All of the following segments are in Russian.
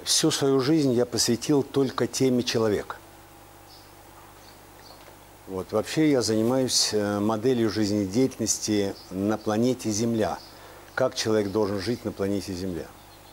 всю свою жизнь я посвятил только теме человека. Вот. Вообще я занимаюсь моделью жизнедеятельности на планете Земля. Как человек должен жить на планете Земля.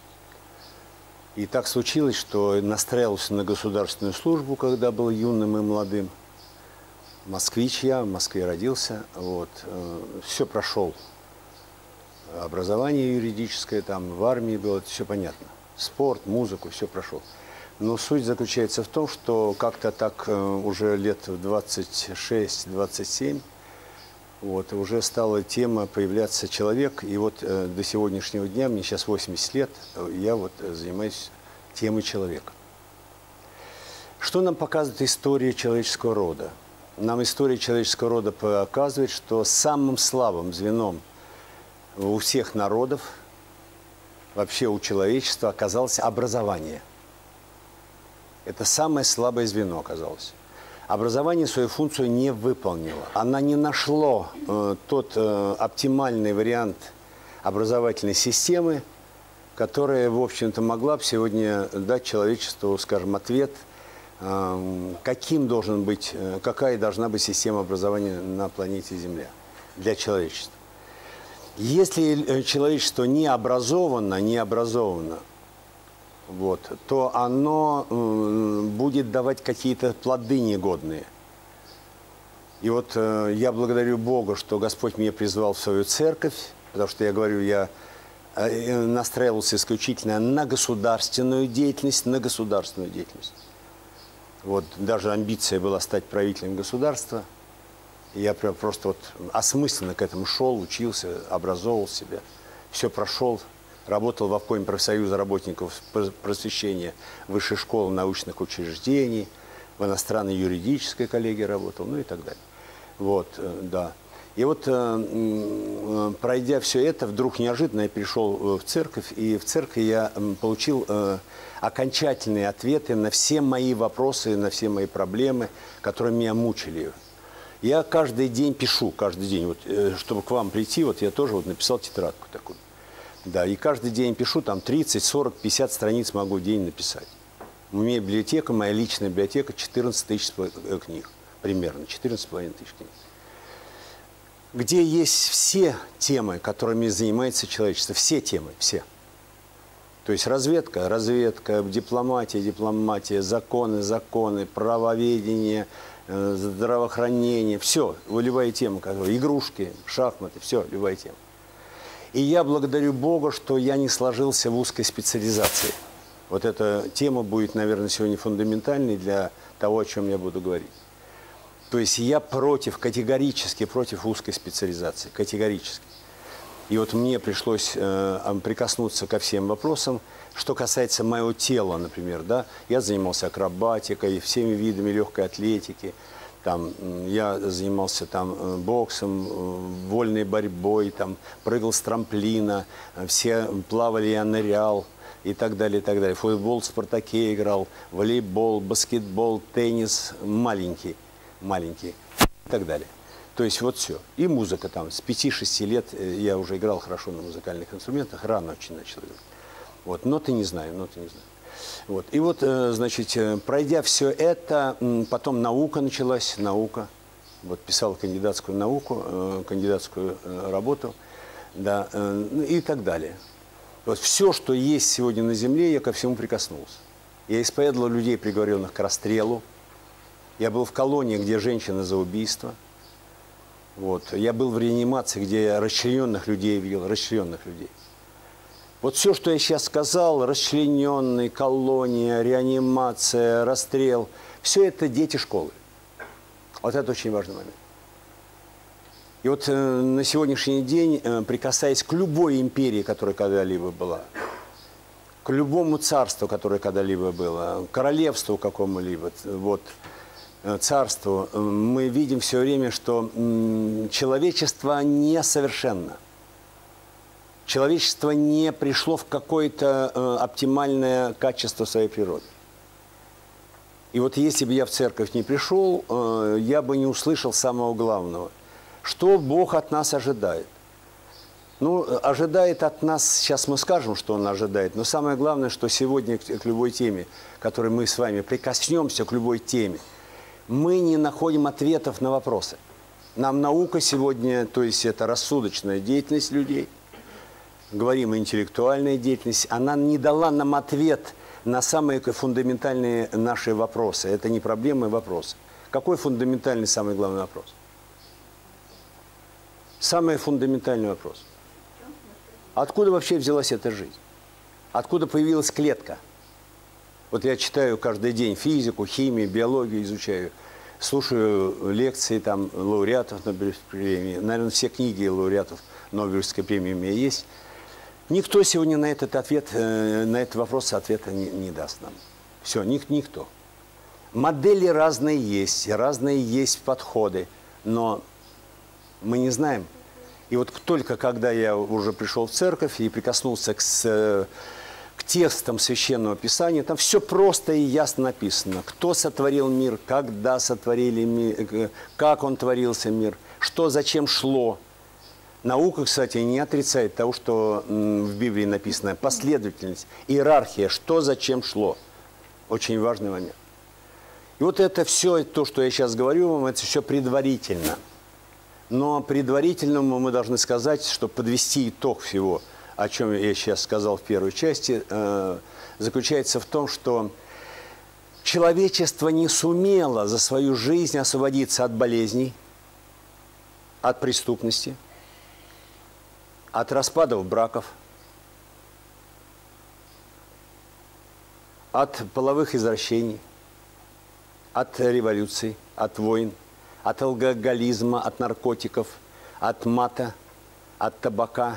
И так случилось, что настраивался на государственную службу, когда был юным и молодым. Москвич я, в Москве родился. Вот. Все прошел. Образование юридическое, там в армии было, это все понятно. Спорт, музыку, все прошел. Но суть заключается в том, что как-то так уже лет в 26-27 вот, уже стала тема появляться человек. И вот до сегодняшнего дня, мне сейчас 80 лет, я вот занимаюсь темой человека. Что нам показывает история человеческого рода? Нам история человеческого рода показывает, что самым слабым звеном у всех народов, вообще у человечества, оказалось образование. Это самое слабое звено оказалось. Образование свою функцию не выполнило. Она не нашло тот оптимальный вариант образовательной системы, которая, в общем-то, могла бы сегодня дать человечеству, скажем, ответ, какая должна быть система образования на планете Земля для человечества. Если человечество не образовано, вот, то оно будет давать какие-то плоды негодные. И вот я благодарю Бога, что Господь меня призвал в свою церковь, потому что я говорю, я настраивался исключительно на государственную деятельность, Вот, даже амбиция была стать правителем государства. Я прям просто вот осмысленно к этому шел, учился, образовывал себя. Все прошел, работал в обкоме профсоюза работников просвещения высшей школы научных учреждений, в иностранной юридической коллегии работал, ну и так далее. Вот, да. И вот, пройдя все это, вдруг неожиданно я перешел в церковь, и в церкви я получил окончательные ответы на все мои вопросы, на все мои проблемы, которые меня мучили. Я каждый день пишу, вот, чтобы к вам прийти, вот я тоже вот написал тетрадку такую. Да, и каждый день пишу, там 30, 40, 50 страниц могу в день написать. У меня библиотека, моя личная библиотека, 14 тысяч книг, примерно, 14,5 тысяч книг. Где есть все темы, которыми занимается человечество, все темы, все. То есть разведка, дипломатия, законы, правоведение, здравоохранение, все, любая тема, игрушки, шахматы, все, любая тема. И я благодарю Бога, что я не сложился в узкой специализации. Вот эта тема будет, наверное, сегодня фундаментальной для того, о чем я буду говорить. То есть я категорически против узкой специализации, категорически. И вот мне пришлось прикоснуться ко всем вопросам. Что касается моего тела, например, да, я занимался акробатикой, всеми видами легкой атлетики. Там, я занимался там, боксом, вольной борьбой, там, прыгал с трамплина, все плавали, я нырял и так далее, и так далее. Футбол в «Спартаке» играл, волейбол, баскетбол, теннис, маленький и так далее. То есть вот все. И музыка там. С 5-6 лет я уже играл хорошо на музыкальных инструментах, рано очень начал играть. Вот, ноты не знаю. Вот. И вот, значит, пройдя все это, потом наука началась, Вот писал кандидатскую науку, кандидатскую работу, да, и так далее. Вот все, что есть сегодня на земле, я ко всему прикоснулся. Я исповедовал людей, приговоренных к расстрелу. Я был в колонии, где женщины за убийство. Вот. Я был в реанимации, где я расчлененных людей видел, Вот все, что я сейчас сказал, расчлененный, колония, реанимация, расстрел, все это дети школы. Вот это очень важный момент. И вот на сегодняшний день, прикасаясь к любой империи, которая когда-либо была, к любому царству, которое когда-либо было, королевству какому-либо, вот, царству, мы видим все время, что человечество несовершенно. Человечество не пришло в какое-то оптимальное качество своей природы. И вот если бы я в церковь не пришел, я бы не услышал самого главного. Что Бог от нас ожидает? Ну, ожидает от нас, сейчас мы скажем, что он ожидает, но самое главное, что сегодня к любой теме, которой мы с вами прикоснемся, к любой теме, мы не находим ответов на вопросы. Нам наука сегодня, то есть это рассудочная деятельность людей, говорим интеллектуальная деятельность, она не дала нам ответ на самые фундаментальные наши вопросы. Это не проблемы, а вопросы. Какой фундаментальный, самый главный вопрос? Самый фундаментальный вопрос. Откуда вообще взялась эта жизнь? Откуда появилась клетка? Вот я читаю каждый день физику, химию, биологию изучаю, слушаю лекции там лауреатов Нобелевской премии. Наверное, все книги лауреатов Нобелевской премии у меня есть. Никто сегодня на этот вопрос ответа не даст нам. Все, никто. Модели разные есть подходы, но мы не знаем. И вот только когда я уже пришел в церковь и прикоснулся к текстам Священного Писания, там все просто и ясно написано. Кто сотворил мир, когда сотворили мир, как он творился мир, что зачем шло. Наука, кстати, не отрицает того, что в Библии написано. Последовательность, иерархия, что зачем шло. Очень важный момент. И вот это все, то, что я сейчас говорю вам, это все предварительно. Но предварительному мы должны сказать, что подвести итог всего, о чем я сейчас сказал в первой части, заключается в том, что человечество не сумело за свою жизнь освободиться от болезней, от преступности, от распадов браков, от половых извращений, от революций, от войн, от алкоголизма, от наркотиков, от мата, от табака.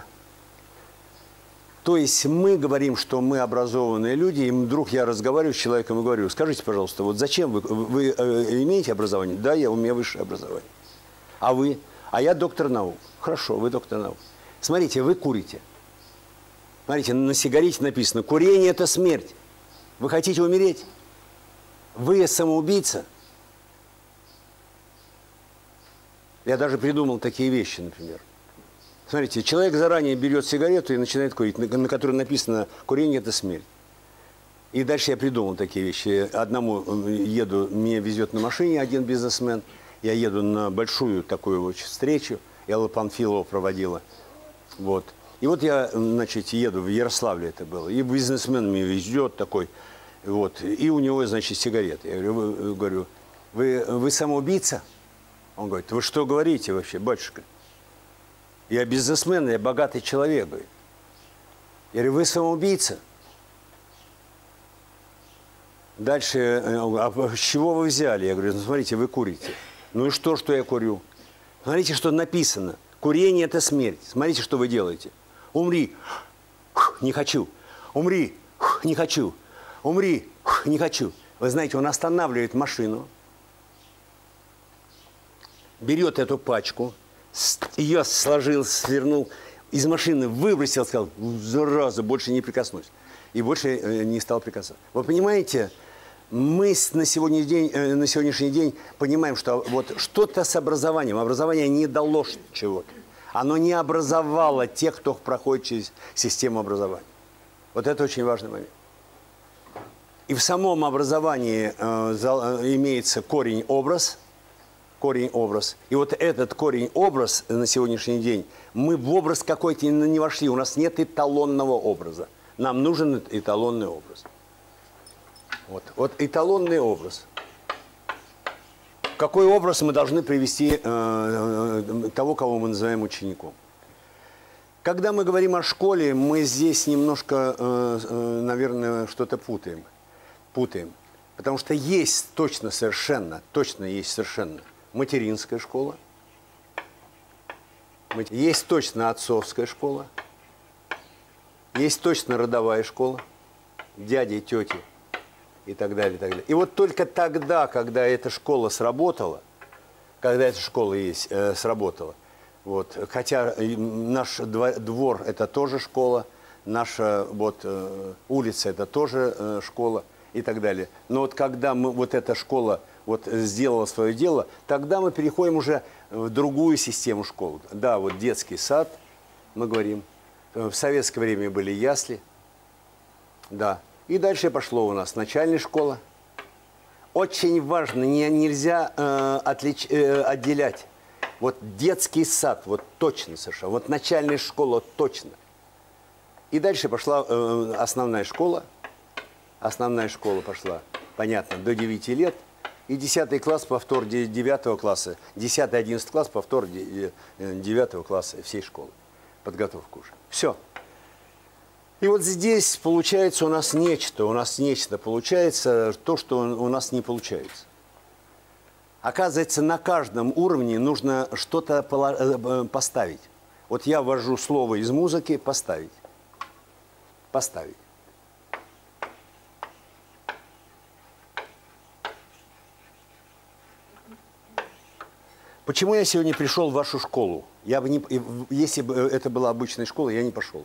То есть мы говорим, что мы образованные люди, и вдруг я разговариваю с человеком и говорю: скажите, пожалуйста, вот зачем вы имеете образование? Да, у меня высшее образование. А вы? А я доктор наук. Хорошо, вы доктор наук. Смотрите, вы курите. Смотрите, на сигарете написано: курение – это смерть. Вы хотите умереть? Вы самоубийца? Я даже придумал такие вещи, например. Смотрите, человек заранее берет сигарету и начинает курить, на которой написано: курение – это смерть. И дальше я придумал такие вещи. Одному еду, меня везет на машине один бизнесмен. Я еду на большую такую вот встречу. Элла Панфилова проводила. Вот. И вот я, значит, еду в Ярославле, это было. И бизнесмен меня везет такой. Вот. И у него, значит, сигареты. Я говорю: вы самоубийца? Он говорит: вы что говорите вообще, батюшка? Я бизнесмен, я богатый человек. Говорит. Я говорю: вы самоубийца? Дальше, а с чего вы взяли? Я говорю: ну, смотрите, вы курите. Ну и что я курю? Смотрите, что написано. Курение – это смерть. Смотрите, что вы делаете. Умри. Не хочу. Умри. Не хочу. Умри. Не хочу. Вы знаете, он останавливает машину, берет эту пачку, ее сложил, свернул, из машины выбросил, сказал: зараза, больше не прикоснусь. И больше не стал прикасаться. Вы понимаете, мы на сегодняшний день понимаем, что вот что-то с образованием. Образование не дало чего-то. Оно не образовало тех, кто проходит через систему образования. Вот это очень важный момент. И в самом образовании имеется корень-образ. Корень-образ. И вот этот корень-образ на сегодняшний день, мы в образ какой-то не вошли. У нас нет эталонного образа. Нам нужен эталонный образ. Вот эталонный образ. Какой образ мы должны привести того, кого мы называем учеником? Когда мы говорим о школе, мы здесь немножко, наверное, что-то путаем. Потому что есть точно совершенно материнская школа, есть точно отцовская школа, есть точно родовая школа, дяди, тети и так далее, и так далее. И вот только тогда, когда эта школа сработала, сработала, вот, хотя наш двор – это тоже школа, наша улица – это тоже школа и так далее. Но вот когда эта школа сделала свое дело, тогда мы переходим уже в другую систему школ. Да, вот детский сад, мы говорим. В советское время были ясли. Да. И дальше пошло у нас начальная школа. Очень важно, нельзя отделять. Вот детский сад, вот точно совершенно. Вот начальная школа, точно. И дальше пошла основная школа. Основная школа пошла, понятно, до 9 лет. И 10 класс, повтор 9 класса. 10-11 класс, повтор 9 класса всей школы. Подготовка уже. Все. И вот здесь получается у нас нечто получается, то, что у нас не получается. Оказывается, на каждом уровне нужно что-то поставить. Вот я ввожу слово из музыки «поставить». Поставить. Почему я сегодня пришел в вашу школу? Я бы не, если бы это была обычная школа, я не пошел.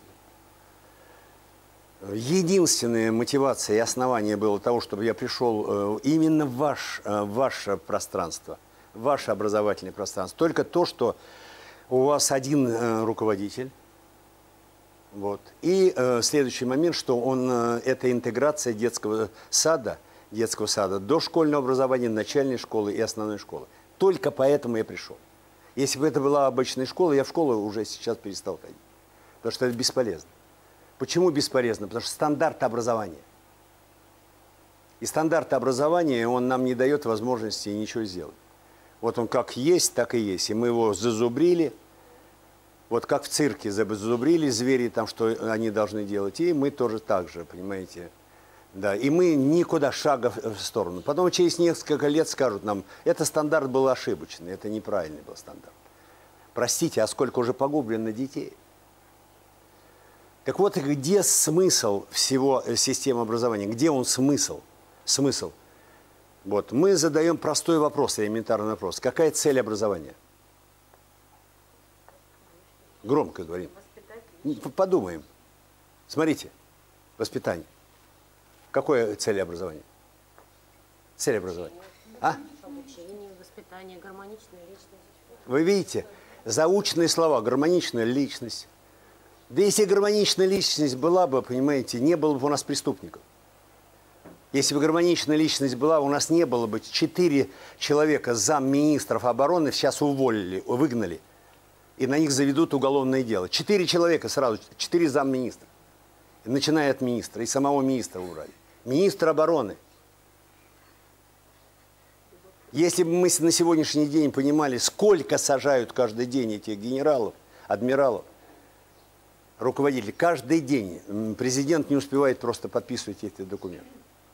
Единственная мотивация и основание было того, чтобы я пришел именно в ваше пространство, в ваше образовательное пространство. Только то, что у вас один руководитель. Вот. И следующий момент, что это интеграция детского сада до школьного образования, начальной школы и основной школы. Только поэтому я пришел. Если бы это была обычная школа, я в школу уже сейчас перестал ходить. Потому что это бесполезно. Почему бесполезно? Потому что стандарт образования. И стандарт образования, он нам не дает возможности ничего сделать. Вот он как есть, так и есть. И мы его зазубрили. Вот как в цирке зазубрили звери, там, что они должны делать. И мы тоже так же, понимаете. Да, и мы никуда шага в сторону. Потом через несколько лет скажут нам, это стандарт был ошибочный, это неправильный был стандарт. Простите, а сколько уже погублено детей? Так вот, где смысл всего системы образования? Где он смысл? Смысл. Вот, мы задаем простой вопрос, элементарный вопрос. Какая цель образования? Громко говорим. Подумаем. Смотрите, воспитание. Какая цель образования? Цель образования. А? Обучение, воспитание, гармоничная личность. Вы видите, заученные слова, гармоничная личность. Да если гармоничная личность была бы, понимаете, не было бы у нас преступников. Если бы гармоничная личность была, у нас не было бы 4 человека замминистров обороны, сейчас уволили, выгнали. И на них заведут уголовное дело. 4 человека сразу, 4 замминистра. Начиная от министра, и самого министра убрали. Министр обороны. Если бы мы на сегодняшний день понимали, сколько сажают каждый день этих генералов, адмиралов, руководителей, каждый день президент не успевает просто подписывать эти документы.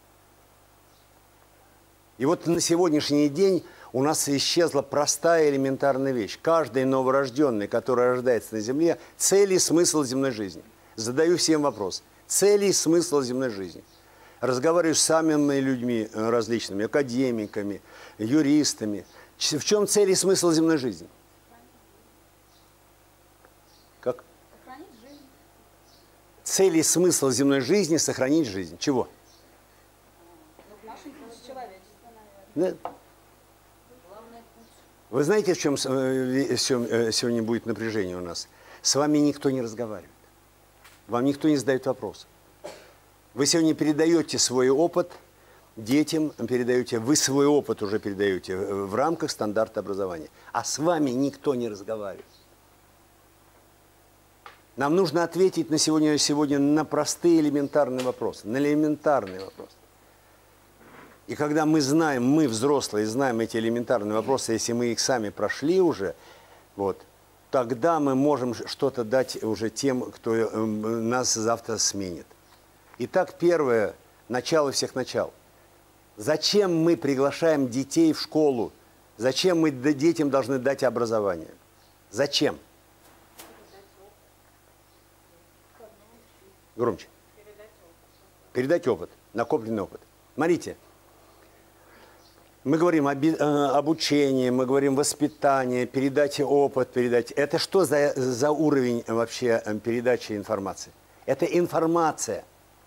И вот на сегодняшний день у нас исчезла простая элементарная вещь. Каждый новорожденный, который рождается на земле, цель и смысл земной жизни. Задаю всем вопрос. Цель и смысл земной жизни. Разговариваю с самыми людьми различными, академиками, юристами. В чем цель и смысл земной жизни? Как? Сохранить жизнь. Цель и смысл земной жизни – сохранить жизнь. Чего? Ну, в нашем случае человечество, наверное. Да. Вы знаете, в чем сегодня будет напряжение у нас? С вами никто не разговаривает. Вам никто не задает вопрос. Вы сегодня передаете свой опыт детям, вы свой опыт уже передаете в рамках стандарта образования. А с вами никто не разговаривает. Нам нужно ответить на сегодня на простые элементарные вопросы. На элементарные вопросы. И когда мы знаем, мы взрослые знаем эти элементарные вопросы, если мы их сами прошли уже, вот, тогда мы можем что-то дать уже тем, кто нас завтра сменит. Итак, первое, начало всех начал. Зачем мы приглашаем детей в школу? Зачем мы детям должны дать образование? Зачем? Громче. Передать опыт, накопленный опыт. Смотрите, мы говорим об обучении, мы говорим воспитании, передаче опыт, передать. Это что за уровень вообще передачи информации? Это информация.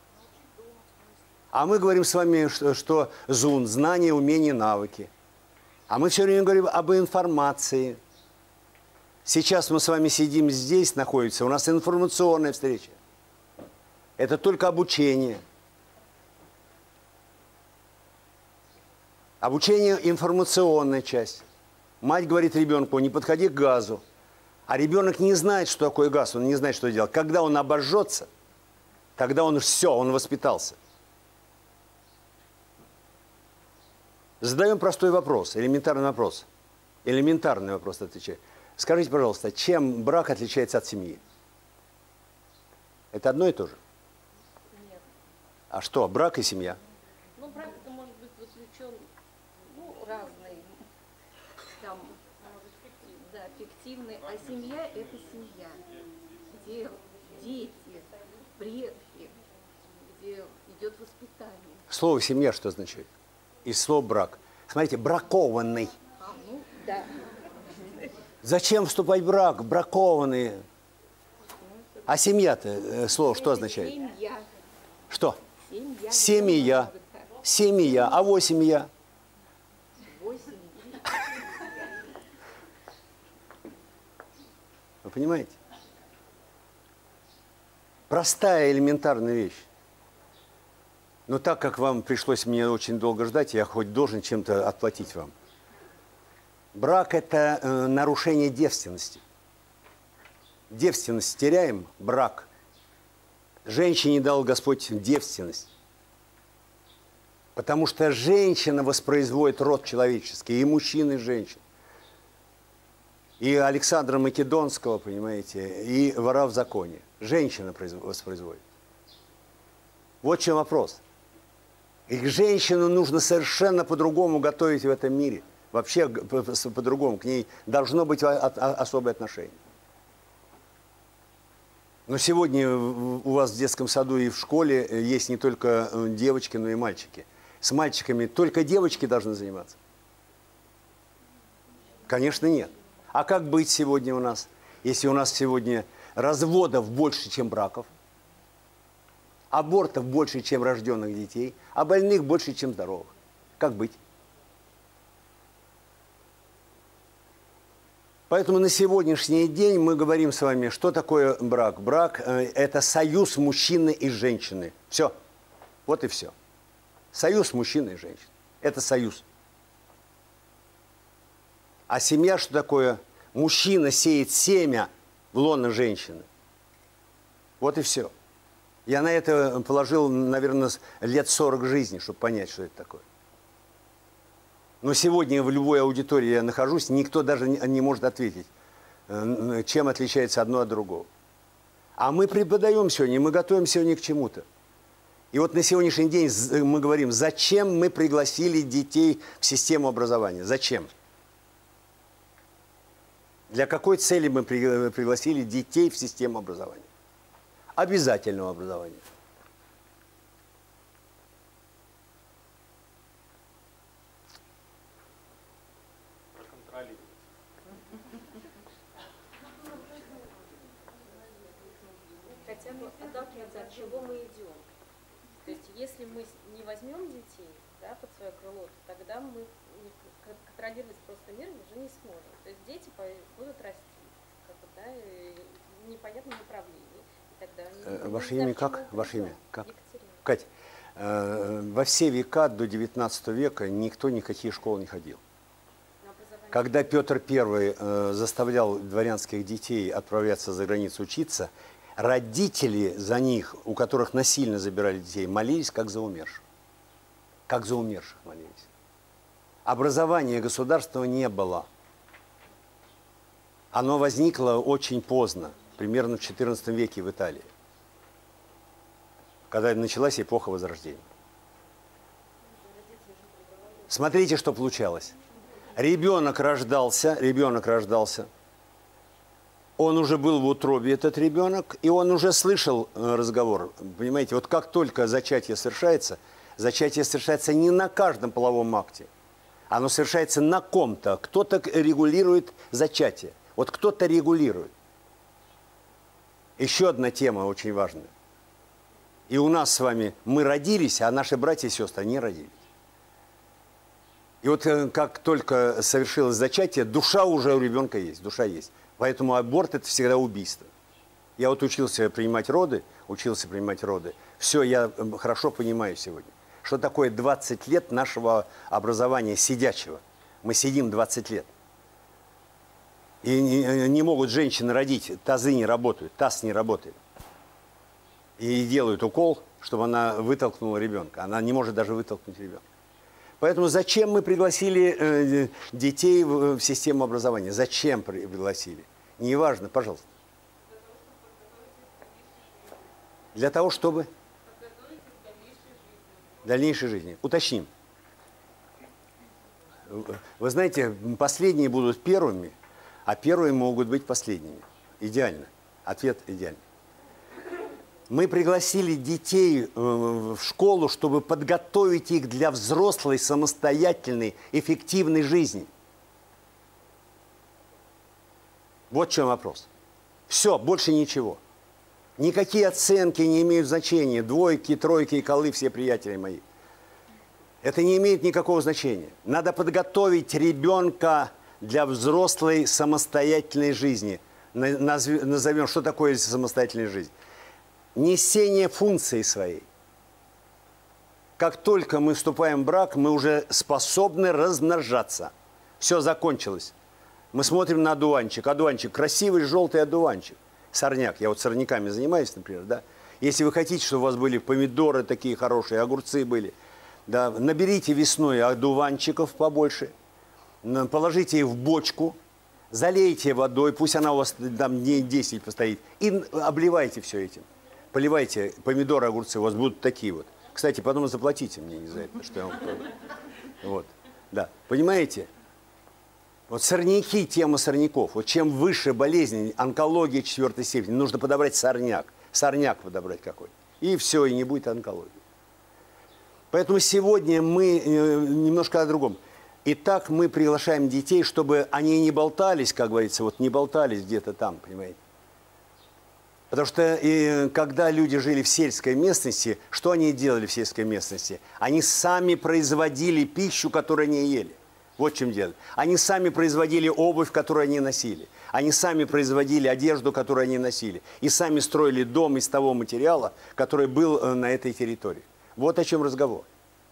А мы говорим с вами, что ЗУН – знания, умения, навыки. А мы все время говорим об информации. Сейчас мы с вами сидим здесь, находится, у нас информационная встреча. Это только обучение. Обучение – информационная часть. Мать говорит ребенку: не подходи к газу. А ребенок не знает, что такое газ, он не знает, что делать. Когда он обожжется, тогда он все, он воспитался. Задаем простой вопрос, элементарный вопрос. Элементарный вопрос отвечаю. Скажите, пожалуйста, чем брак отличается от семьи? Это одно и то же? Нет. А что, брак и семья? Ну, брак это может быть заключен, ну, разный. Там, да, фиктивный. А семья это семья, где дети, предки, где идет воспитание. Слово «семья» что означает? И слово «брак». Смотрите, бракованный. А, ну, да. Зачем вступать в брак? Бракованные. А семья-то, слово что означает? Семья. Что? Семья. Семья. Семья. А вот семья. 8. Вы понимаете? Простая элементарная вещь. Но так как вам пришлось мне очень долго ждать, я хоть должен чем-то отплатить вам. Брак – это нарушение девственности. Девственность теряем – брак. Женщине дал Господь девственность. Потому что женщина воспроизводит род человеческий, и мужчин, и женщин. И Александра Македонского, понимаете, и вора в законе. Женщина воспроизводит. Вот в чем вопрос. И женщину нужно совершенно по-другому готовить в этом мире. Вообще по-другому. К ней должно быть особое отношение. Но сегодня у вас в детском саду и в школе есть не только девочки, но и мальчики. С мальчиками только девочки должны заниматься? Конечно, нет. А как быть сегодня у нас? Если у нас сегодня разводов больше, чем браков, абортов больше, чем рожденных детей, а больных больше, чем здоровых. Как быть? Поэтому на сегодняшний день мы говорим с вами, что такое брак. Брак – это союз мужчины и женщины. Все. Вот и все. Союз мужчины и женщины. Это союз. А семья что такое? Мужчина сеет семя в лоно женщины. Вот и все. Я на это положил, наверное, лет 40 жизни, чтобы понять, что это такое. Но сегодня в любой аудитории я нахожусь, никто даже не может ответить, чем отличается одно от другого. А мы преподаем сегодня, мы готовим сегодня к чему-то. И вот на сегодняшний день мы говорим, зачем мы пригласили детей в систему образования? Зачем? Для какой цели мы пригласили детей в систему образования? Обязательного образования. Хотя бы отдалкиваться, от чего мы идем. То есть, если мы не возьмем детей, да, под свое крыло, то тогда мы контролировать просто мир уже не сможем. То есть дети будут расти, как бы, да, в непонятном направлении. И тогда Ваше имя как? Ваше имя как? Екатерина. Кать, во все века до 19 века никто никакие школы не ходил. Когда Петр I заставлял дворянских детей отправляться за границу учиться, родители за них, у которых насильно забирали детей, молились как за умерших. Как за умерших молились. Образования государственного не было. Оно возникло очень поздно, примерно в XIV веке в Италии, когда началась эпоха Возрождения. Смотрите, что получалось. Ребенок рождался, он уже был в утробе, этот ребенок, и он уже слышал разговор. Понимаете, вот как только зачатие совершается не на каждом половом акте. Оно совершается на ком-то. Кто-то регулирует зачатие. Вот кто-то регулирует. Еще одна тема очень важная. И у нас с вами мы родились, а наши братья и сестры не родились. И вот как только совершилось зачатие, душа уже у ребенка есть, душа есть. Поэтому аборт – это всегда убийство. Я вот учился принимать роды. Все, я хорошо понимаю сегодня, что такое 20 лет нашего образования сидячего. Мы сидим 20 лет. И не могут женщины родить, тазы не работают, таз не работает. И делают укол, чтобы она вытолкнула ребенка. Она не может даже вытолкнуть ребенка. Поэтому зачем мы пригласили детей в систему образования? Зачем пригласили? Неважно, пожалуйста. Для того, чтобы... Дальнейшей жизни. Уточним. Вы знаете, последние будут первыми, а первые могут быть последними. Идеально. Ответ идеальный. Мы пригласили детей в школу, чтобы подготовить их для взрослой, самостоятельной, эффективной жизни. Вот в чем вопрос. Все, больше ничего. Никакие оценки не имеют значения. Двойки, тройки и колы, все приятели мои. Это не имеет никакого значения. Надо подготовить ребенка для взрослой самостоятельной жизни. Назовем, что такое самостоятельная жизнь. Несение функции своей. Как только мы вступаем в брак, мы уже способны размножаться. Все закончилось. Мы смотрим на одуванчик. Одуванчик, красивый желтый одуванчик. Сорняк. Я вот сорняками занимаюсь, например, да. Если вы хотите, чтобы у вас были помидоры такие хорошие, огурцы были, да, наберите весной одуванчиков побольше, положите их в бочку, залейте водой, пусть она у вас там дней 10 постоит, и обливайте все этим. Поливайте помидоры, огурцы, у вас будут такие вот. Кстати, потом заплатите мне за это, что я вам говорю. Вот, да, понимаете? Вот сорняки, тема сорняков. Вот чем выше болезнь, онкология 4-й степени, нужно подобрать сорняк. Сорняк подобрать какой. И все, и не будет онкологии. Поэтому сегодня мы немножко о другом. Итак, мы приглашаем детей, чтобы они не болтались, как говорится, вот не болтались где-то там, понимаете. Потому что когда люди жили в сельской местности, что они делали в сельской местности? Они сами производили пищу, которую они ели. Вот в чем дело. Они сами производили обувь, которую они носили. Они сами производили одежду, которую они носили. И сами строили дом из того материала, который был на этой территории. Вот о чем разговор.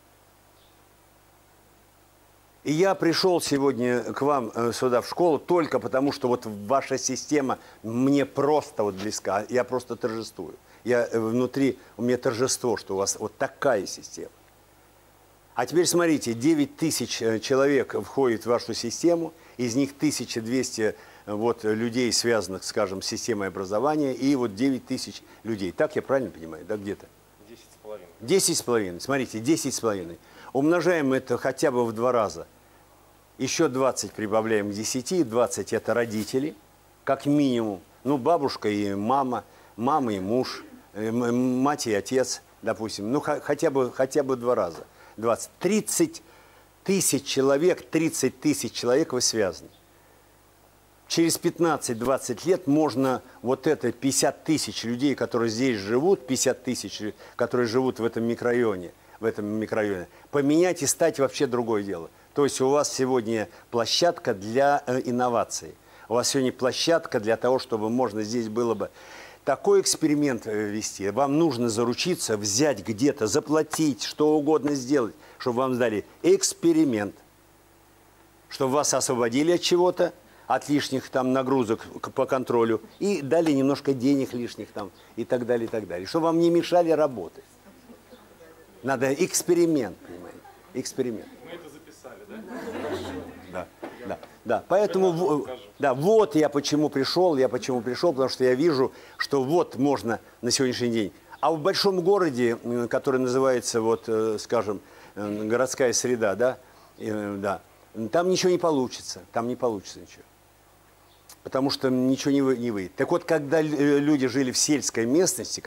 И я пришел сегодня к вам сюда в школу только потому, что вот ваша система мне просто вот близка. Я просто торжествую. Я внутри, у меня торжество, что у вас вот такая система. А теперь смотрите, 9 тысяч человек входит в вашу систему, из них 1200 вот, людей, связанных, скажем, с системой образования, и вот 9 тысяч людей. Так я правильно понимаю, да, где-то? 10,5. 10,5. Смотрите, 10,5. Умножаем это хотя бы в 2 раза. Еще 20 прибавляем к 10, 20 это родители, как минимум. Ну, бабушка и мама, мама и муж, мать и отец, допустим. Ну, хотя бы 2 раза. 20. 30 тысяч человек, 30 тысяч человек вы связаны. Через 15-20 лет можно вот это 50 тысяч людей, которые здесь живут, 50 тысяч, которые живут в этом микрорайоне, поменять и стать вообще другое дело. То есть у вас сегодня площадка для инноваций. У вас сегодня площадка для того, чтобы можно здесь было бы такой эксперимент вести. Вам нужно заручиться, взять где-то, заплатить, что угодно сделать, чтобы вам дали эксперимент. Чтобы вас освободили от чего-то, от лишних там нагрузок по контролю, и дали немножко денег лишних там, и так далее, и так далее. Чтобы вам не мешали работать. Надо эксперимент, понимаете? Эксперимент. Мы это записали, Да, да? да, да. Поэтому, да, вот я почему пришел, потому что я вижу, что вот можно на сегодняшний день. А в большом городе, который называется, вот, скажем, городская среда, да, да, там ничего не получится, ничего. Потому что ничего не выйдет. Так вот, когда люди жили в сельской местности,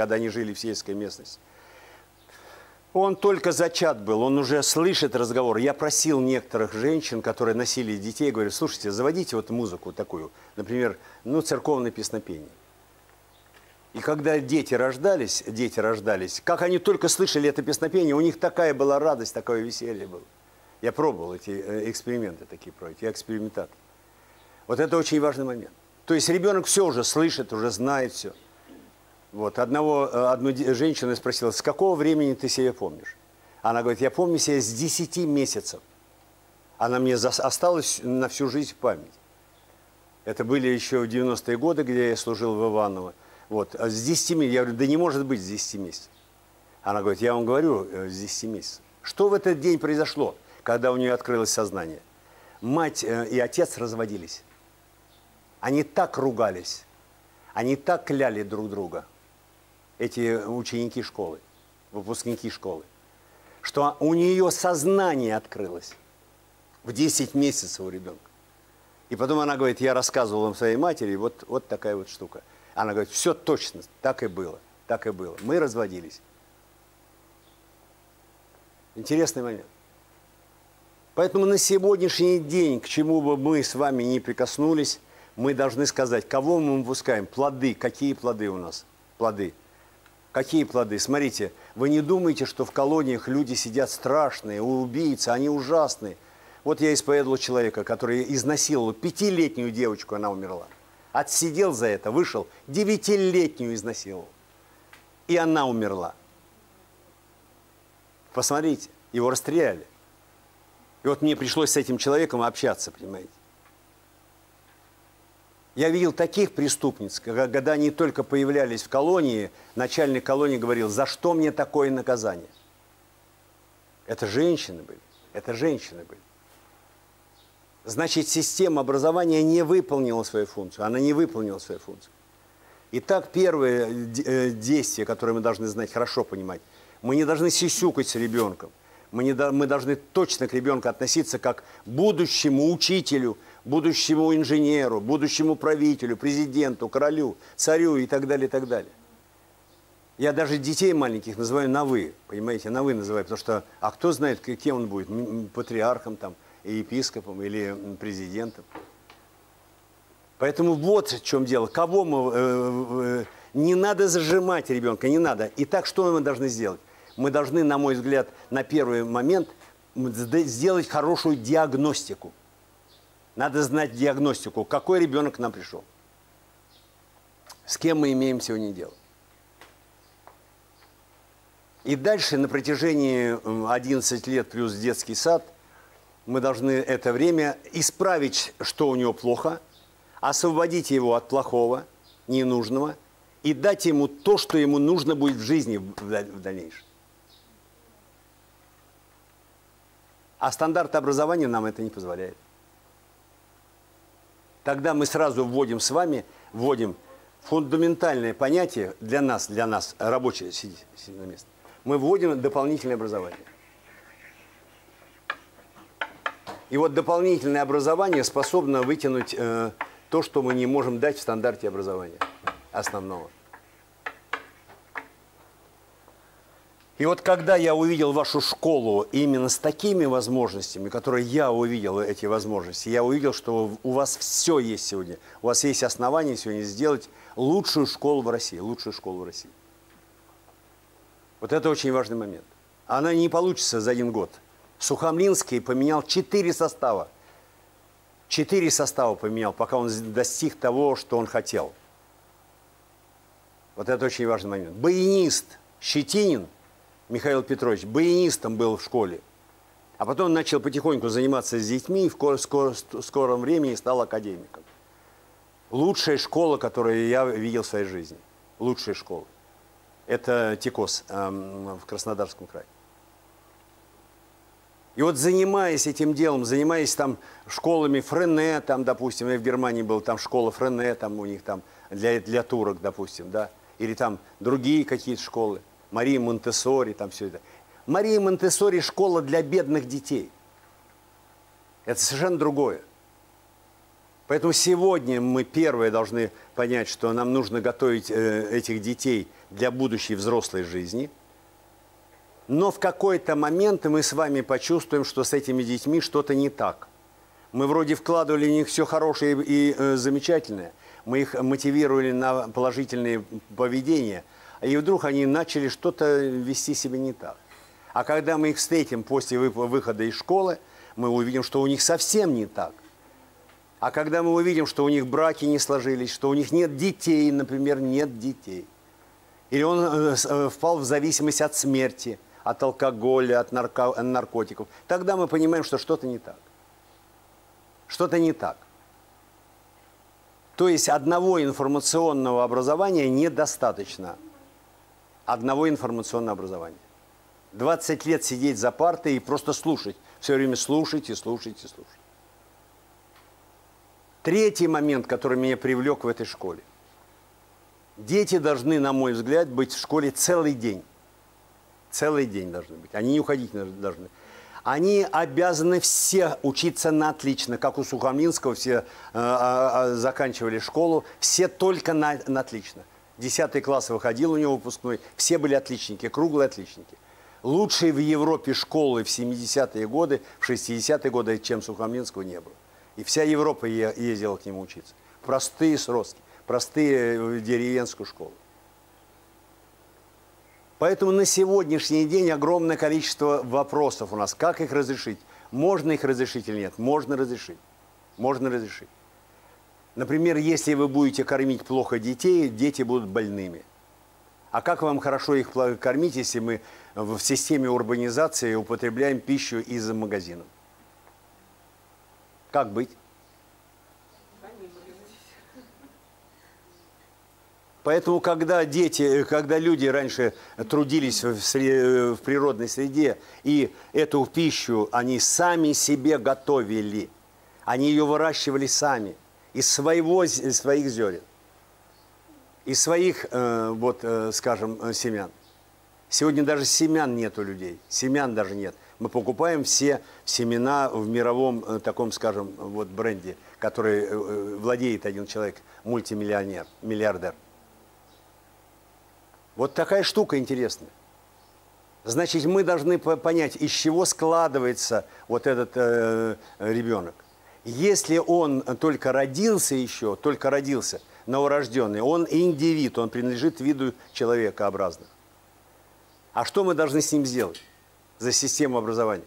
он только зачат был, он уже слышит разговор. Я просил некоторых женщин, которые носили детей, говорю, слушайте, заводите вот музыку такую, например, ну, церковное песнопение. И когда дети рождались, как они только слышали это песнопение, у них такая была радость, такое веселье было. Я пробовал эти эксперименты такие проводить, я экспериментатор. Вот это очень важный момент. То есть ребенок все уже слышит, уже знает все. Вот. Одну женщину спросила, с какого времени ты себя помнишь? Она говорит, я помню себя с 10 месяцев. Она мне осталась на всю жизнь в память. Это были еще в 90-е годы, где я служил в Иваново. Вот. А с 10 месяцев, я говорю, да не может быть с 10 месяцев. Она говорит, я вам говорю, с 10 месяцев. Что в этот день произошло, когда у нее открылось сознание? Мать и отец разводились. Они так ругались, они так кляли друг друга, эти ученики школы, выпускники школы, что у нее сознание открылось в 10 месяцев у ребенка. И потом она говорит, я рассказывал им своей матери, вот такая вот штука. Она говорит, все точно, так и было, так и было. Мы разводились. Интересный момент. Поэтому на сегодняшний день, к чему бы мы с вами ни прикоснулись, мы должны сказать, кого мы выпускаем, плоды, какие плоды у нас, плоды. Какие плоды? Смотрите, вы не думаете, что в колониях люди сидят страшные, убийцы, они ужасные. Вот я исповедовал человека, который изнасиловал 5-летнюю девочку, она умерла. Отсидел за это, вышел, 9-летнюю изнасиловал. И она умерла. Посмотрите, его расстреляли. И вот мне пришлось с этим человеком общаться, понимаете. Я видел таких преступниц, когда они только появлялись в колонии, начальник колонии говорил, за что мне такое наказание? Это женщины были, это женщины были. Значит, система образования не выполнила свою функцию, она не выполнила свою функцию. Итак, первое действие, которое мы должны знать, хорошо понимать, мы не должны сюсюкать с ребенком, мы должны точно к ребенку относиться как к будущему учителю, будущему инженеру, будущему правителю, президенту, королю, царю и так далее, и так далее. Я даже детей маленьких называю на «вы», понимаете, на «вы» называю, потому что, а кто знает, кем он будет, патриархом там, епископом или президентом. Поэтому вот в чем дело, кого мы, не надо зажимать ребенка, не надо. Итак, что мы должны сделать? Мы должны, на мой взгляд, на первый момент сделать хорошую диагностику. Надо знать диагностику, какой ребенок к нам пришел. С кем мы имеем сегодня дело. И дальше на протяжении 11 лет плюс детский сад мы должны это время исправить, что у него плохо, освободить его от плохого, ненужного и дать ему то, что ему нужно будет в жизни в дальнейшем. А стандарт образования нам это не позволяет. Тогда мы сразу вводим с вами, фундаментальное понятие для нас, рабочее, сидите на месте. Мы вводим дополнительное образование. И вот дополнительное образование способно вытянуть то, что мы не можем дать в стандарте образования основного. И вот когда я увидел вашу школу именно с такими возможностями, которые я увидел, эти возможности, я увидел, что у вас все есть сегодня. У вас есть основания сегодня сделать лучшую школу в России, лучшую школу в России. Вот это очень важный момент. Она не получится за один год. Сухомлинский поменял 4 состава. 4 состава поменял, пока он достиг того, что он хотел. Вот это очень важный момент. Баянист Щетинин Михаил Петрович баянистом был в школе. А потом начал потихоньку заниматься с детьми и в скором времени стал академиком. Лучшая школа, которую я видел в своей жизни. Лучшая школа. Это ТИКОС в Краснодарском крае. И вот занимаясь этим делом, занимаясь там школами Френе, там, допустим, я в Германии был, там школа Френе, там у них там для турок, допустим, да, или там другие какие-то школы. Мария Монтессори, там все это. Мария Монтессори – школа для бедных детей. Это совершенно другое. Поэтому сегодня мы первые должны понять, что нам нужно готовить этих детей для будущей взрослой жизни. Но в какой-то момент мы с вами почувствуем, что с этими детьми что-то не так. Мы вроде вкладывали в них все хорошее и замечательное. Мы их мотивировали на положительное поведение. И вдруг они начали что-то вести себя не так. А когда мы их встретим после выхода из школы, мы увидим, что у них совсем не так. А когда мы увидим, что у них браки не сложились, что у них нет детей, например, нет детей, или он впал в зависимость от смерти, от алкоголя, от наркотиков, тогда мы понимаем, что что-то не так. Что-то не так. То есть одного информационного образования недостаточно. Одного информационного образования. 20 лет сидеть за партой и просто слушать. Все время слушать и слушать и слушать. Третий момент, который меня привлек в этой школе. Дети должны, на мой взгляд, быть в школе целый день. Целый день должны быть. Они не уходить должны. Они обязаны все учиться на отлично. Как у Сухомлинского все заканчивали школу. Все только на отлично. 10 класс выходил у него выпускной. Все были отличники, круглые отличники. Лучшей в Европе школы в 70-е годы, в 60-е годы, чем Сухомлинского, не было. И вся Европа ездила к нему учиться. Простые сростки, простые деревенскую школу. Поэтому на сегодняшний день огромное количество вопросов у нас. Как их разрешить? Можно их разрешить или нет? Можно разрешить. Можно разрешить. Например, если вы будете кормить плохо детей, дети будут больными. А как вам хорошо их кормить, если мы в системе урбанизации употребляем пищу из магазинов? Как быть? Поэтому, когда люди раньше трудились в природной среде, и эту пищу они сами себе готовили, они ее выращивали сами, из своих зерен, из своих, скажем, семян. Сегодня даже семян нет у людей, семян даже нет. Мы покупаем все семена в мировом таком, скажем, бренде, который владеет один человек, мультимиллионер, миллиардер. Вот такая штука интересная. Значит, мы должны понять, из чего складывается вот этот ребенок. Если он только родился, новорожденный, он индивид, он принадлежит виду человекообразных. А что мы должны с ним сделать за систему образования?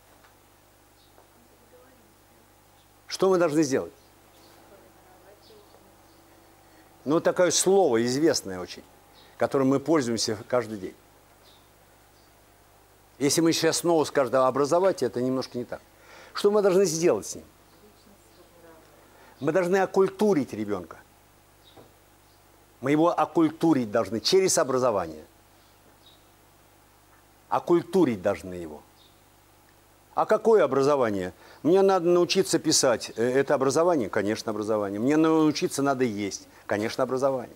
Что мы должны сделать? Ну, такое слово известное очень, которым мы пользуемся каждый день. Если мы сейчас снова скажем образовать, это немножко не так. Что мы должны сделать с ним? Мы должны окультурить ребенка. Мы его окультурить должны через образование. Окультурить должны его. А какое образование? Мне надо научиться писать. Это образование? Конечно, образование. Мне научиться надо есть. Конечно, образование.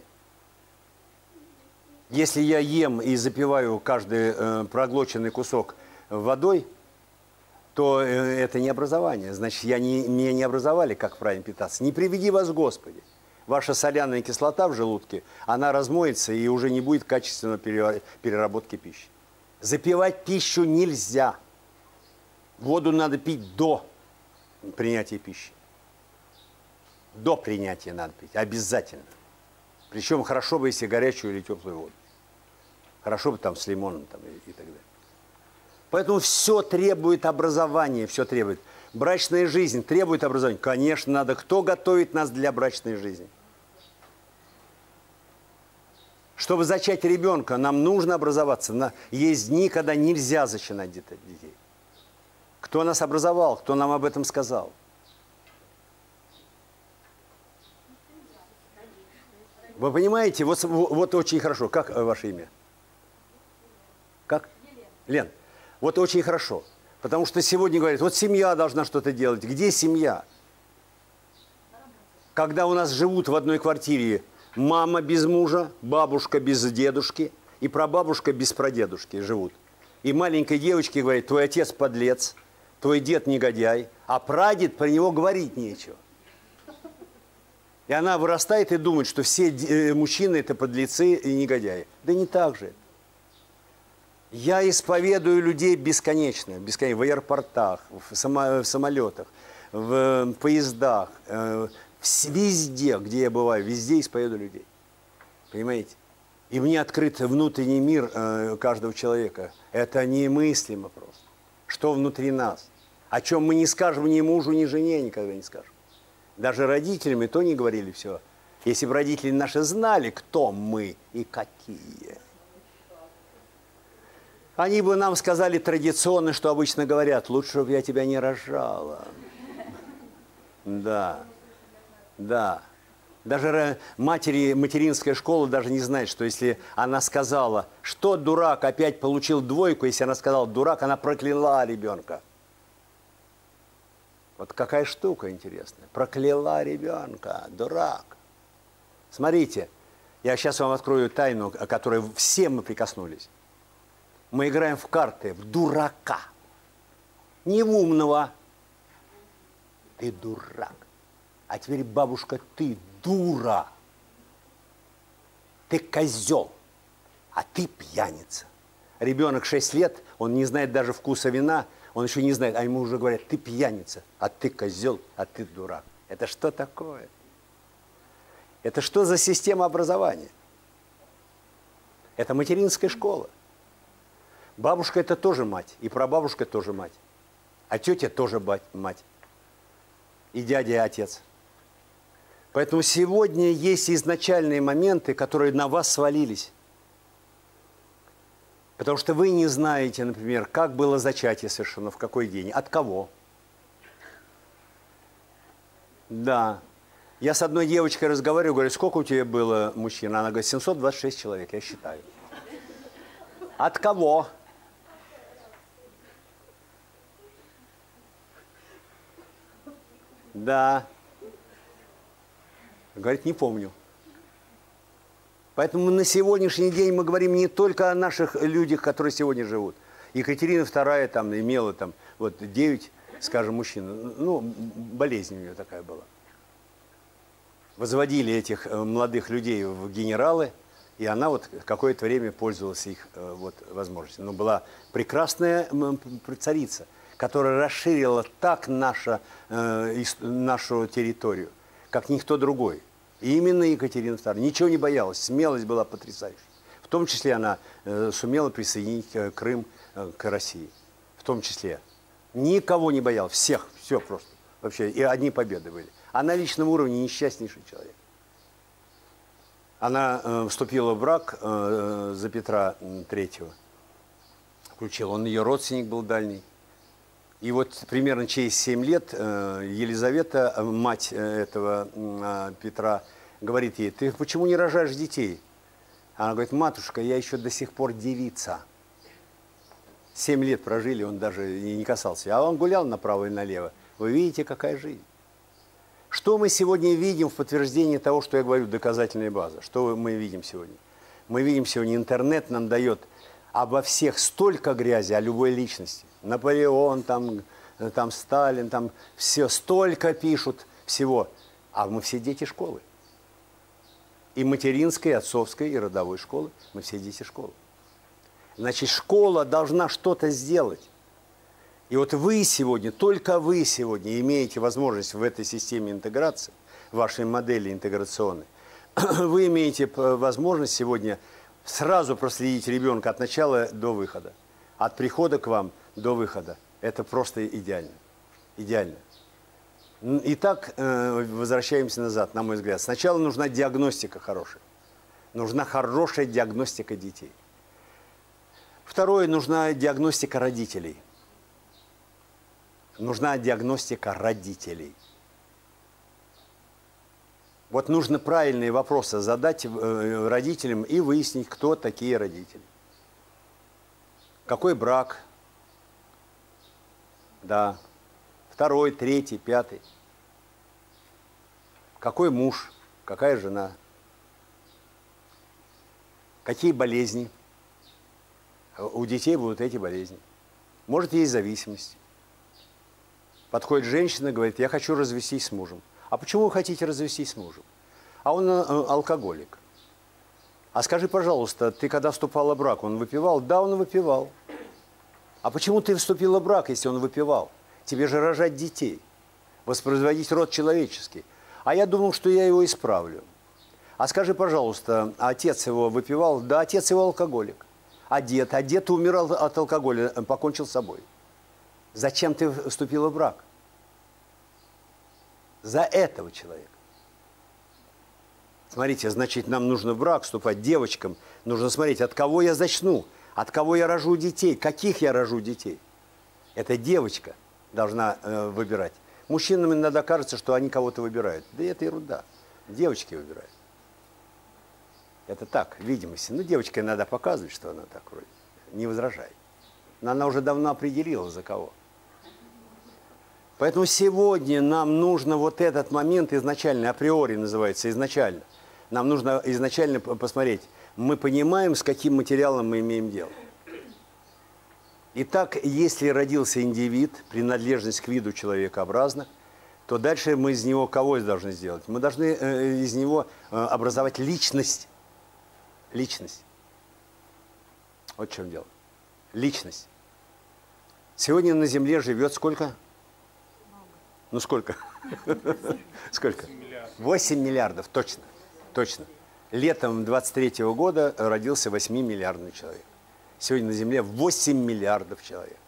Если я ем и запиваю каждый проглоченный кусок водой, то это не образование. Значит, меня не образовали, как правильно питаться. Не приведи вас, Господи. Ваша соляная кислота в желудке, она размоется и уже не будет качественной переработки пищи. Запивать пищу нельзя. Воду надо пить до принятия пищи. До принятия надо пить, обязательно. Причем хорошо бы, если горячую или теплую воду. Хорошо бы там с лимоном там, и так далее. Поэтому все требует образования, все требует. Брачная жизнь требует образования. Конечно, надо. Кто готовит нас для брачной жизни? Чтобы зачать ребенка, нам нужно образоваться. Есть дни, когда нельзя зачинать детей. Кто нас образовал? Кто нам об этом сказал? Вы понимаете? Вот очень хорошо. Как ваше имя? Как? Лен. Вот очень хорошо. Потому что сегодня говорят, вот семья должна что-то делать. Где семья? Когда у нас живут в одной квартире мама без мужа, бабушка без дедушки и прабабушка без прадедушки живут. И маленькой девочке говорит, твой отец подлец, твой дед негодяй, а прадед, про него говорить нечего. И она вырастает и думает, что все мужчины это подлецы и негодяи. Да не так же. Я исповедую людей бесконечно, в аэропортах, в самолетах, в поездах, везде, где я бываю, везде исповедую людей. Понимаете? И мне открыт внутренний мир каждого человека. Это немыслимо просто. Что внутри нас? О чем мы не скажем ни мужу, ни жене никогда не скажем. Даже родителям и то не говорили все. Если бы родители наши знали, кто мы и какие, они бы нам сказали традиционно, что обычно говорят: лучше бы я тебя не рожала. Да, да. Даже материнская школа даже не знает, что если она сказала, что дурак опять получил двойку, если она сказала дурак, она прокляла ребенка. Вот какая штука интересная. Прокляла ребенка, дурак. Смотрите, я сейчас вам открою тайну, о которой все мы прикоснулись. Мы играем в карты, в дурака. Не в умного. Ты дурак. А теперь, бабушка, ты дура. Ты козел. А ты пьяница. Ребенок 6 лет, он не знает даже вкуса вина, он еще не знает, а ему уже говорят: ты пьяница, а ты козел, а ты дурак. Это что такое? Это что за система образования? Это материнская школа. Бабушка – это тоже мать, и прабабушка – тоже мать. А тетя тоже мать. И дядя, и отец. Поэтому сегодня есть изначальные моменты, которые на вас свалились. Потому что вы не знаете, например, как было зачатие совершено, в какой день, от кого. Да. Я с одной девочкой разговариваю, говорю: сколько у тебя было мужчин? Она говорит: 726 человек, я считаю. От кого? Да. Говорит: не помню. Поэтому на сегодняшний день мы говорим не только о наших людях, которые сегодня живут. Екатерина II там имела там, вот, 9, скажем, мужчин. Ну, болезнь у нее такая была. Возводили этих молодых людей в генералы, и она вот какое-то время пользовалась их вот, возможностью. Но была прекрасная царица, которая расширила так нашу территорию, как никто другой. И именно Екатерина II. Ничего не боялась, смелость была потрясающей. В том числе она сумела присоединить Крым к России. В том числе. Никого не боялась, всех, все просто. Вообще, и одни победы были. А на личном уровне несчастнейший человек. Она вступила в брак за Петра III. Включил. Он ее родственник был дальний. И вот примерно через 7 лет Елизавета, мать этого Петра, говорит ей: ты почему не рожаешь детей? Она говорит: матушка, я еще до сих пор девица. 7 лет прожили, он даже и не касался. А он гулял направо и налево. Вы видите, какая жизнь. Что мы сегодня видим в подтверждении того, что я говорю, доказательная база? Что мы видим сегодня? Мы видим сегодня, интернет нам дает обо всех столько грязи, о любой личности. Наполеон, там Сталин, там все, столько пишут всего. А мы все дети школы. И материнской, и отцовской, и родовой школы. Мы все дети школы. Значит, школа должна что-то сделать. И вот вы сегодня, только вы сегодня имеете возможность в этой системе интеграции, в вашей модели интеграционной, вы имеете возможность сегодня сразу проследить ребенка от начала до выхода. От прихода к вам до выхода. Это просто идеально. Идеально. Итак, возвращаемся назад, на мой взгляд. Сначала нужна диагностика хорошая. Нужна хорошая диагностика детей. Второе, нужна диагностика родителей. Нужна диагностика родителей. Вот нужно правильные вопросы задать родителям и выяснить, кто такие родители. Какой брак? Да. 2, 3, 5. Какой муж? Какая жена? Какие болезни? У детей будут эти болезни. Может, есть зависимость. Подходит женщина, говорит: я хочу развестись с мужем. А почему вы хотите развестись с мужем? А он алкоголик. А скажи, пожалуйста, ты когда вступала в брак, он выпивал? Да, он выпивал. А почему ты вступила в брак, если он выпивал? Тебе же рожать детей, воспроизводить род человеческий. А я думал, что я его исправлю. А скажи, пожалуйста, отец его выпивал? Да, отец его алкоголик. А дед умирал от алкоголя, покончил с собой. Зачем ты вступила в брак? За этого человека. Смотрите, значит, нам нужно в брак вступать девочкам. Нужно смотреть, от кого я зачну, от кого я рожу детей, каких я рожу детей. Это девочка должна выбирать. Мужчинам иногда кажется, что они кого-то выбирают. Да это ерунда. Девочки выбирают. Это так, видимости. Ну, девочка иногда показывает, что она так вроде. Не возражает. Но она уже давно определила, за кого. Поэтому сегодня нам нужно вот этот момент изначально, априори называется, изначально. Нам нужно изначально посмотреть, мы понимаем, с каким материалом мы имеем дело. Итак, если родился индивид, принадлежность к виду человекообразна, то дальше мы из него кого должны сделать? Мы должны из него образовать личность. Личность. Вот в чем дело. Личность. Сегодня на Земле живет сколько? Ну сколько? Сколько? 8 миллиардов, точно. Точно. Летом 23-го года родился 8-миллиардный человек. Сегодня на Земле 8 миллиардов человек.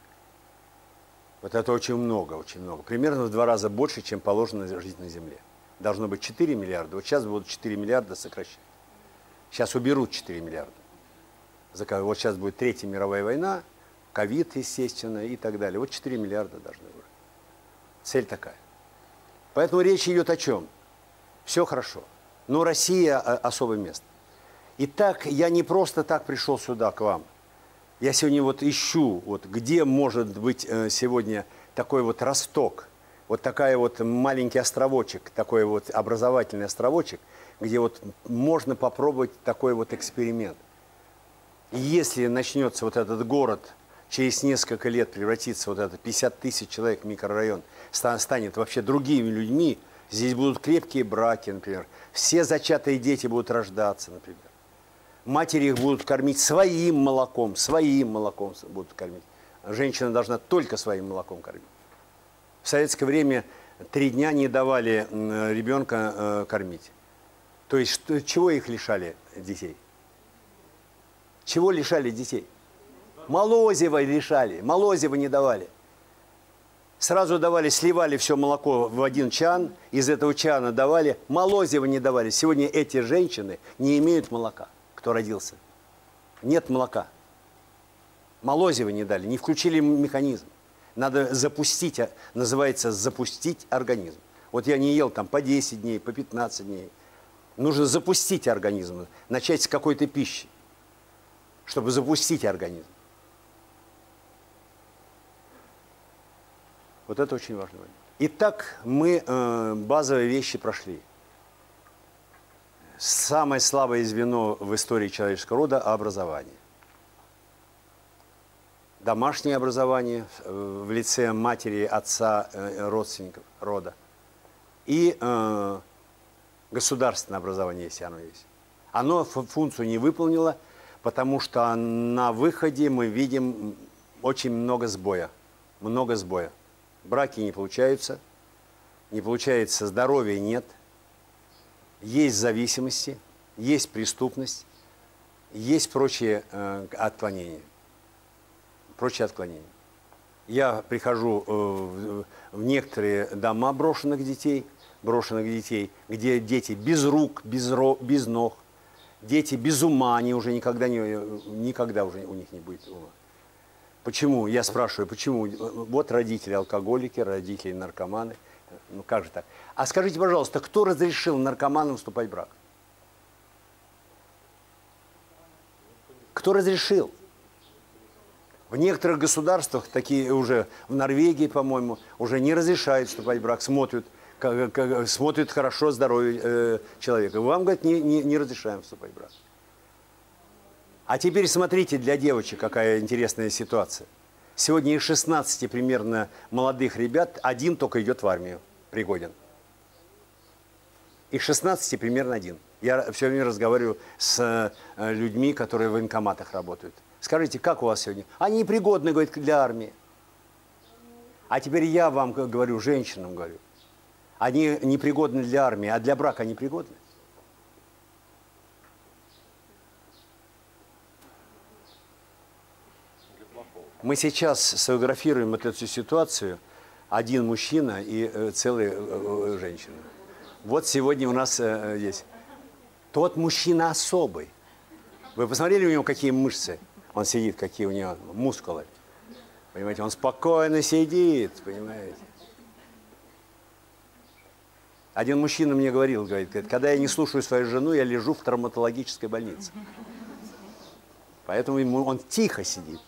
Вот это очень много, очень много. Примерно в 2 раза больше, чем положено жить на Земле. Должно быть 4 миллиарда. Вот сейчас будут 4 миллиарда сокращать. Сейчас уберут 4 миллиарда. Вот сейчас будет Третья мировая война, ковид, естественно, и так далее. Вот 4 миллиарда должны быть. Цель такая. Поэтому речь идет о чем? Все хорошо. Но Россия особое место. Итак, я не просто так пришел сюда к вам. Я сегодня вот ищу, вот где может быть сегодня такой вот росток, вот такая вот маленький островочек, такой вот образовательный островочек, где вот можно попробовать такой вот эксперимент. И если начнется вот этот город через несколько лет превратиться, вот это 50 тысяч человек микрорайон, станет вообще другими людьми, здесь будут крепкие браки, например, все зачатые дети будут рождаться, например. Матери их будут кормить своим молоком будут кормить. Женщина должна только своим молоком кормить. В советское время 3 дня не давали ребенка кормить. То есть чего их лишали детей? Чего лишали детей? Молозива лишали, молозива не давали. Сразу давали, сливали все молоко в один чан, из этого чана давали, молозива не давали. Сегодня эти женщины не имеют молока, кто родился. Нет молока. Молозива не дали, не включили механизм. Надо запустить, называется запустить организм. Вот я не ел там по 10 дней, по 15 дней. Нужно запустить организм, начать с какой-то пищи, чтобы запустить организм. Вот это очень важно. Итак, мы базовые вещи прошли. Самое слабое звено в истории человеческого рода – образование. Домашнее образование в лице матери, отца, родственников, рода. И государственное образование, если оно есть. Оно функцию не выполнило, потому что на выходе мы видим очень много сбоя. Много сбоя. Браки не получается, здоровья нет, есть зависимости, есть преступность, есть прочие отклонения. Я прихожу в некоторые дома брошенных детей, где дети без рук, без ног, дети без ума, они уже никогда уже у них не будет ума. Почему? Я спрашиваю, почему? Вот родители алкоголики, родители наркоманы. Ну как же так? А скажите, пожалуйста, кто разрешил наркоманам вступать в брак? Кто разрешил? В некоторых государствах, такие уже в Норвегии, по-моему, уже не разрешают вступать в брак, смотрят хорошо здоровье человека. Вам, говорят, не разрешаем вступать в брак. А теперь смотрите, для девочек какая интересная ситуация. Сегодня из 16 примерно молодых ребят один только идет в армию, пригоден. Из 16 примерно один. Я все время разговариваю с людьми, которые в военкоматах работают. Скажите, как у вас сегодня? Они пригодны, говорят, для армии. А теперь я вам говорю, женщинам говорю. Они не пригодны для армии, а для брака они пригодны. Мы сейчас сфотографируем вот эту ситуацию один мужчина и целая женщина. Вот сегодня у нас есть. Тот мужчина особый. Вы посмотрели у него, какие мышцы? Он сидит, какие у него мускулы. Понимаете, он спокойно сидит, понимаете. Один мужчина мне говорит, когда я не слушаю свою жену, я лежу в травматологической больнице. Поэтому он тихо сидит.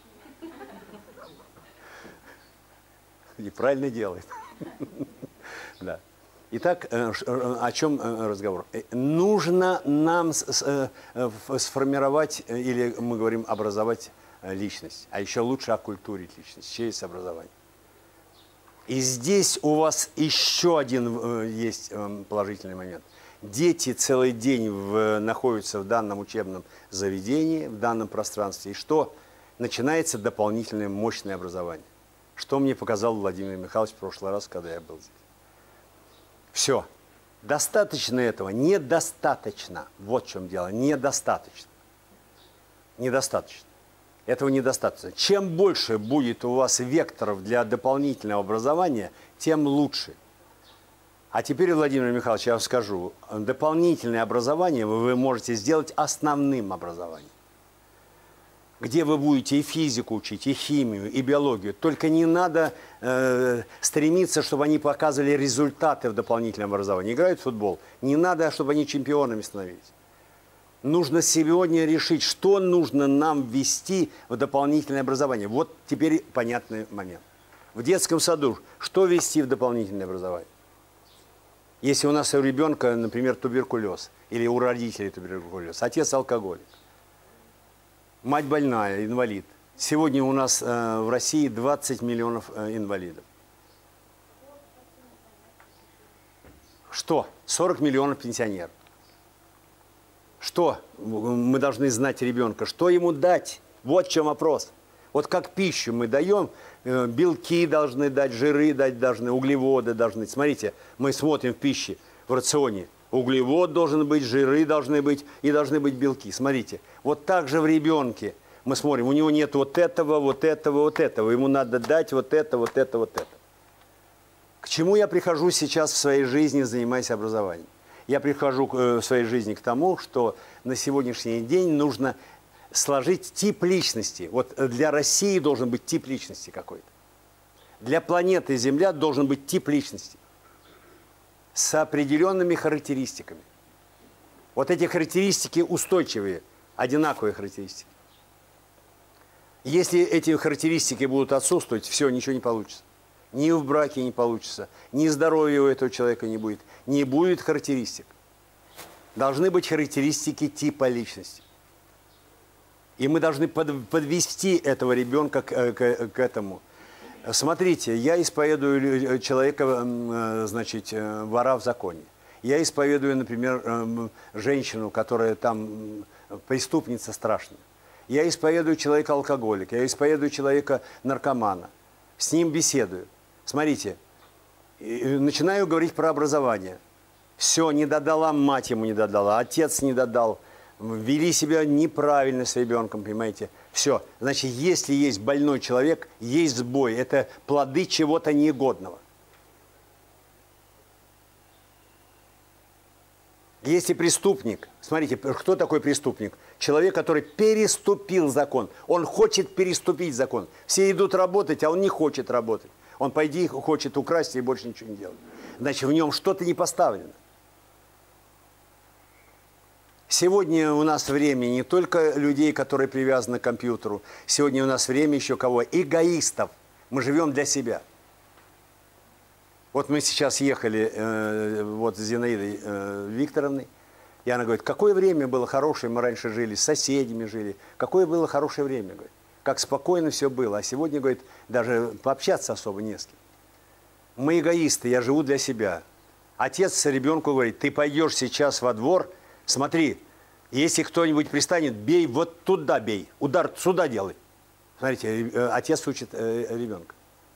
И правильно делает. Да. Итак, о чем разговор? Нужно нам сформировать, или мы говорим, образовать личность, а еще лучше окультурить личность через образование. И здесь у вас еще один есть положительный момент. Дети целый день находятся в данном учебном заведении, в данном пространстве. И что? Начинается дополнительное мощное образование. Что мне показал Владимир Михайлович в прошлый раз, когда я был здесь. Все. Достаточно этого? Недостаточно. Вот в чем дело. Недостаточно. Недостаточно. Этого недостаточно. Чем больше будет у вас векторов для дополнительного образования, тем лучше. А теперь, Владимир Михайлович, я вам скажу, дополнительное образование вы можете сделать основным образованием. Где вы будете и физику учить, и химию, и биологию. Только не надо стремиться, чтобы они показывали результаты в дополнительном образовании. Играют в футбол. Не надо, чтобы они чемпионами становились. Нужно сегодня решить, что нужно нам ввести в дополнительное образование. Вот теперь понятный момент. В детском саду что ввести в дополнительное образование? Если у нас у ребенка, например, туберкулез, или у родителей туберкулез, отец алкоголик, мать больная, инвалид. Сегодня у нас в России 20 миллионов инвалидов. Что? 40 миллионов пенсионеров. Что мы должны знать ребенка? Что ему дать? Вот в чем вопрос. Вот как пищу мы даем, белки должны дать, жиры дать должны, углеводы должны. Смотрите, мы смотрим в пище, в рационе. Углевод должен быть, жиры должны быть и должны быть белки. Смотрите, вот так же в ребенке мы смотрим, у него нет вот этого, вот этого, вот этого. Ему надо дать вот это, вот это, вот это. К чему я прихожу сейчас в своей жизни, занимаясь образованием? Я прихожу в своей жизни к тому, что на сегодняшний день нужно сложить тип личности. Вот для России должен быть тип личности какой-то. Для планеты Земля должен быть тип личности с определенными характеристиками. Вот эти характеристики устойчивые, одинаковые характеристики. Если эти характеристики будут отсутствовать, все, ничего не получится. Ни в браке не получится, ни здоровья у этого человека не будет. Не будет характеристик. Должны быть характеристики типа личности. И мы должны подвести этого ребенка к этому. Смотрите, я исповедую человека, значит, вора в законе. Я исповедую, например, женщину, которая там преступница страшная. Я исповедую человека-алкоголика, я исповедую человека-наркомана. С ним беседую. Смотрите, начинаю говорить про образование. Все, не додала, мать ему не додала, отец не додал. Вели себя неправильно с ребенком, понимаете. Все, значит, если есть больной человек, есть сбой. Это плоды чего-то негодного. Если преступник, смотрите, кто такой преступник? Человек, который переступил закон. Он хочет переступить закон. Все идут работать, а он не хочет работать. Он, пойди, хочет украсть и больше ничего не делать. Значит, в нем что-то не поставлено. Сегодня у нас время не только людей, которые привязаны к компьютеру. Сегодня у нас время еще кого? Эгоистов. Мы живем для себя. Вот мы сейчас ехали вот с Зинаидой Викторовной, и она говорит, какое время было хорошее, мы раньше жили, с соседями жили. Какое было хорошее время, говорит. Как спокойно все было. А сегодня, говорит, даже пообщаться особо не с кем. Мы эгоисты, я живу для себя. Отец ребенку говорит, ты пойдешь сейчас во двор, смотри, если кто-нибудь пристанет, бей, вот туда бей, удар сюда делай. Смотрите, отец учит ребенка.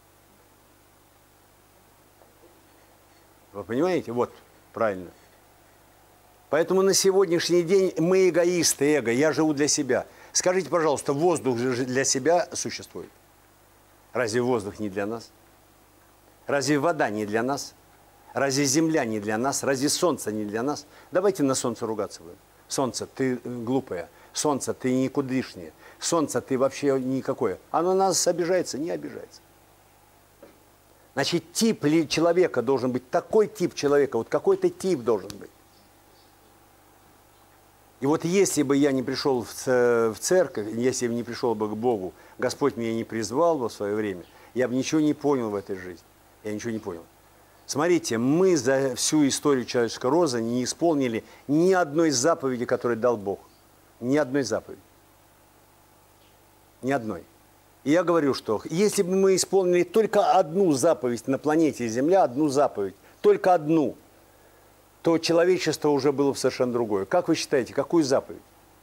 Вы понимаете? Вот, правильно. Поэтому на сегодняшний день мы эгоисты, эго, я живу для себя. Скажите, пожалуйста, воздух же для себя существует? Разве воздух не для нас? Разве вода не для нас? Разве земля не для нас? Разве солнце не для нас? Давайте на солнце ругаться будем. Солнце, ты глупое. Солнце, ты никудышнее. Солнце, ты вообще никакое. Оно на нас обижается? Не обижается. Значит, тип человека должен быть, такой тип человека, вот какой-то тип должен быть. И вот если бы я не пришел в церковь, если бы не пришел бы к Богу, Господь меня не призвал бы в свое время, я бы ничего не понял в этой жизни. Я ничего не понял. Смотрите, мы за всю историю человеческого рода не исполнили ни одной заповеди, которую дал Бог. Ни одной заповеди. Ни одной. И я говорю, что если бы мы исполнили только одну заповедь на планете Земля, одну заповедь, только одну, то человечество уже было бы совершенно другое. Как вы считаете, какую заповедь?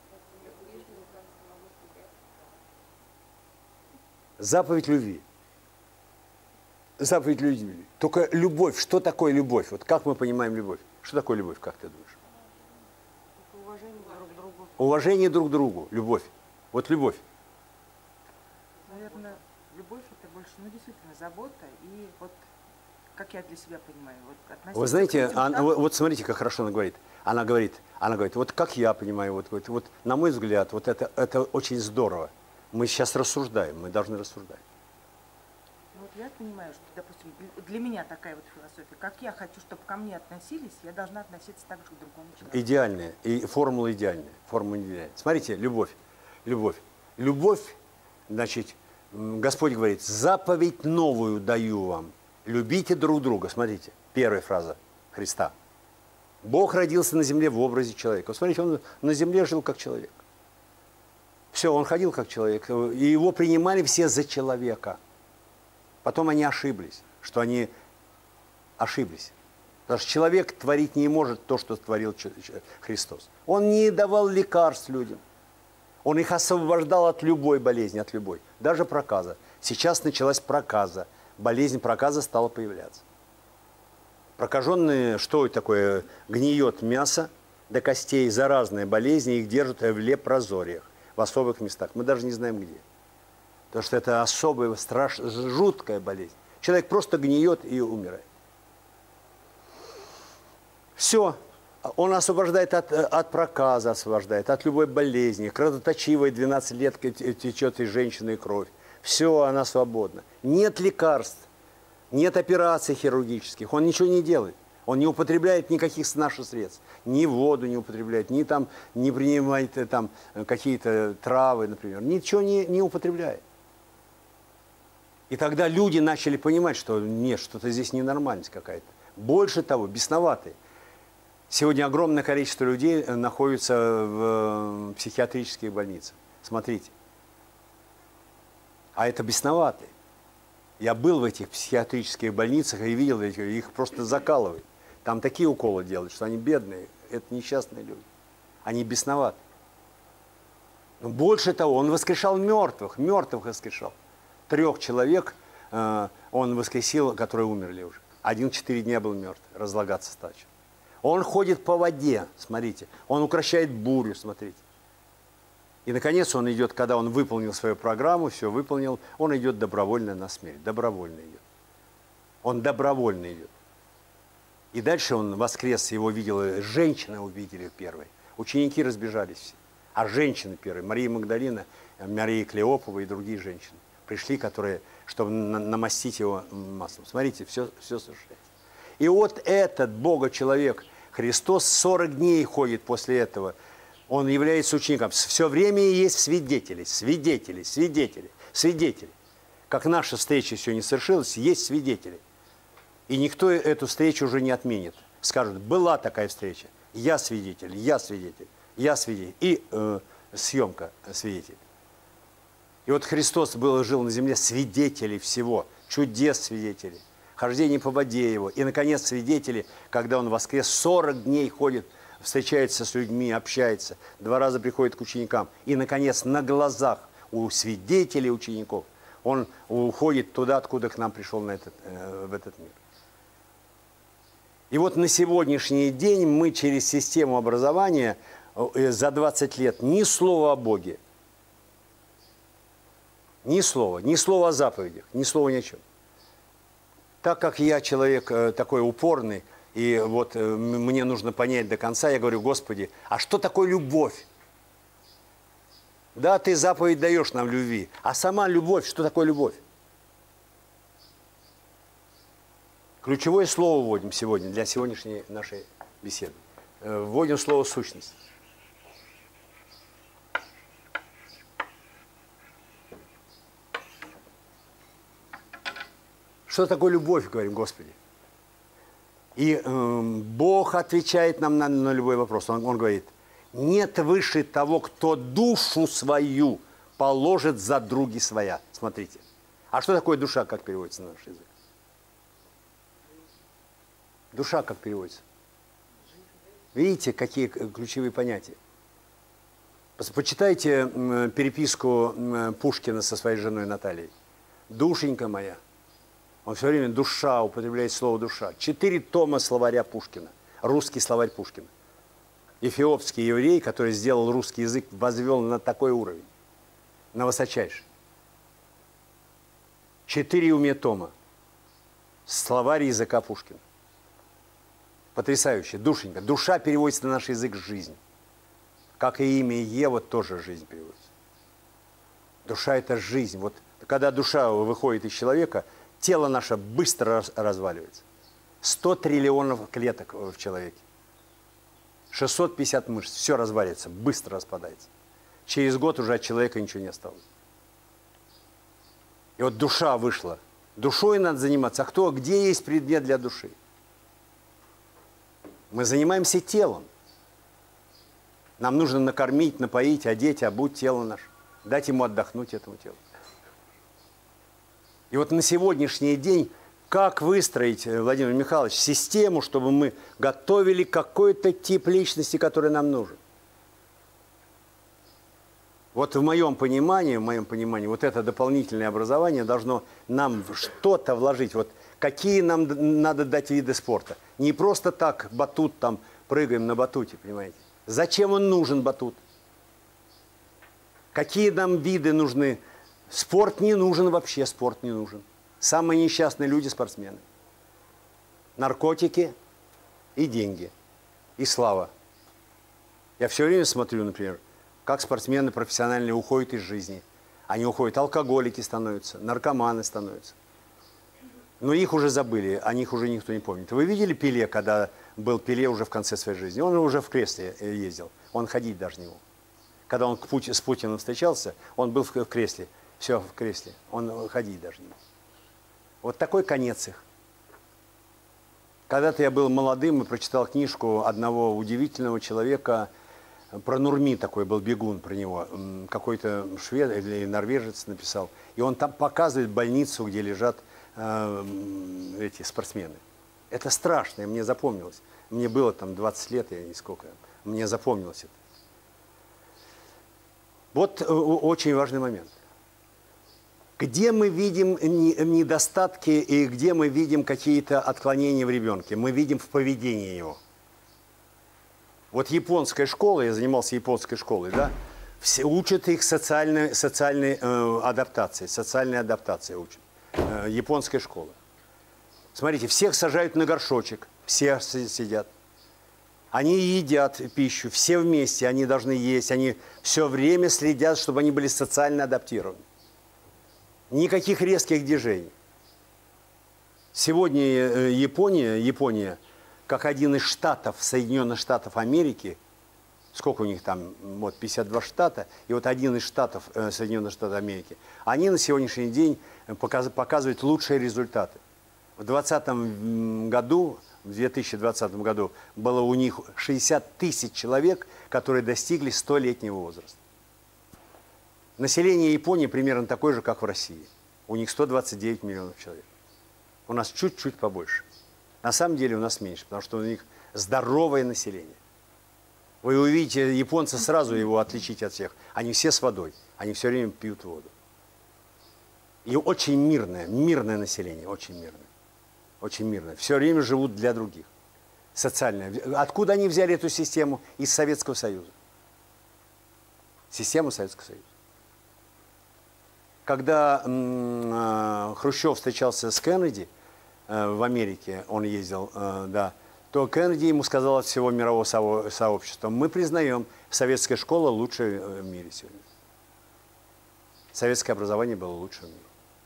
Заповедь любви. Заповедь любви. Только любовь. Что такое любовь? Вот как мы понимаем любовь? Что такое любовь, как ты думаешь? Уважение друг к другу. Уважение друг к другу. Любовь. Вот любовь. Наверное, любовь это больше, ну, действительно, забота и вот, как я для себя понимаю, вот относиться Вы знаете, к людям так, вот смотрите, как хорошо она говорит. Она говорит, вот как я понимаю, вот на мой взгляд, вот это очень здорово. Мы сейчас рассуждаем, мы должны рассуждать. ну, вот я понимаю, что, допустим, для меня такая вот философия, как я хочу, чтобы ко мне относились, я должна относиться так же к другому человеку. Идеальная, и формула идеальная, формула идеальная. Смотрите, любовь, любовь. Любовь, значит, Господь говорит, заповедь новую даю вам. Любите друг друга. Смотрите, первая фраза Христа. Бог родился на земле в образе человека. Вот смотрите, он на земле жил как человек. Все, он ходил как человек. И его принимали все за человека. Потом они ошиблись, что они ошиблись. Потому что человек творить не может то, что творил Христос. Он не давал лекарств людям. Он их освобождал от любой болезни, от любой. Даже проказа. Сейчас началась проказа. Болезнь проказа стала появляться. Прокаженные, что это такое? Гниет мясо до костей, заразные болезни, их держат в лепрозориях, в особых местах. Мы даже не знаем где. Потому что это особая, жуткая болезнь. Человек просто гниет и умирает. Все. Он освобождает от проказа, освобождает, от любой болезни. Кровоточивая 12 лет течет из женщины кровь. Все, она свободна. Нет лекарств, нет операций хирургических. Он ничего не делает. Он не употребляет никаких наших средств. Ни воду не употребляет, не принимает там какие-то травы, например. Ничего не употребляет. И тогда люди начали понимать, что нет, что-то здесь ненормальность какая-то. Больше того, бесноватые. Сегодня огромное количество людей находится в психиатрических больницах. Смотрите. А это бесноватые. Я был в этих психиатрических больницах и видел, их просто закалывают. Там такие уколы делают, что они бедные. Это несчастные люди. Они бесноваты. Но больше того, он воскрешал мертвых. Мертвых воскрешал. 3 человек он воскресил, которые умерли уже. 1 4 дня был мертв, разлагаться стал. Он ходит по воде, смотрите. Он укрощает бурю, смотрите. И, наконец, он идет, когда он выполнил свою программу, все выполнил, он идет добровольно на смерть. Добровольно идет. Он добровольно идет. И дальше он воскрес, его видела, женщины увидели первые. Ученики разбежались все. А женщины первые, Мария Магдалина, Мария Клеопова и другие женщины, пришли, чтобы намастить его маслом. Смотрите, все совершается. И вот этот Бога-человек, Христос, 40 дней ходит после этого. Он является учеником. Все время есть свидетели, свидетели, свидетели, свидетели. Как наша встреча сегодня совершилась, есть свидетели. И никто эту встречу уже не отменит. Скажут, была такая встреча. Я свидетель, я свидетель, я свидетель. И съемка свидетель. И вот Христос жил на земле свидетелей всего, чудес свидетелей. Хождение по воде его. И, наконец, свидетели, когда он воскрес, 40 дней ходит, встречается с людьми, общается. 2 раза приходит к ученикам. И, наконец, на глазах у свидетелей учеников он уходит туда, откуда к нам пришел в этот мир. И вот на сегодняшний день мы через систему образования за 20 лет ни слова о Боге, ни слова о заповедях, ни слова ни о чем. Так как я человек такой упорный, и вот мне нужно понять до конца, я говорю: Господи, а что такое любовь? Да, ты заповедь даешь нам любви, а сама любовь, что такое любовь? Ключевое слово вводим сегодня для сегодняшней нашей беседы. Вводим слово «сущность». Что такое любовь, говорим, Господи? И Бог отвечает нам на любой вопрос. Он говорит: нет выше того, кто душу свою положит за други своя. Смотрите. А что такое душа, как переводится на наш язык? Душа как переводится? Видите, какие ключевые понятия? Почитайте переписку Пушкина со своей женой Натальей. Душенька моя. Он все время душа, употребляет слово душа. 4 тома словаря Пушкина. Русский словарь Пушкина. Эфиопский еврей, который сделал русский язык, возвел на такой уровень. На высочайший. 4 тома. Словарь языка Пушкина. Потрясающе. Душенька. Душа переводится на наш язык «жизнь». Как и имя Ева тоже «жизнь» переводится. Душа – это жизнь. Вот когда душа выходит из человека, тело наше быстро разваливается. 100 триллионов клеток в человеке. 650 мышц. Все разваливается, быстро распадается. Через год уже от человека ничего не осталось. И вот душа вышла. Душой надо заниматься. А где есть предмет для души? Мы занимаемся телом. Нам нужно накормить, напоить, одеть, обуть тело наше. Дать ему отдохнуть, этому телу. И вот на сегодняшний день, как выстроить, Владимир Михайлович, систему, чтобы мы готовили какой-то тип личности, который нам нужен? Вот в моем понимании, вот это дополнительное образование должно нам что-то вложить. Вот какие нам надо дать виды спорта. Не просто так батут там, прыгаем на батуте, понимаете? Зачем он нужен, батут? Какие нам виды нужны? Спорт не нужен вообще, спорт не нужен. Самые несчастные люди – спортсмены. Наркотики и деньги, и слава. Я все время смотрю, например, как спортсмены профессиональные уходят из жизни. Они уходят, алкоголики становятся, наркоманы становятся. Но их уже забыли, о них уже никто не помнит. Вы видели Пеле, когда был Пеле уже в конце своей жизни? Он уже в кресле ездил, он ходить даже не мог. Когда он с Путиным встречался, он был в кресле, все в кресле, он ходить даже не мог. Вот такой конец их. Когда-то я был молодым и прочитал книжку одного удивительного человека, про Нурми такой был бегун, про него. Какой-то швед или норвежец написал. И он там показывает больницу, где лежат эти спортсмены. Это страшно, и мне запомнилось. Мне было там 20 лет, я не сколько. Мне запомнилось это. Вот очень важный момент. Где мы видим недостатки и где мы видим какие-то отклонения в ребенке? Мы видим в поведении его. Вот японская школа, я занимался японской школой, да, все учат их социальной адаптации, социальной адаптации учат. Японская школа. Смотрите, всех сажают на горшочек, все сидят. Они едят пищу, все вместе, они должны есть, они все время следят, чтобы они были социально адаптированы. Никаких резких движений. Сегодня Япония, как один из штатов, Соединенных Штатов Америки, сколько у них там, вот 52 штата, и вот один из штатов Соединенных Штатов Америки, они на сегодняшний день показывают лучшие результаты. В 2020 году было у них 60 тысяч человек, которые достигли 100-летнего возраста. Население Японии примерно такое же, как в России. У них 129 миллионов человек. У нас чуть-чуть побольше. На самом деле у нас меньше, потому что у них здоровое население. Вы увидите, японцы сразу его отличить от всех. Они все с водой, они все время пьют воду. И очень мирное население, очень мирное. Очень мирное. Все время живут для других. Социальное. Откуда они взяли эту систему? Из Советского Союза. Систему Советского Союза. Когда Хрущев встречался с Кеннеди, в Америке он ездил, да, то Кеннеди ему сказал от всего мирового сообщества: мы признаем, советская школа лучшая в мире сегодня. Советское образование было лучшим в мире.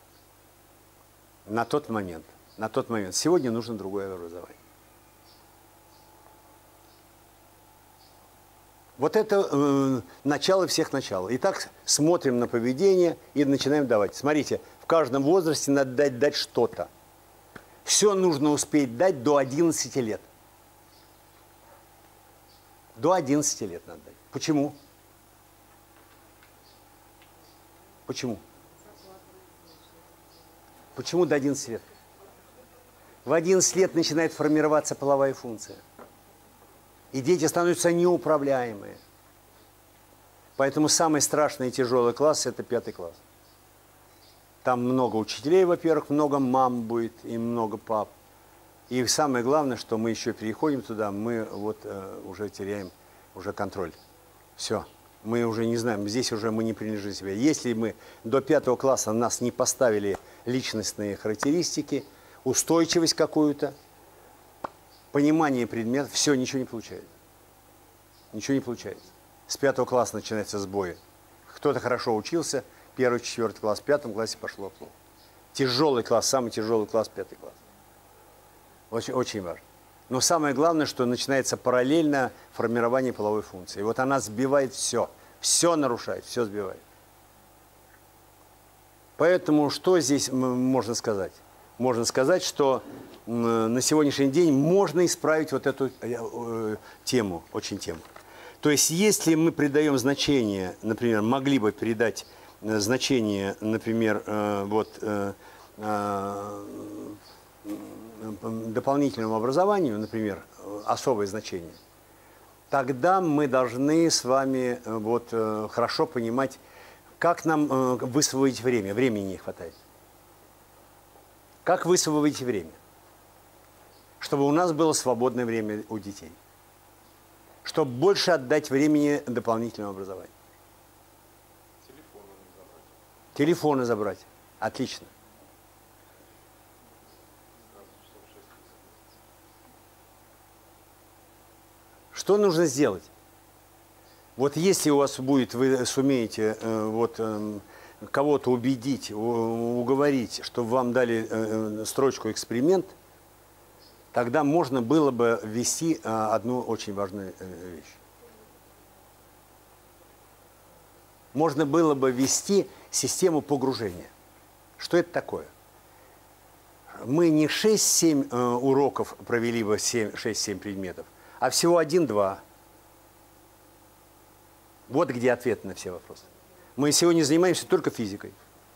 На тот момент. На тот момент. Сегодня нужно другое образование. Вот это начало всех начал. Итак, смотрим на поведение и начинаем давать. Смотрите, в каждом возрасте надо дать что-то. Все нужно успеть дать до 11 лет. До 11 лет надо дать. Почему? Почему? Почему до 11 лет? В 11 лет начинает формироваться половая функция. И дети становятся неуправляемые. Поэтому самый страшный и тяжелый класс – это 5 класс. Там много учителей, во-первых, много мам будет и много пап. И самое главное, что мы еще переходим туда, мы вот уже теряем уже контроль. Все. Мы уже не знаем, здесь уже мы не принадлежим себе. Если мы до 5 класса нас не поставили личностные характеристики, устойчивость какую-то, понимание предметов, все, ничего не получается. Ничего не получается. С 5 класса начинается сбой. Кто-то хорошо учился, 1-4 класс, в 5 классе пошло плохо. Тяжелый класс, самый тяжелый класс, 5 класс. Очень, очень важно. Но самое главное, что начинается параллельно формирование половой функции. И вот она сбивает все. Все нарушает, все сбивает. Поэтому что здесь можно сказать? Можно сказать, что на сегодняшний день можно исправить вот эту тему, очень тему. То есть, если мы придаем значение, например, могли бы придать значение, например, дополнительному образованию, например, особое значение, тогда мы должны с вами хорошо понимать, как нам высвоить время. Времени не хватает. Как высвоить время? Чтобы у нас было свободное время у детей. Чтобы больше отдать времени дополнительному образованию. Телефоны забрать. Отлично. Что нужно сделать? Вот если у вас будет, вы сумеете кого-то убедить, уговорить, чтобы вам дали строчку «эксперимент», тогда можно было бы ввести одну очень важную вещь. Можно было бы ввести систему погружения. Что это такое? Мы не 6-7 уроков провели бы 6-7 предметов, а всего 1-2. Вот где ответ на все вопросы. Мы сегодня занимаемся только физикой.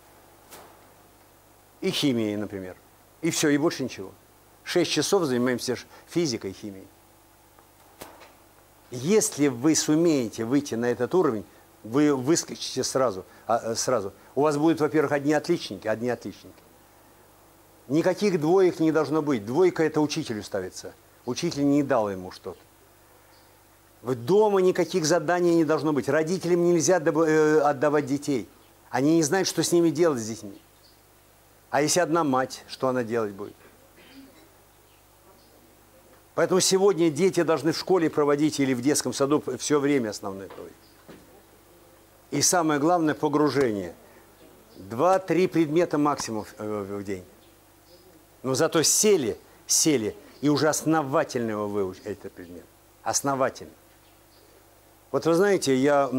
И химией, например. И все, и больше ничего. 6 часов занимаемся физикой и химией. Если вы сумеете выйти на этот уровень, вы выскочите сразу. У вас будут, во-первых, одни отличники. Никаких двоек не должно быть. Двойка – это учителю ставится. Учитель не дал ему что-то. Дома никаких заданий не должно быть. Родителям нельзя отдавать детей. Они не знают, что с ними делать с детьми. А если одна мать, что она делать будет? Поэтому сегодня дети должны в школе проводить или в детском саду все время основное проводить. И самое главное – погружение. 2-3 предмета максимум в день. Но зато сели и уже основательно его выучить, этот предмет. Основательно. Вот вы знаете,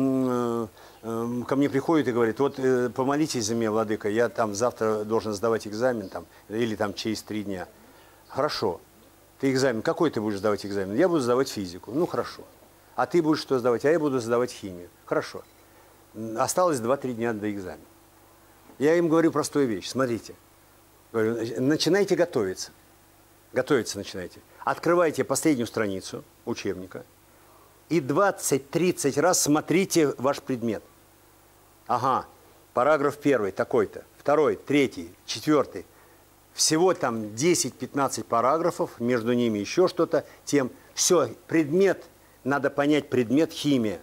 ко мне приходит и говорит: вот помолитесь за меня, владыка, я там завтра должен сдавать экзамен, там, или там через 3 дня. Хорошо. Ты экзамен, какой ты будешь сдавать экзамен? Я буду сдавать физику. Ну, хорошо. А ты будешь что сдавать? А я буду сдавать химию. Хорошо. Осталось 2-3 дня до экзамена. Я им говорю простую вещь. Смотрите. Говорю, начинайте готовиться. Готовиться начинайте. Открывайте последнюю страницу учебника и 20-30 раз смотрите ваш предмет. Ага, параграф 1 такой-то, 2, 3, 4. Всего там 10-15 параграфов, между ними еще что-то, тем. Все, предмет, надо понять предмет химия.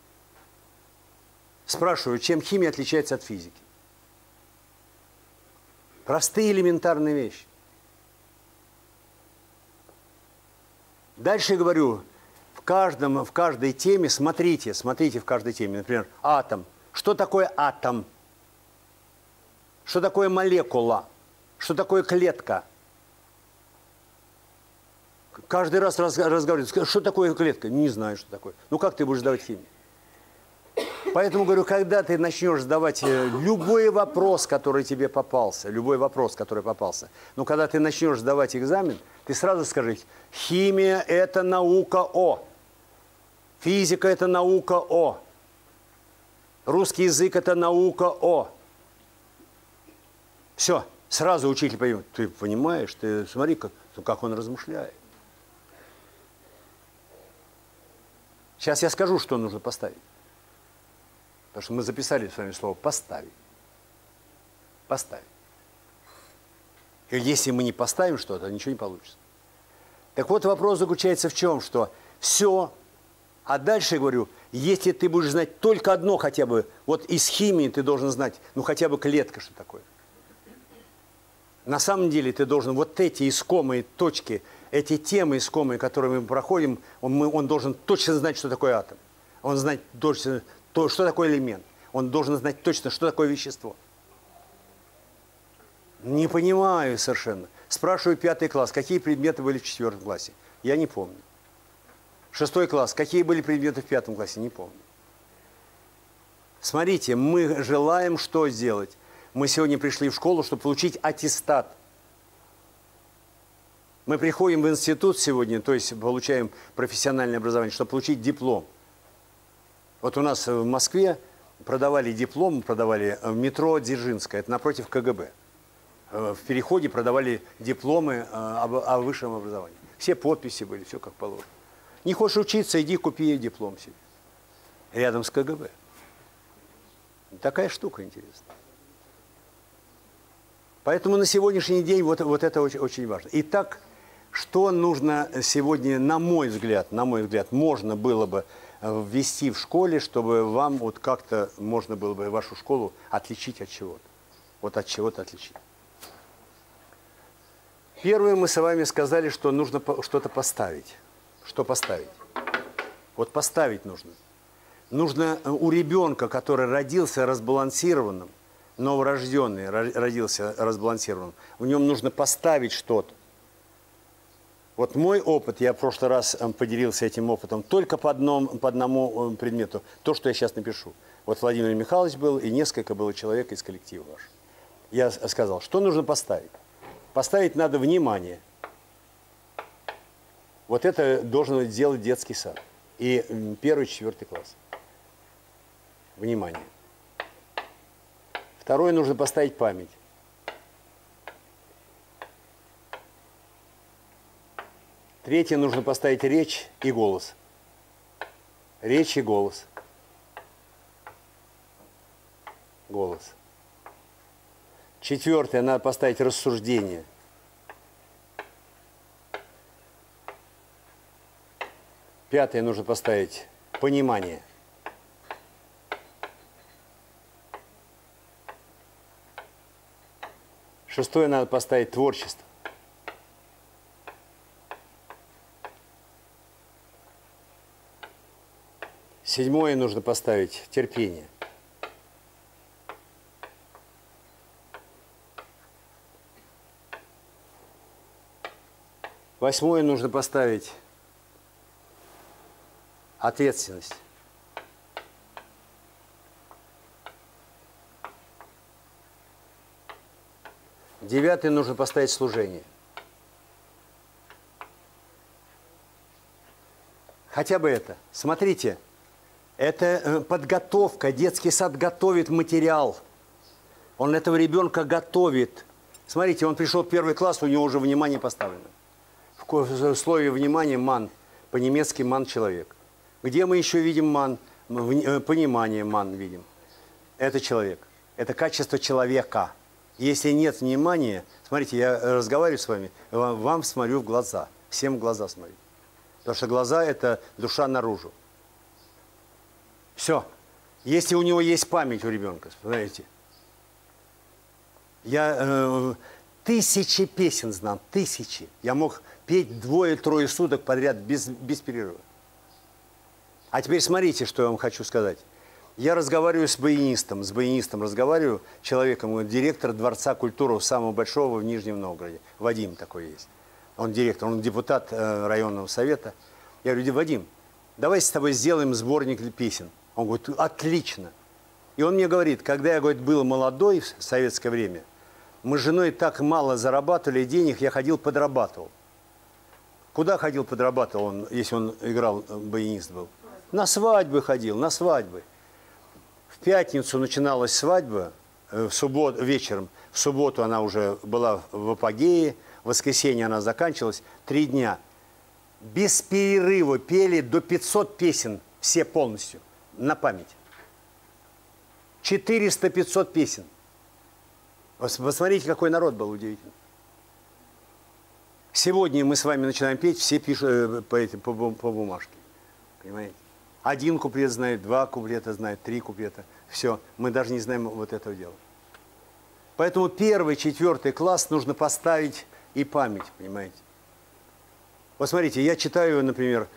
Спрашиваю, чем химия отличается от физики? Простые элементарные вещи. Дальше я говорю, в каждой теме, смотрите в каждой теме. Например, атом. Что такое атом? Что такое молекула? Что такое клетка? Каждый раз разговаривают, что такое клетка? Не знаю, что такое. Ну как ты будешь сдавать химию? Поэтому говорю, когда ты начнешь задавать любой вопрос, который тебе попался, но когда ты начнешь сдавать экзамен, ты сразу скажи, химия – это наука о, физика – это наука о, русский язык – это наука о. Все, сразу учитель поймет, ты понимаешь, ты смотри, как он размышляет. Сейчас я скажу, что нужно поставить. Потому что мы записали с вами слово «поставить». Поставить. И если мы не поставим что-то, ничего не получится. Так вот, вопрос заключается в чем? Что все, а дальше я говорю, если ты будешь знать только одно хотя бы, вот из химии ты должен знать, ну хотя бы клетка, что такое. На самом деле ты должен вот эти искомые точки, эти темы искомые, которые мы проходим, он должен точно знать, что такое атом. Он знать точно, что такое элемент. Он должен знать точно, что такое вещество. Не понимаю совершенно. Спрашиваю 5 класс, какие предметы были в 4 классе? Я не помню. 6 класс, какие были предметы в 5 классе? Не помню. Смотрите, мы желаем что сделать? Мы сегодня пришли в школу, чтобы получить аттестат. Мы приходим в институт сегодня, то есть получаем профессиональное образование, чтобы получить диплом. Вот у нас в Москве продавали диплом, продавали в метро Дзержинская, это напротив КГБ. В переходе продавали дипломы о высшем образовании. Все подписи были, все как положено. Не хочешь учиться, иди купи диплом себе. Рядом с КГБ. Такая штука интересная. Поэтому на сегодняшний день вот это очень, очень важно. Итак, что нужно сегодня, на мой взгляд, можно было бы ввести в школе, чтобы вам вот как-то можно было бы вашу школу отличить от чего-то. Вот от чего-то отличить. Первое, мы с вами сказали, что нужно что-то поставить. Что поставить? Вот поставить нужно. Нужно у ребенка, который родился разбалансированным, новорожденный родился разбалансированным, в нем нужно поставить что-то. Вот мой опыт, я в прошлый раз поделился этим опытом только по одному предмету, то, что я сейчас напишу. Вот Владимир Михайлович был, и несколько было человек из коллектива вашего. Я сказал, что нужно поставить? Поставить надо внимание. Вот это должен делать детский сад. И 1-4 класс. Внимание. Второе, нужно поставить память. Третье, нужно поставить речь и голос. Речь и голос. Голос. Четвертое, надо поставить рассуждение. Пятое, нужно поставить понимание. Шестое, надо поставить творчество. Седьмое, нужно поставить терпение. Восьмое, нужно поставить ответственность. Девятое, нужно поставить служение. Хотя бы это. Смотрите, это подготовка. Детский сад готовит материал. Он этого ребенка готовит. Смотрите, он пришел в 1 класс, у него уже внимание поставлено. В слове внимания ман. По-немецки ман человек. Где мы еще видим ман? Понимание ман видим. Это человек. Это качество человека. Если нет внимания, смотрите, я разговариваю с вами, вам смотрю в глаза. Всем в глаза смотрю. Потому что глаза – это душа наружу. Все. Если у него есть память у ребенка, смотрите. тысячи песен знал, тысячи. Я мог петь 2-3 суток подряд без перерыва. А теперь смотрите, что я вам хочу сказать. Я разговариваю с баянистом разговариваю, человеком, директор Дворца культуры самого большого в Нижнем Новгороде. Вадим такой есть. Он директор, он депутат районного совета. Я говорю: Вадим, давай с тобой сделаем сборник песен. Он говорит: отлично. И он мне говорит, когда я, говорит, был молодой в советское время, мы с женой так мало зарабатывали денег, я ходил подрабатывал. Куда ходил подрабатывал он, если он играл, баянист был? На свадьбы ходил, на свадьбы. В пятницу начиналась свадьба, в субботу, вечером. В субботу она уже была в апогее, в воскресенье она заканчивалась. 3 дня. Без перерыва пели до 500 песен, все полностью, на память. 400-500 песен. Посмотрите, какой народ был удивительный. Сегодня мы с вами начинаем петь, все пишут по бумажке. Понимаете? 1 куплет знает, 2 куплета знает, 3 куплета. Все, мы даже не знаем вот этого дела. Поэтому 1-4 класс нужно поставить и память, понимаете? Посмотрите, я читаю, например,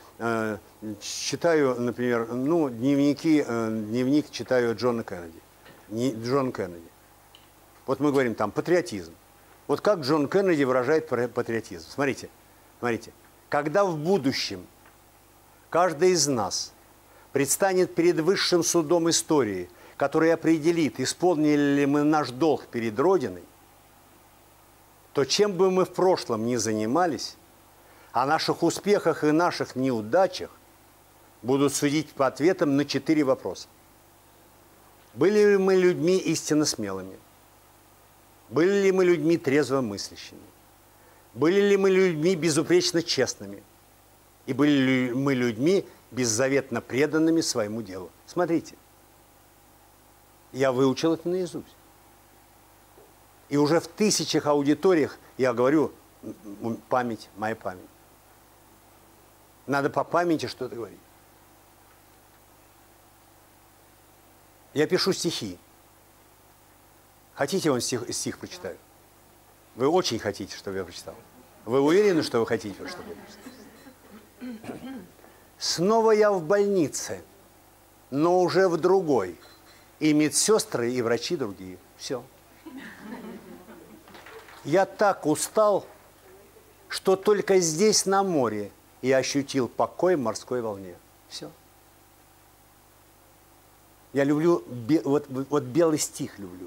дневник читаю Джона Кеннеди. Джон Кеннеди. Вот мы говорим там патриотизм. Вот как Джон Кеннеди выражает патриотизм. Смотрите. Когда в будущем каждый из нас предстанет перед высшим судом истории, который определит, исполнили ли мы наш долг перед Родиной, то чем бы мы в прошлом ни занимались, о наших успехах и наших неудачах будут судить по ответам на 4 вопроса. Были ли мы людьми истинно смелыми? Были ли мы людьми трезво мыслящими? Были ли мы людьми безупречно честными? И были ли мы людьми беззаветно преданными своему делу? Смотрите, я выучил это наизусть. И уже в тысячах аудиториях я говорю: память, моя память. Надо по памяти что-то говорить. Я пишу стихи. Хотите, я вам стих прочитаю? Вы очень хотите, чтобы я прочитал? Вы уверены, что вы хотите, чтобы я прочитал? Снова я в больнице, но уже в другой. И медсестры, и врачи другие. Все. Я так устал, что только здесь, на море, я ощутил покой в морской волне. Все. Я люблю, вот белый стих люблю.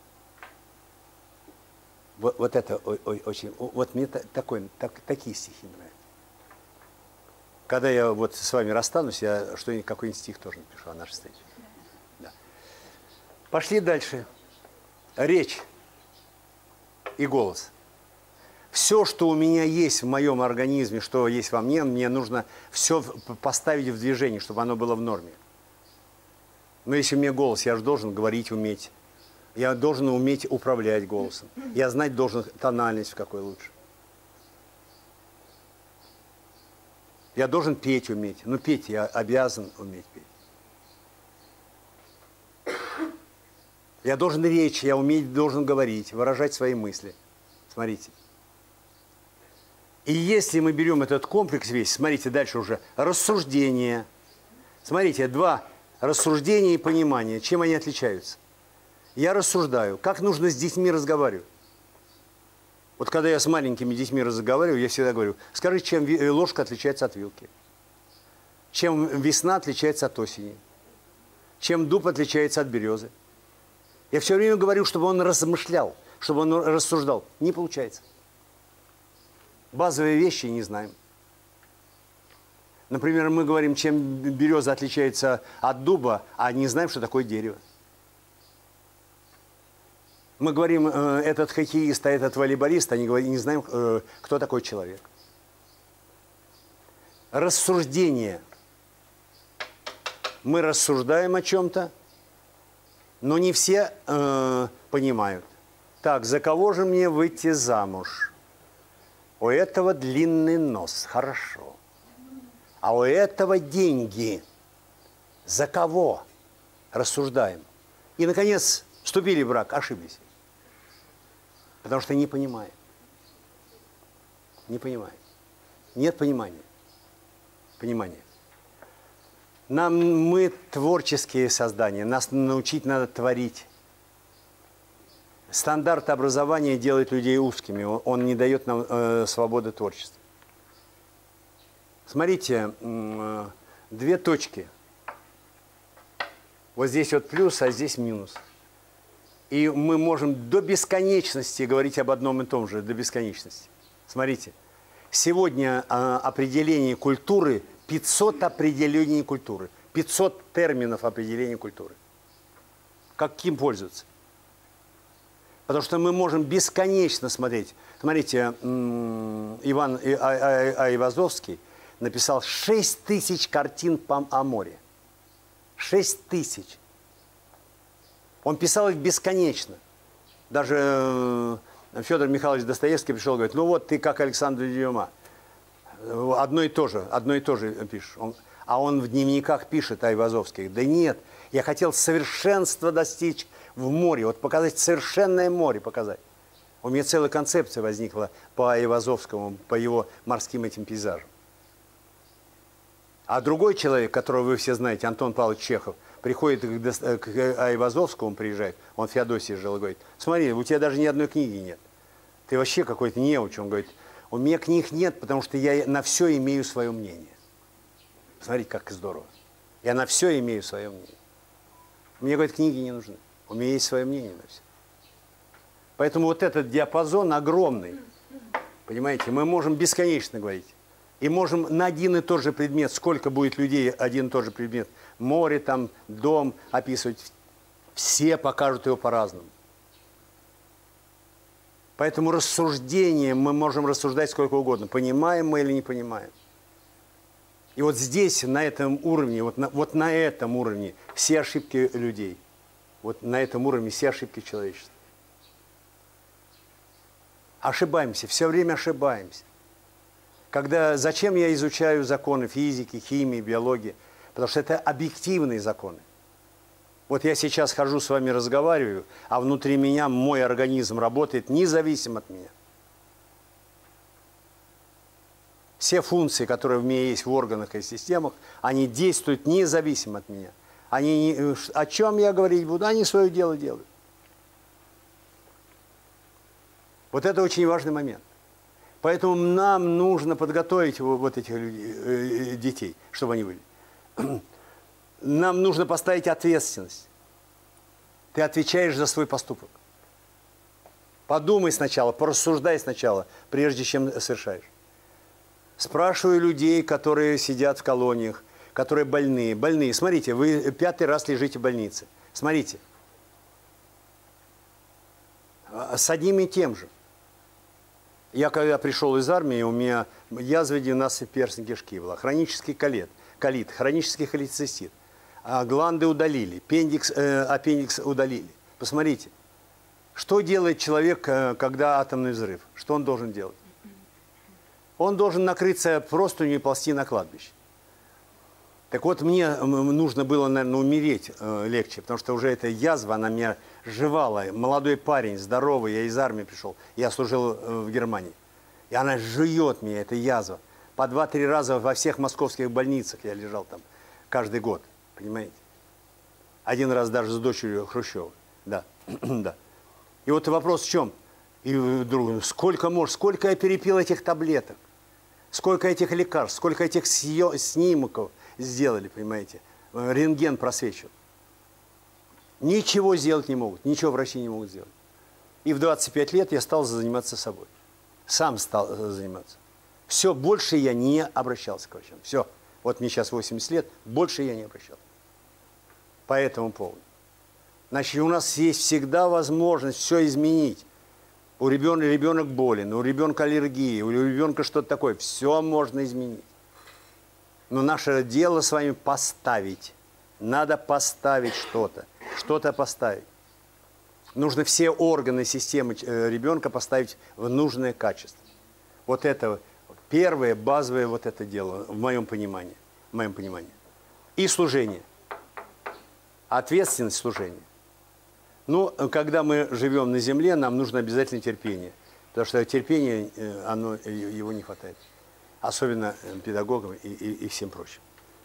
Вот это очень, вот мне такие стихи нравятся. Когда я вот с вами расстанусь, я что-нибудь, какой-нибудь стих тоже напишу о нашей встрече. Да. Пошли дальше. Речь и голос. Все, что у меня есть в моем организме, что есть во мне нужно все поставить в движение, чтобы оно было в норме. Но если у меня голос, я же должен говорить уметь. Я должен уметь управлять голосом. Я знать должен тональность, в какой лучше. Я должен петь уметь. Ну, петь я обязан уметь петь. Я должен речь, я должен говорить, выражать свои мысли. Смотрите. И если мы берем этот комплекс весь, смотрите, дальше уже рассуждение. Смотрите, 2 рассуждения и понимание. Чем они отличаются? Я рассуждаю, как нужно с детьми разговаривать. Вот когда я с маленькими детьми разговариваю, я всегда говорю: скажи, чем ложка отличается от вилки? Чем весна отличается от осени? Чем дуб отличается от березы? Я все время говорю, чтобы он размышлял, чтобы он рассуждал. Не получается. Базовые вещи не знаем. Например, мы говорим, чем береза отличается от дуба, а не знаем, что такое дерево. Мы говорим, этот хоккеист, а этот волейболист, они говорят, не знаем, кто такой человек. Рассуждение. Мы рассуждаем о чем-то, но не все понимают. Так, за кого же мне выйти замуж? У этого длинный нос, хорошо. А у этого деньги. За кого? Рассуждаем. И, наконец, вступили в брак, ошиблись. Потому что не понимаем. Не понимаем. Нет понимания. Понимания. Мы творческие создания. Нас научить надо творить. Стандарт образования делает людей узкими. Он не дает нам свободы творчества. Смотрите, две точки. Вот здесь вот плюс, а здесь минус. И мы можем до бесконечности говорить об одном и том же, до бесконечности. Смотрите, сегодня определение культуры, 500 определений культуры, 500 терминов определения культуры. Каким пользоваться? Потому что мы можем бесконечно смотреть. Смотрите, Иван Айвазовский написал 6000 картин о море. 6000. Он писал их бесконечно. Даже Федор Михайлович Достоевский пришел и говорит, ну вот ты как Александр Дюма. Одно и то же пишешь. А он в дневниках пишет, Айвазовский. Да нет, я хотел совершенства достичь в море. Вот показать совершенное море, показать. У меня целая концепция возникла по Айвазовскому, по его морским этим пейзажам. А другой человек, которого вы все знаете, Антон Павлович Чехов, приходит к Айвазовскому, приезжает, он в Феодосии жил, и говорит, смотри, у тебя даже ни одной книги нет. Ты вообще какой-то неуч. Он говорит, у меня книг нет, потому что я на все имею свое мнение. Смотрите, как здорово. Я на все имею свое мнение. Мне, говорит, книги не нужны. У меня есть свое мнение на все. Поэтому вот этот диапазон огромный. Понимаете, мы можем бесконечно говорить. И можем на один и тот же предмет, сколько будет людей, один и тот же предмет, море, там, дом описывать, все покажут его по-разному. Поэтому рассуждение мы можем рассуждать сколько угодно, понимаем мы или не понимаем. И вот здесь, на этом уровне, вот на этом уровне все ошибки людей, вот на этом уровне все ошибки человечества. Ошибаемся, все время ошибаемся. Зачем я изучаю законы физики, химии, биологии? Потому что это объективные законы. Вот я сейчас хожу с вами, разговариваю, а внутри меня мой организм работает независимо от меня. Все функции, которые у меня есть в органах и системах, они действуют независимо от меня. О чем я говорить буду? Они свое дело делают. Вот это очень важный момент. Поэтому нам нужно подготовить вот этих детей, чтобы они были. Нам нужно поставить ответственность. Ты отвечаешь за свой поступок. Подумай сначала, порассуждай сначала, прежде чем совершаешь. Спрашиваю людей, которые сидят в колониях, которые больные. Больные, смотрите, вы 5-й раз лежите в больнице. Смотрите. С одним и тем же. Я когда пришел из армии, у меня язва 12-перстной кишки была, хронический колит, хронический холецистит, гланды удалили, аппендикс удалили. Посмотрите, что делает человек, когда атомный взрыв? Что он должен делать? Он должен накрыться простынью и ползти на кладбище. Так вот, мне нужно было, наверное, умереть легче, потому что уже эта язва, она меня жевала. Молодой парень, здоровый, я из армии пришел, я служил в Германии. И она жует меня, эта язва. По 2-3 раза во всех московских больницах я лежал там каждый год, понимаете? Один раз даже с дочерью Хрущева, да, да. И вот вопрос в чем? И вдруг, сколько я перепил этих таблеток, сколько этих лекарств, сколько этих снимков сделали, понимаете, рентген просвечивал. Ничего сделать не могут, ничего врачи не могут сделать. И в 25 лет я стал заниматься собой. Сам стал заниматься. Все, больше я не обращался к врачам. Все, вот мне сейчас 80 лет, больше я не обращался. По этому поводу. Значит, у нас есть всегда возможность все изменить. У ребенок болен, у ребенка аллергия, у ребенка что-то такое. Все можно изменить. Но наше дело с вами поставить. Надо поставить что-то. Что-то поставить. Нужно все органы системы ребенка поставить в нужное качество. Вот это первое, базовое вот это дело, в моем понимании. И служение. Ответственность служения. Но когда мы живем на земле, нам нужно обязательно терпение. Потому что терпение, его не хватает. Особенно педагогам и всем прочим.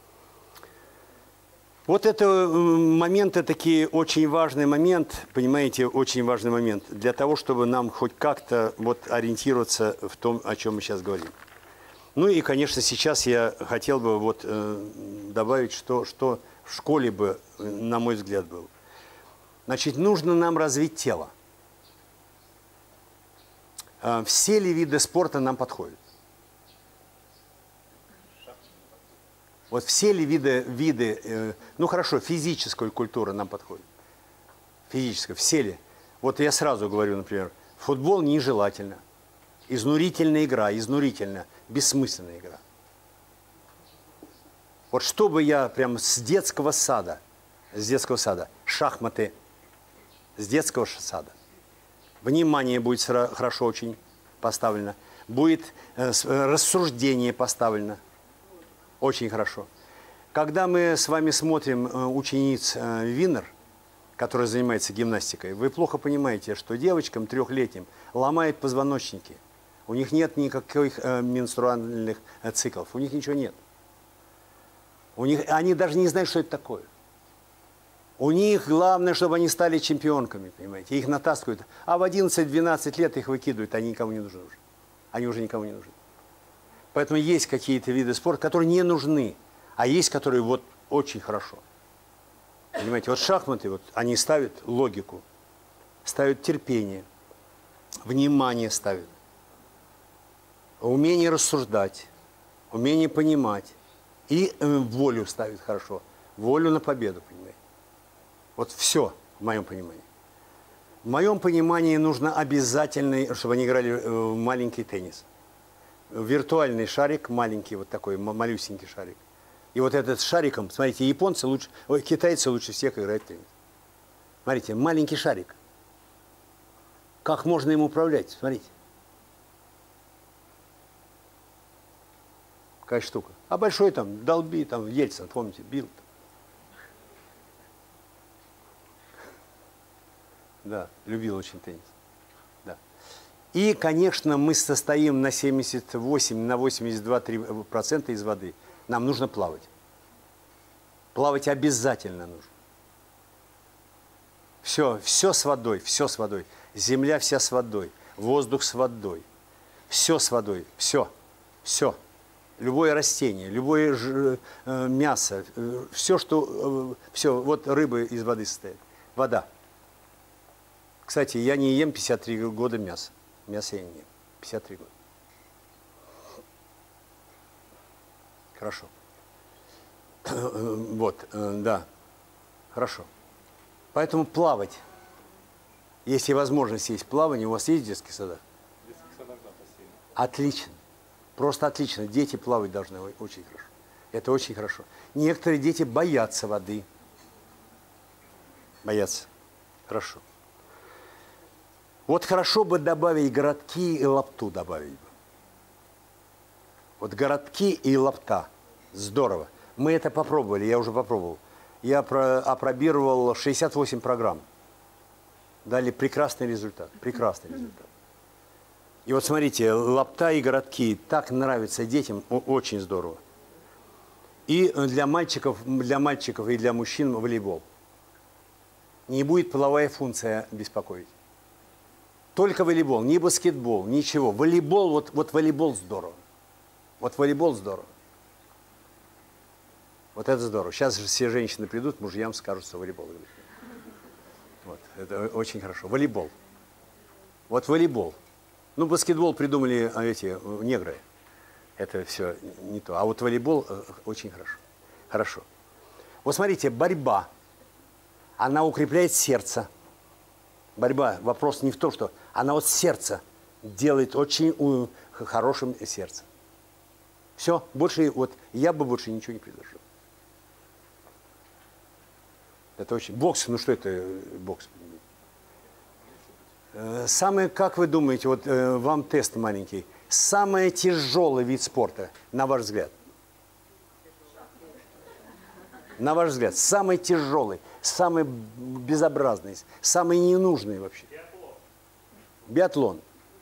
Вот это моменты такие, очень важный момент, понимаете, очень важный момент, для того, чтобы нам хоть как-то вот ориентироваться в том, о чем мы сейчас говорим. Ну и, конечно, сейчас я хотел бы вот добавить, что в школе бы, на мой взгляд, было. Значит, нужно нам развить тело. Все ли виды спорта нам подходят? Вот все ли виды, ну хорошо, физическая культура нам подходит? Физическая, все ли? Вот я сразу говорю, например, футбол нежелательно. Изнурительная игра, изнурительная, бессмысленная игра. Вот чтобы я прям с детского сада, шахматы с детского сада, внимание будет хорошо очень поставлено, будет рассуждение поставлено. Очень хорошо. Когда мы с вами смотрим учениц Винер, которая занимается гимнастикой, вы плохо понимаете, что девочкам 3-летним ломают позвоночники. У них нет никаких менструальных циклов, у них ничего нет. Они даже не знают, что это такое. У них главное, чтобы они стали чемпионками, понимаете. Их натаскивают, а в 11-12 лет их выкидывают, они никому не нужны уже. Они уже никому не нужны. Поэтому есть какие-то виды спорта, которые не нужны, а есть, которые вот очень хорошо. Понимаете, вот шахматы, вот, они ставят логику, ставят терпение, внимание ставят, умение рассуждать, умение понимать и волю ставят хорошо, волю на победу, понимаете. Вот все в моем понимании. В моем понимании нужно обязательно, чтобы они играли в маленький теннис. Виртуальный шарик, маленький вот такой, малюсенький шарик. И вот этот шариком, смотрите, японцы лучше, китайцы лучше всех играют в теннис. Смотрите, маленький шарик. Как можно им управлять? Смотрите. Какая штука. А большой там, долби, там, Ельцин, помните, бил. Да, любил очень теннис. Да. И, конечно, мы состоим на 78, на 82% из воды. Нам нужно плавать. Плавать обязательно нужно. Все с водой, все с водой. Земля вся с водой, воздух с водой. Все с водой, все. Любое растение, любое мясо, все, вот рыбы из воды состоят. Вода. Кстати, я не ем 53 года мясо. Мясо я не ем. 53 года. Хорошо. Вот, да. Хорошо. Поэтому плавать. Если возможность есть плавание, у вас есть детский садок? В детских садах, да, бассейн. Отлично. Просто отлично. Дети плавать должны очень хорошо. Это очень хорошо. Некоторые дети боятся воды. Боятся. Хорошо. Вот хорошо бы добавить городки и лапту добавить бы. Вот городки и лапта. Здорово. Мы это попробовали, я уже попробовал. Я опробировал 68 программ. Дали прекрасный результат. Прекрасный результат. И вот смотрите, лапта и городки так нравятся детям, очень здорово. И для мальчиков и для мужчин волейбол. Не будет половая функция беспокоить. Только волейбол, не баскетбол, ничего. Волейбол, вот волейбол здорово. Вот волейбол здорово. Вот это здорово. Сейчас же все женщины придут, мужьям скажут, что волейбол. Вот, это очень хорошо. Волейбол. Вот волейбол. Ну, баскетбол придумали эти негры. Это все не то. А вот волейбол очень хорошо. Хорошо. Вот смотрите, борьба. Она укрепляет сердце. Борьба. Вопрос не в том, что она вот сердце делает очень хорошим сердцем. Все. Больше вот я бы больше ничего не предложил. Это очень... Бокс, ну что это бокс? Самое, как вы думаете, вот вам тест маленький, самый тяжелый вид спорта, на ваш взгляд? На ваш взгляд, самый тяжелый, самый безобразный, самый ненужный вообще? Биатлон.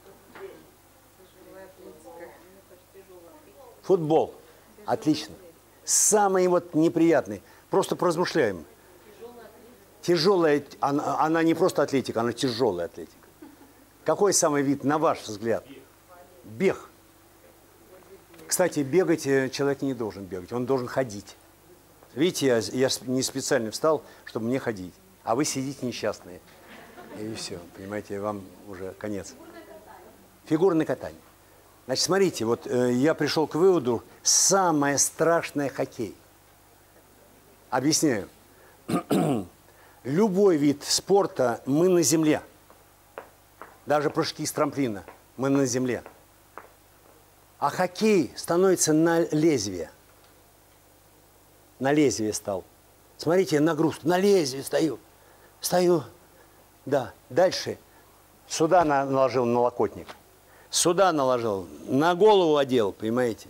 Футбол. Отлично. Самый вот неприятный. Просто поразмышляем. Тяжелая, она не просто атлетика, она тяжелая атлетика. Какой самый вид, на ваш взгляд? Бег. Кстати, бегать человек не должен бегать, он должен ходить. Видите, я не специально встал, чтобы мне ходить. А вы сидите несчастные. И все, понимаете, вам уже конец. Фигурное катание. Значит, смотрите, вот я пришел к выводу, самое страшное хоккей. Объясняю. Любой вид спорта мы на земле. Даже прыжки с трамплина мы на земле. А хоккей становится на лезвие. На лезвие стал. Смотрите, нагрузку. На лезвие стою. Стою. Да. Дальше. Сюда наложил налокотник. Сюда наложил. На голову одел, понимаете.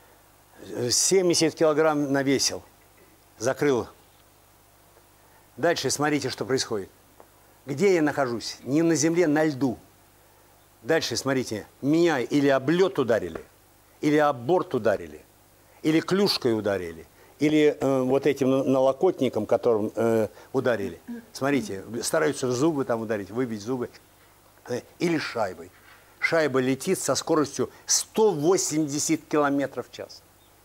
70 килограмм навесил. Закрыл. Дальше смотрите, что происходит. Где я нахожусь? Не на земле, на льду. Дальше смотрите. Меня или об лед ударили, или об борт ударили, или клюшкой ударили, или вот этим налокотником, которым ударили. Смотрите, стараются в зубы там ударить, выбить зубы. Или шайбой. Шайба летит со скоростью 180 километров в час.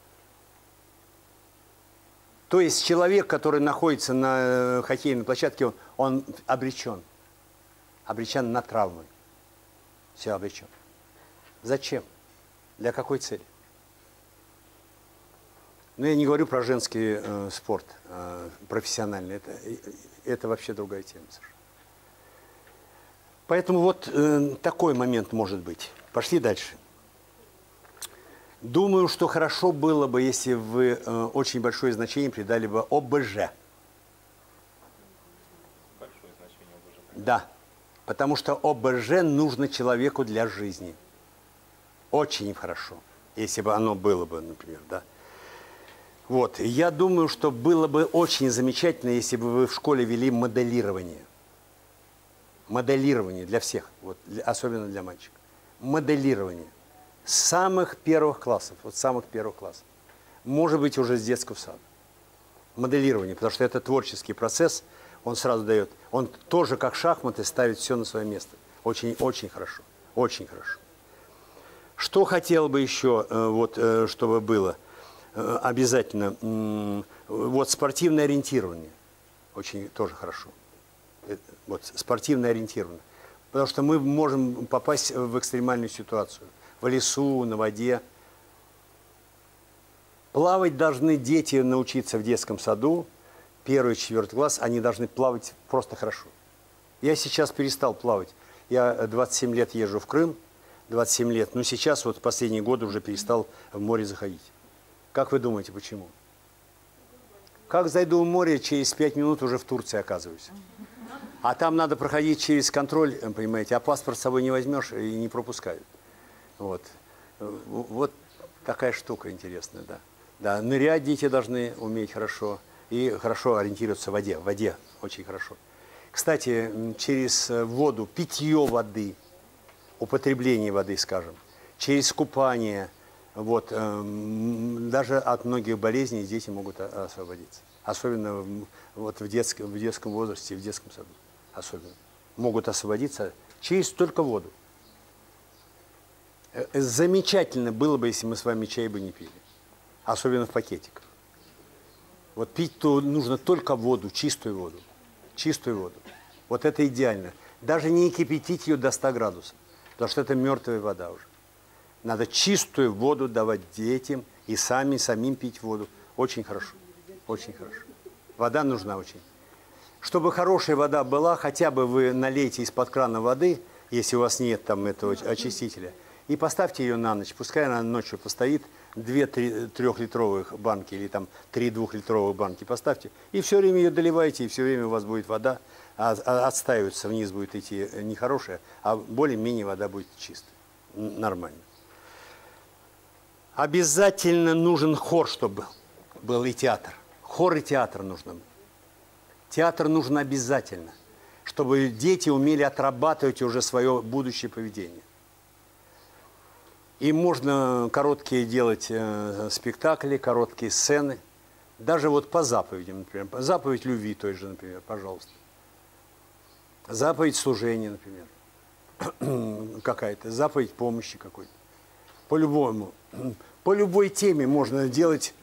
То есть человек, который находится на хоккейной площадке, он обречен. Обречен на травмы. Все обречен. Зачем? Для какой цели? Ну, я не говорю про женский спорт профессиональный. Это вообще другая тема. Поэтому вот такой момент может быть. Пошли дальше. Думаю, что хорошо было бы, если вы очень большое значение придали бы ОБЖ. Большое значение ОБЖ. Да, потому что ОБЖ нужно человеку для жизни. Очень хорошо, если бы оно было бы, например, да. Вот, я думаю, что было бы очень замечательно, если бы вы в школе вели моделирование. Моделирование для всех, вот, особенно для мальчиков. Моделирование. С самых первых классов, вот с самых первых классов. Может быть, уже с детского сада. Моделирование, потому что это творческий процесс, он сразу дает. Он тоже, как шахматы, ставит все на свое место. Очень, очень хорошо. Очень хорошо. Что хотел бы еще, вот, чтобы было? Обязательно. Вот спортивное ориентирование. Очень тоже хорошо. Вот, спортивное ориентирование. Потому что мы можем попасть в экстремальную ситуацию. В лесу, на воде. Плавать должны дети научиться в детском саду. 1-4 класс, они должны плавать просто хорошо. Я сейчас перестал плавать. Я 27 лет езжу в Крым, 27 лет. Но сейчас, вот последние годы, уже перестал в море заходить. Как вы думаете, почему? Как зайду в море, через 5 минут уже в Турции оказываюсь. А там надо проходить через контроль, понимаете, а паспорт с собой не возьмешь и не пропускают. Вот. Вот такая штука интересная, да. Да, нырять дети должны уметь хорошо и хорошо ориентироваться в воде. В воде очень хорошо. Кстати, через воду, питье воды, употребление воды, скажем, через купание, вот, даже от многих болезней дети могут освободиться. Особенно вот в детском возрасте, в детском саду. Особенно. Могут освободиться через только воду. Замечательно было бы, если мы с вами чай бы не пили. Особенно в пакетиках. Вот пить-то нужно только воду, чистую воду. Чистую воду. Вот это идеально. Даже не кипятить ее до 100 градусов. Потому что это мертвая вода уже. Надо чистую воду давать детям и самим пить воду. Очень хорошо. Очень хорошо. Вода нужна очень. Чтобы хорошая вода была, хотя бы вы налейте из-под крана воды, если у вас нет там этого очистителя, и поставьте ее на ночь. Пускай она ночью постоит, 2 3-литровых банки или там 3 2-литровых банки поставьте. И все время ее доливайте, и все время у вас будет вода, отстаивается, вниз будет идти нехорошая, а более-менее вода будет чистая. Нормально. Обязательно нужен хор, чтобы был и театр. Хор и театр нужно. Театр нужно обязательно, чтобы дети умели отрабатывать уже свое будущее поведение. И можно короткие делать спектакли, короткие сцены. Даже вот по заповедям, например. Заповедь любви той же, например, пожалуйста. Заповедь служения, например. Какая-то. Заповедь помощи какой-то. По-любому. По любой теме можно делать,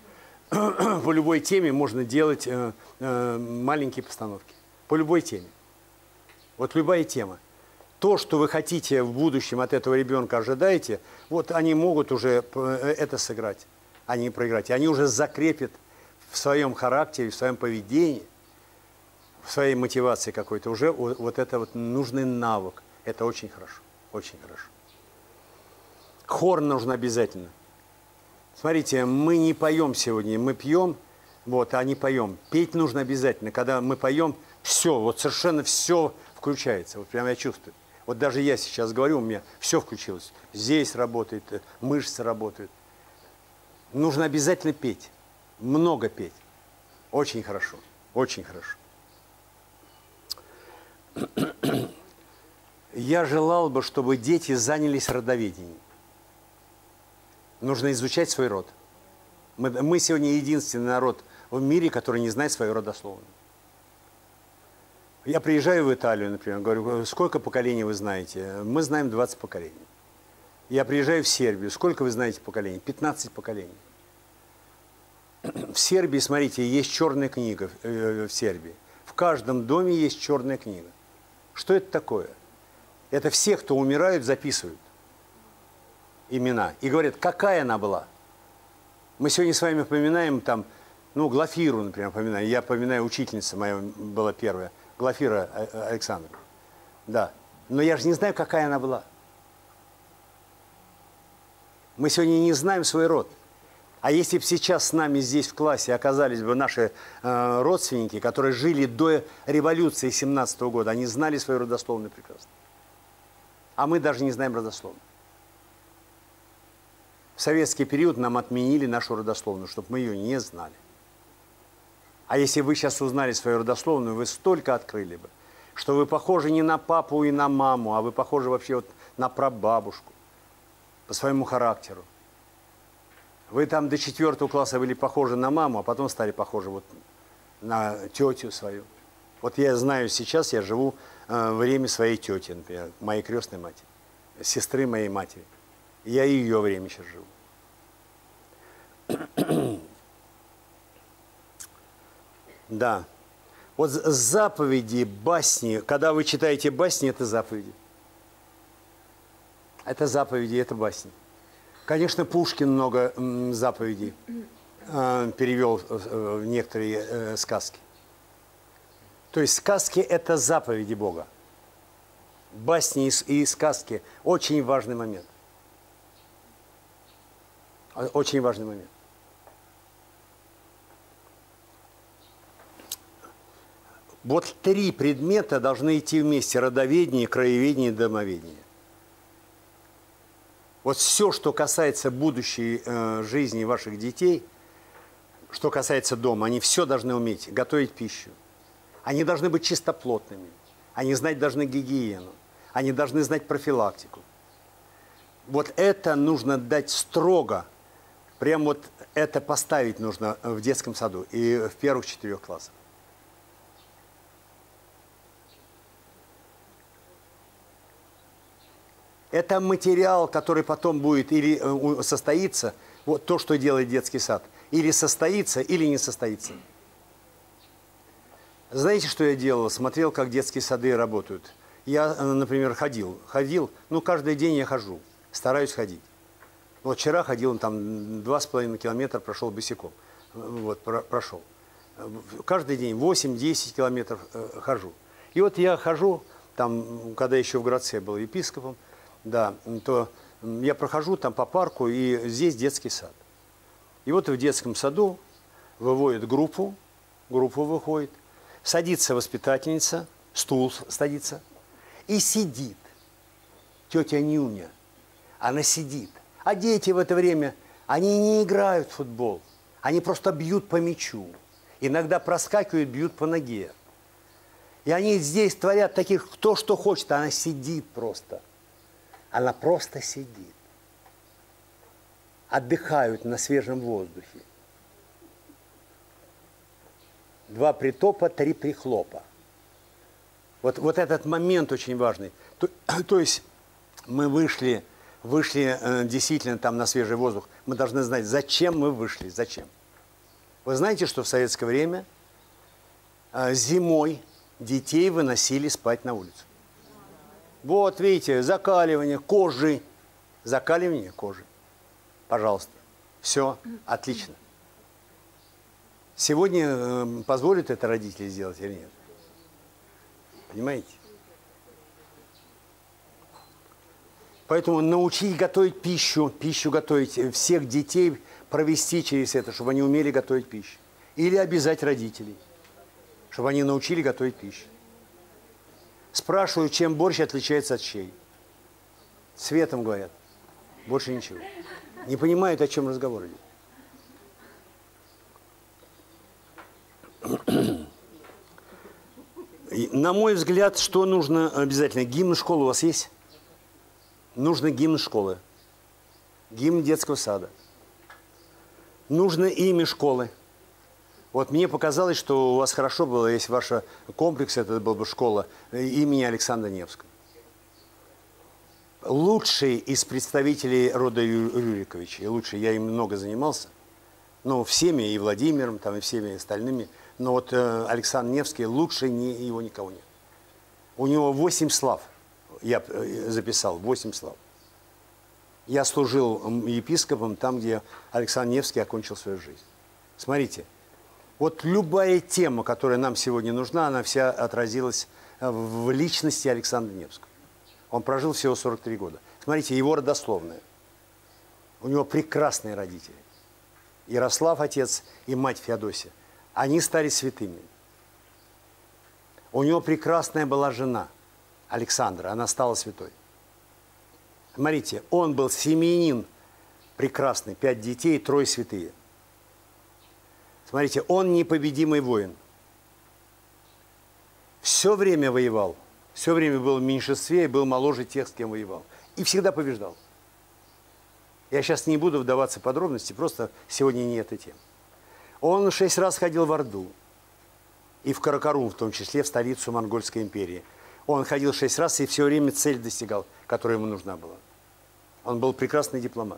маленькие постановки. По любой теме. Вот любая тема. То, что вы хотите в будущем от этого ребенка, ожидаете, вот они могут уже это сыграть, а не проиграть. И они уже закрепят в своем характере, в своем поведении, в своей мотивации какой-то уже вот это вот нужный навык. Это очень хорошо, очень хорошо. Хор нужно обязательно. Смотрите, мы не поем сегодня, мы пьем, вот, а не поем. Петь нужно обязательно. Когда мы поем, все, вот совершенно все включается. Вот прямо я чувствую. Вот даже я сейчас говорю, у меня все включилось. Здесь работает, мышцы работают. Нужно обязательно петь. Много петь. Очень хорошо. Очень хорошо. Я желал бы, чтобы дети занялись родоведением. Нужно изучать свой род. Мы сегодня единственный народ в мире, который не знает свою родословную. Я приезжаю в Италию, например, говорю, сколько поколений вы знаете? Мы знаем 20 поколений. Я приезжаю в Сербию, сколько вы знаете поколений? 15 поколений. В Сербии, смотрите, есть черная книга в Сербии. В каждом доме есть черная книга. Что это такое? Это все, кто умирают, записывают имена. И говорят, какая она была. Мы сегодня с вами поминаем там, Глафиру, например, поминаем. Я поминаю, учительница моя была первая. Глафира Александровна. Да. Но я же не знаю, какая она была. Мы сегодня не знаем свой род. А если бы сейчас с нами здесь в классе оказались бы наши родственники, которые жили до революции 17-го года, они знали свою родословную прекрасно. А мы даже не знаем родословную. В советский период нам отменили нашу родословную, чтобы мы ее не знали. А если вы сейчас узнали свою родословную, вы столько открыли бы, что вы похожи не на папу и на маму, а вы похожи вообще вот на прабабушку по своему характеру. Вы там до 4 класса были похожи на маму, а потом стали похожи вот на тетю свою. Вот я знаю, сейчас я живу время своей тети, например, моей крестной матери, сестры моей матери. Я ее время сейчас живу. Да. Вот заповеди, басни, когда вы читаете басни, это заповеди. Это заповеди, это басни. Конечно, Пушкин много заповедей перевел в некоторые сказки. То есть сказки – это заповеди Бога. Басни и сказки – очень важный момент. Очень важный момент. Вот 3 предмета должны идти вместе: родоведение, краеведение, домоведение. Вот все, что касается будущей жизни ваших детей, что касается дома, они все должны уметь готовить пищу. Они должны быть чистоплотными. Они знать должны гигиену. Они должны знать профилактику. Вот это нужно дать строго. Прям вот это поставить нужно в детском саду и в первых 4 классах. Это материал, который потом будет или состоится, вот то, что делает детский сад, или состоится, или не состоится. Знаете, что я делал? Смотрел, как детские сады работают. Я, например, ходил, каждый день я хожу, стараюсь ходить. Вот вчера ходил, там 2,5 километра прошел босиком, вот, прошел. Каждый день 8-10 километров хожу. И вот я хожу, там, когда еще в Градце был епископом, да, то я прохожу там по парку, и здесь детский сад. И вот в детском саду выводят группу выходит, садится воспитательница, стул садится, и сидит тетя Нюня. Она сидит. А дети в это время, они не играют в футбол, они просто бьют по мячу. Иногда проскакивают, бьют по ноге. И они здесь творят таких, кто что хочет. Она сидит просто. Она просто сидит. Отдыхают на свежем воздухе. 2 притопа, 3 прихлопа. Вот этот момент очень важный. То есть мы вышли действительно там на свежий воздух. Мы должны знать, зачем мы вышли, зачем. Вы знаете, что в советское время зимой детей выносили спать на улицу. Вот, видите, закаливание кожи. Закаливание кожи. Пожалуйста. Все, отлично. Сегодня позволят это родители сделать или нет? Понимаете? Поэтому научить готовить пищу готовить, всех детей провести через это, чтобы они умели готовить пищу. Или обязать родителей, чтобы они научили готовить пищу. Спрашиваю, чем борщ отличается от щей. Цветом говорят. Больше ничего. Не понимают, о чем разговор идет. На мой взгляд, что нужно обязательно? Гимн школы у вас есть? Нужно гимн школы. Гимн детского сада. Нужно имя школы. Вот мне показалось, что у вас хорошо было, если ваш комплекс, это был бы школа имени Александра Невского. Лучший из представителей рода Рюриковичей, лучший, я им много занимался, ну, всеми, и Владимиром, там, и всеми остальными, но вот Александр Невский, лучше его никого нет. У него 8 слав, я записал, 8 слав. Я служил епископом там, где Александр Невский окончил свою жизнь. Смотрите, вот любая тема, которая нам сегодня нужна, она вся отразилась в личности Александра Невского. Он прожил всего 43 года. Смотрите, его родословная. У него прекрасные родители. Ярослав, отец, и мать Феодосия. Они стали святыми. У него прекрасная была жена, Александра. Она стала святой. Смотрите, он был семьянин прекрасный. 5 детей, 3 святые. Смотрите, он непобедимый воин. Все время воевал. Все время был в меньшинстве и был моложе тех, с кем воевал. И всегда побеждал. Я сейчас не буду вдаваться в подробности, просто сегодня не эта тема. Он 6 раз ходил в Орду. И в Каракарум, в том числе, в столицу Монгольской империи. Он ходил 6 раз и все время цель достигал, которая ему нужна была. Он был прекрасный дипломат.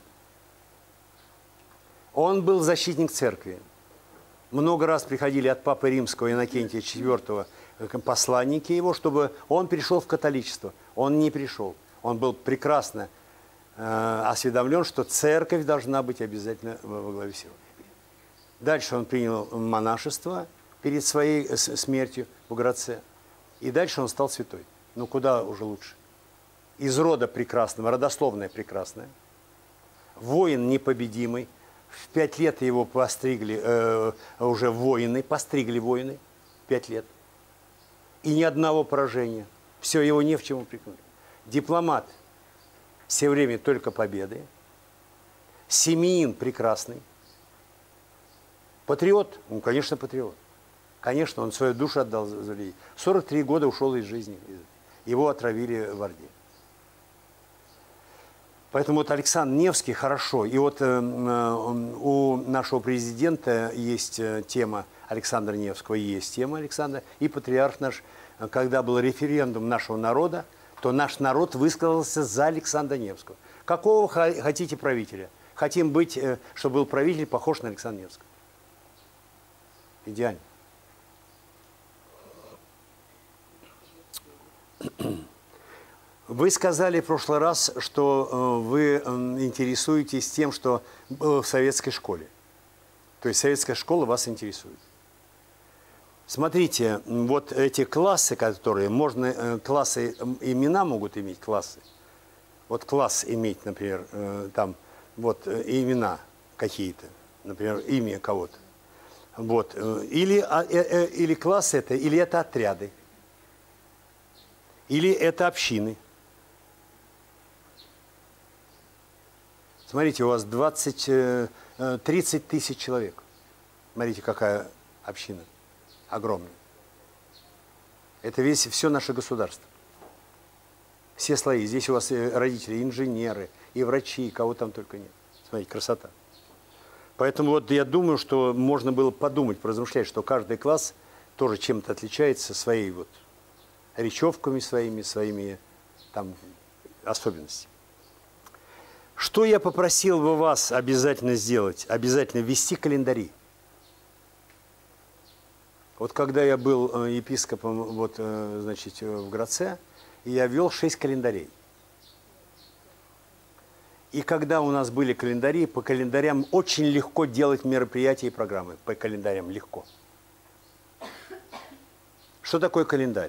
Он был защитник церкви. Много раз приходили от Папы Римского Иннокентия IV посланники его, чтобы он перешел в католичество. Он не пришел. Он был прекрасно осведомлен, что церковь должна быть обязательно во главе всего. Дальше он принял монашество перед своей смертью в Градце. И дальше он стал святой. Ну, куда уже лучше? Из рода прекрасного, родословная прекрасная. Воин непобедимый. В 5 лет его постригли уже воины, постригли воины. 5 лет. И ни одного поражения. Все, его не в чем упрекнуть. Дипломат. Все время только победы. Семьянин прекрасный. Патриот? Ну, конечно, патриот. Конечно, он свою душу отдал за людей. 43 года ушел из жизни. Его отравили в Орде. Поэтому вот Александр Невский хорошо. И вот у нашего президента есть тема Александра Невского, есть тема Александра. И патриарх наш, когда был референдум нашего народа, то наш народ высказался за Александра Невского. Какого хотите правителя? Хотим быть, чтобы был правитель, похож на Александра Невского. Идеально. Вы сказали в прошлый раз, что вы интересуетесь тем, что было в советской школе. То есть советская школа вас интересует. Смотрите, вот эти классы, которые можно, классы, имена могут иметь классы. Вот класс иметь, например, там, вот имена какие-то, например, имя кого-то. Вот. Или классы это, или это отряды, или это общины. Смотрите, у вас 30 тысяч человек. Смотрите, какая община. Огромная. Это все наше государство. Все слои. Здесь у вас и родители, и инженеры, и врачи, кого там только нет. Смотрите, красота. Поэтому вот я думаю, что можно было подумать, поразмышлять, что каждый класс тоже чем-то отличается своей вот речевками своими там особенностями. Что я попросил бы вас обязательно сделать? Обязательно вести календари. Вот когда я был епископом вот, значит, в Градце, я вел 6 календарей. И когда у нас были календари, по календарям очень легко делать мероприятия и программы. По календарям легко. Что такое календарь?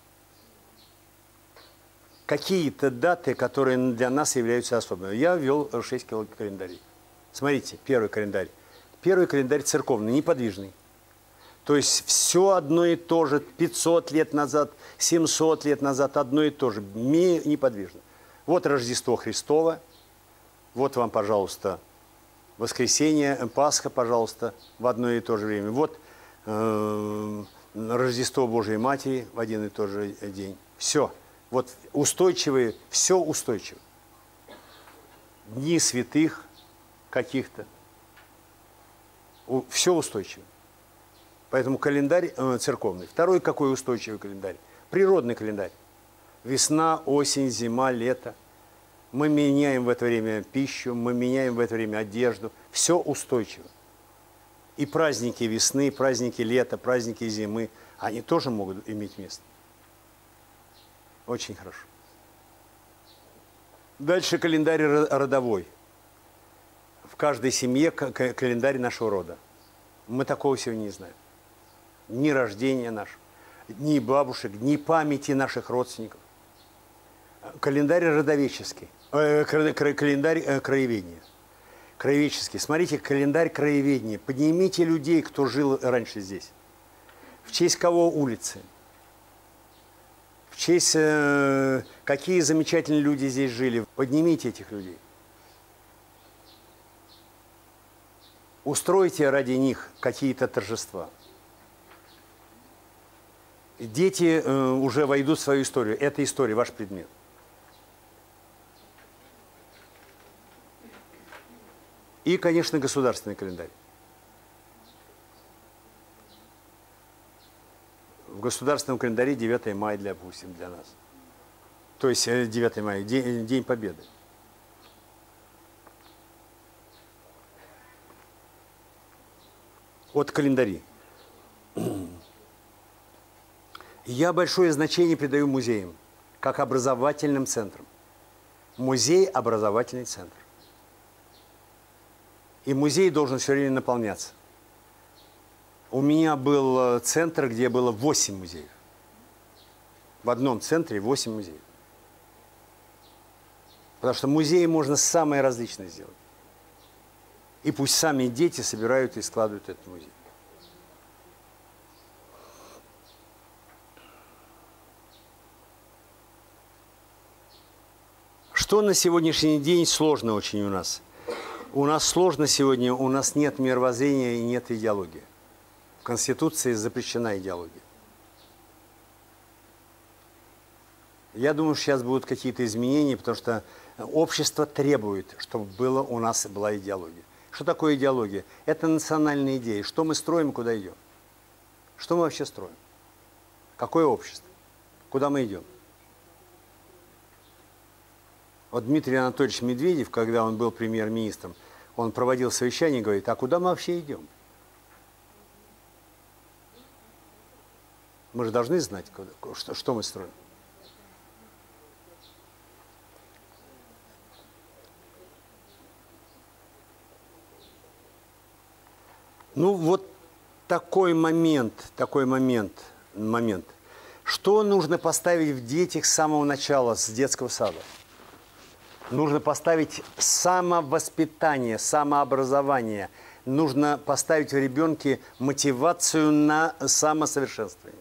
Какие-то даты, которые для нас являются особенными. Я вел 6 календарей. Смотрите, первый календарь. Первый календарь церковный, неподвижный. То есть все одно и то же, 500 лет назад, 700 лет назад, одно и то же, неподвижно. Вот Рождество Христово, вот вам, пожалуйста, воскресенье, Пасха, пожалуйста, в одно и то же время. Вот Рождество Божией Матери в один и тот же день. Все. Вот устойчивые, все устойчиво. Дни святых каких-то. Все устойчиво. Поэтому календарь церковный. Второй какой устойчивый календарь? Природный календарь. Весна, осень, зима, лето. Мы меняем в это время пищу, мы меняем в это время одежду. Все устойчиво. И праздники весны, праздники лета, праздники зимы, они тоже могут иметь место. Очень хорошо. Дальше календарь родовой. В каждой семье календарь нашего рода. Мы такого сегодня не знаем. Ни рождения нашего, ни бабушек, ни памяти наших родственников. Календарь родовеческий. Календарь краеведения. Краеведческий. Смотрите, календарь краеведения. Поднимите людей, кто жил раньше здесь. В честь кого улицы? В честь какие замечательные люди здесь жили. Поднимите этих людей. Устройте ради них какие-то торжества. Дети уже войдут в свою историю. Это история, ваш предмет. И, конечно, государственный календарь. В государственном календаре 9 мая, допустим, для нас. То есть 9 мая, День Победы. Вот календари. Я большое значение придаю музеям, как образовательным центрам. Музей – образовательный центр. И музей должен все время наполняться. У меня был центр, где было 8 музеев. В одном центре 8 музеев. Потому что музеи можно самые различные сделать. И пусть сами дети собирают и складывают этот музей. Что на сегодняшний день сложно очень у нас? У нас сложно сегодня, у нас нет мировоззрения и нет идеологии. В Конституции запрещена идеология. Я думаю, что сейчас будут какие-то изменения, потому что общество требует, чтобы у нас была идеология. Что такое идеология? Это национальные идеи. Что мы строим, куда идем? Что мы вообще строим? Какое общество? Куда мы идем? Вот Дмитрий Анатольевич Медведев, когда он был премьер-министром, он проводил совещание и говорит, а куда мы вообще идем? Мы же должны знать, что мы строим. Ну, вот такой момент. Что нужно поставить в детях с самого начала, с детского сада? Нужно поставить самовоспитание, самообразование. Нужно поставить в ребенке мотивацию на самосовершенствование.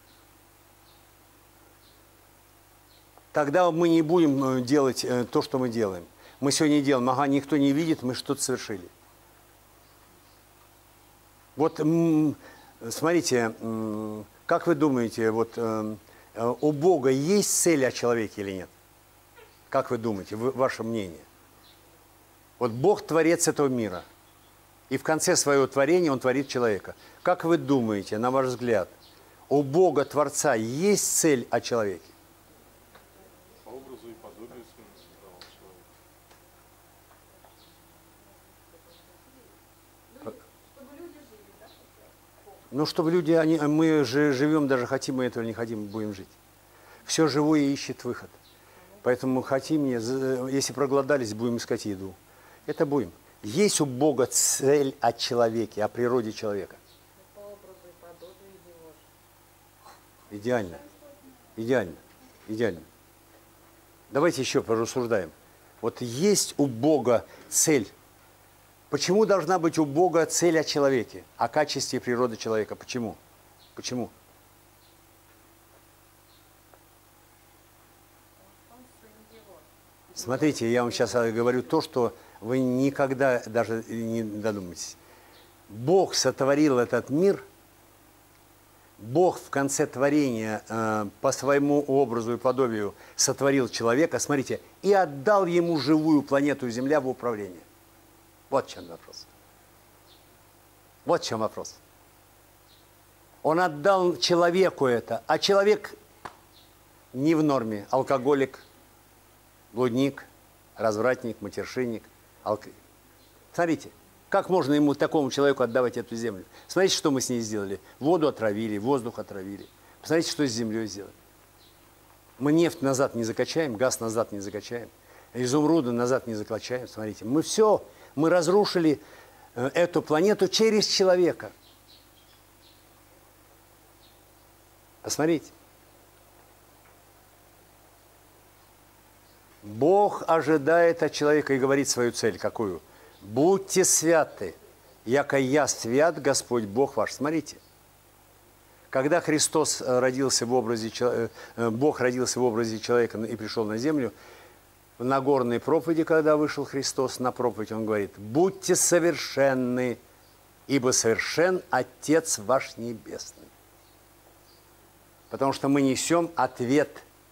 Тогда мы не будем делать то, что мы делаем. Мы сегодня делаем, ага, никто не видит, мы что-то совершили. Вот Смотрите, как вы думаете, вот у Бога есть цель о человеке или нет? Как вы думаете, ваше мнение? Вот Бог творец этого мира. И в конце своего творения Он творит человека. Как вы думаете, на ваш взгляд, у Бога Творца есть цель о человеке? По образу и подобию своему создавал человека. Чтобы люди жили, да? Ну, чтобы люди, мы же живем, даже хотим мы этого или не хотим, будем жить. Все живое ищет выход. Поэтому хотим, если проголодались, будем искать еду. Это будем. Есть у Бога цель о человеке, о природе человека. По образу и подобию его же. Идеально. Идеально. Идеально. Давайте еще порассуждаем. Вот есть у Бога цель. Почему должна быть у Бога цель о человеке, о качестве природы человека? Почему? Почему? Он сын его. Смотрите, я вам сейчас говорю то, что вы никогда даже не додумаетесь. Бог сотворил этот мир, Бог в конце творения по своему образу и подобию сотворил человека, смотрите, и отдал ему живую планету Земля в управление. Вот в чем вопрос. Вот в чем вопрос. Он отдал человеку это, а человек не в норме. Алкоголик, блудник, развратник, матершинник. Смотрите, как можно ему, такому человеку, отдавать эту землю? Смотрите, что мы с ней сделали. Воду отравили, воздух отравили. Посмотрите, что с землей сделали. Мы нефть назад не закачаем, газ назад не закачаем, изумруды назад не закачаем. Смотрите, мы разрушили эту планету через человека. Посмотрите. Бог ожидает от человека и говорит свою цель. Какую? Будьте святы, яко я свят, Господь Бог ваш. Смотрите. Когда Христос родился в образе, Бог родился в образе человека и пришел на землю, в Нагорной проповеди, когда вышел Христос на проповедь, Он говорит: будьте совершенны, ибо совершен Отец ваш Небесный. Потому что мы несем ответ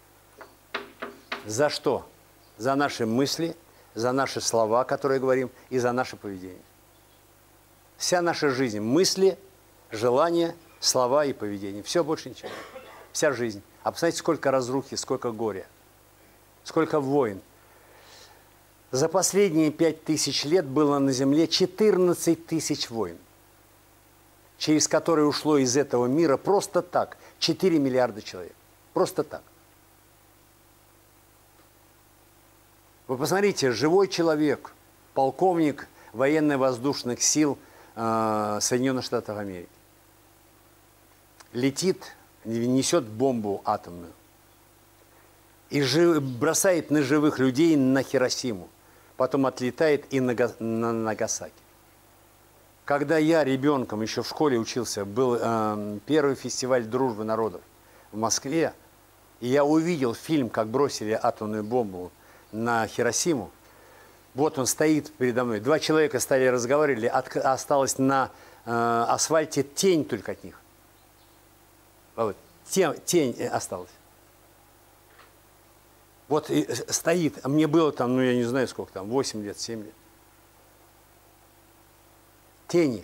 за что? За наши мысли, за наши слова, которые говорим, и за наше поведение. Вся наша жизнь – мысли, желания, слова и поведение. Все, больше ничего. Вся жизнь. А посмотрите, сколько разрухи, сколько горя, сколько войн. За последние 5000 лет было на Земле 14 тысяч войн, через которые ушло из этого мира просто так 4 миллиарда человек. Просто так. Вы посмотрите, живой человек, полковник военно-воздушных сил Соединенных Штатов Америки, летит, несет бомбу атомную и бросает на живых людей на Хиросиму, потом отлетает и на Нагасаки. Когда я ребенком еще в школе учился, был первый фестиваль дружбы народов в Москве, и я увидел фильм, как бросили атомную бомбу на Хиросиму. Вот он стоит передо мной. 2 человека стали разговаривали, осталась на асфальте тень только от них. Вот, тень осталась. Вот и стоит, мне было там, ну я не знаю сколько там, 8 лет, 7 лет. Тени.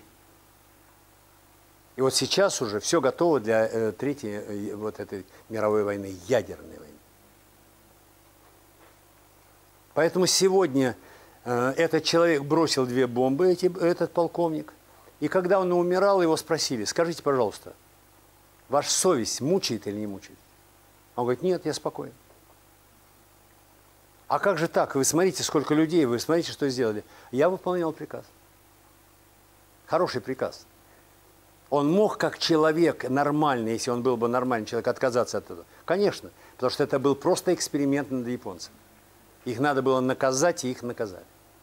И вот сейчас уже все готово для третьей вот этой мировой войны, ядерной войны. Поэтому сегодня этот человек бросил 2 бомбы, этот полковник. И когда он умирал, его спросили: скажите, пожалуйста, ваша совесть мучает или не мучает? Он говорит: нет, я спокоен. А как же так? Вы смотрите, сколько людей, вы смотрите, что сделали. Я выполнял приказ. Хороший приказ. Он мог, как человек нормальный, если он был бы нормальный человек, отказаться от этого? Конечно, потому что это был просто эксперимент над японцами. Их надо было наказать, и их наказали.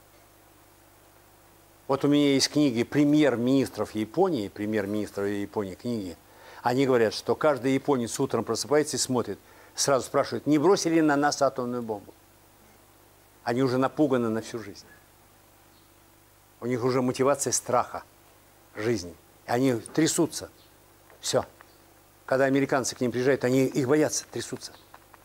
Вот у меня есть книги премьер-министров Японии книги. Они говорят, что каждый японец утром просыпается и смотрит, сразу спрашивает: не бросили на нас атомную бомбу? Они уже напуганы на всю жизнь. У них уже мотивация страха жизни. Они трясутся. Все. Когда американцы к ним приезжают, они их боятся, трясутся.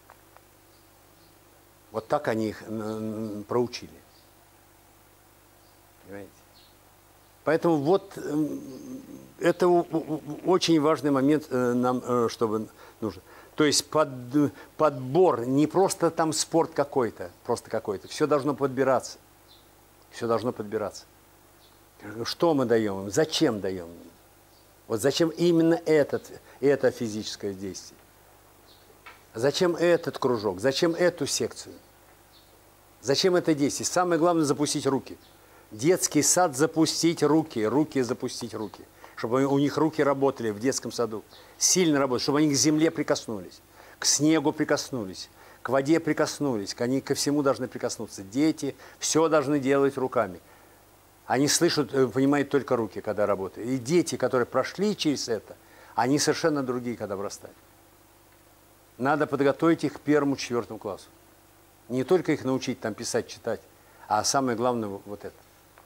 Вот так они их проучили. Понимаете? Поэтому вот это очень важный момент нам, чтобы нужен. То есть подбор, не просто там спорт какой-то, просто какой-то. Все должно подбираться. Все должно подбираться. Что мы даем им? Зачем даем им? Вот зачем именно это физическое действие? Зачем этот кружок? Зачем эту секцию? Зачем это действие? Самое главное – запустить руки. Детский сад – запустить руки, руки запустить руки. Чтобы у них руки работали в детском саду. Сильно работали, чтобы они к земле прикоснулись, к снегу прикоснулись, к воде прикоснулись, они ко всему должны прикоснуться. Дети все должны делать руками. Они слышат, понимают только руки, когда работают. И дети, которые прошли через это, они совершенно другие, когда вырастают. Надо подготовить их к 1-4 классу. Не только их научить там писать, читать, а самое главное вот это.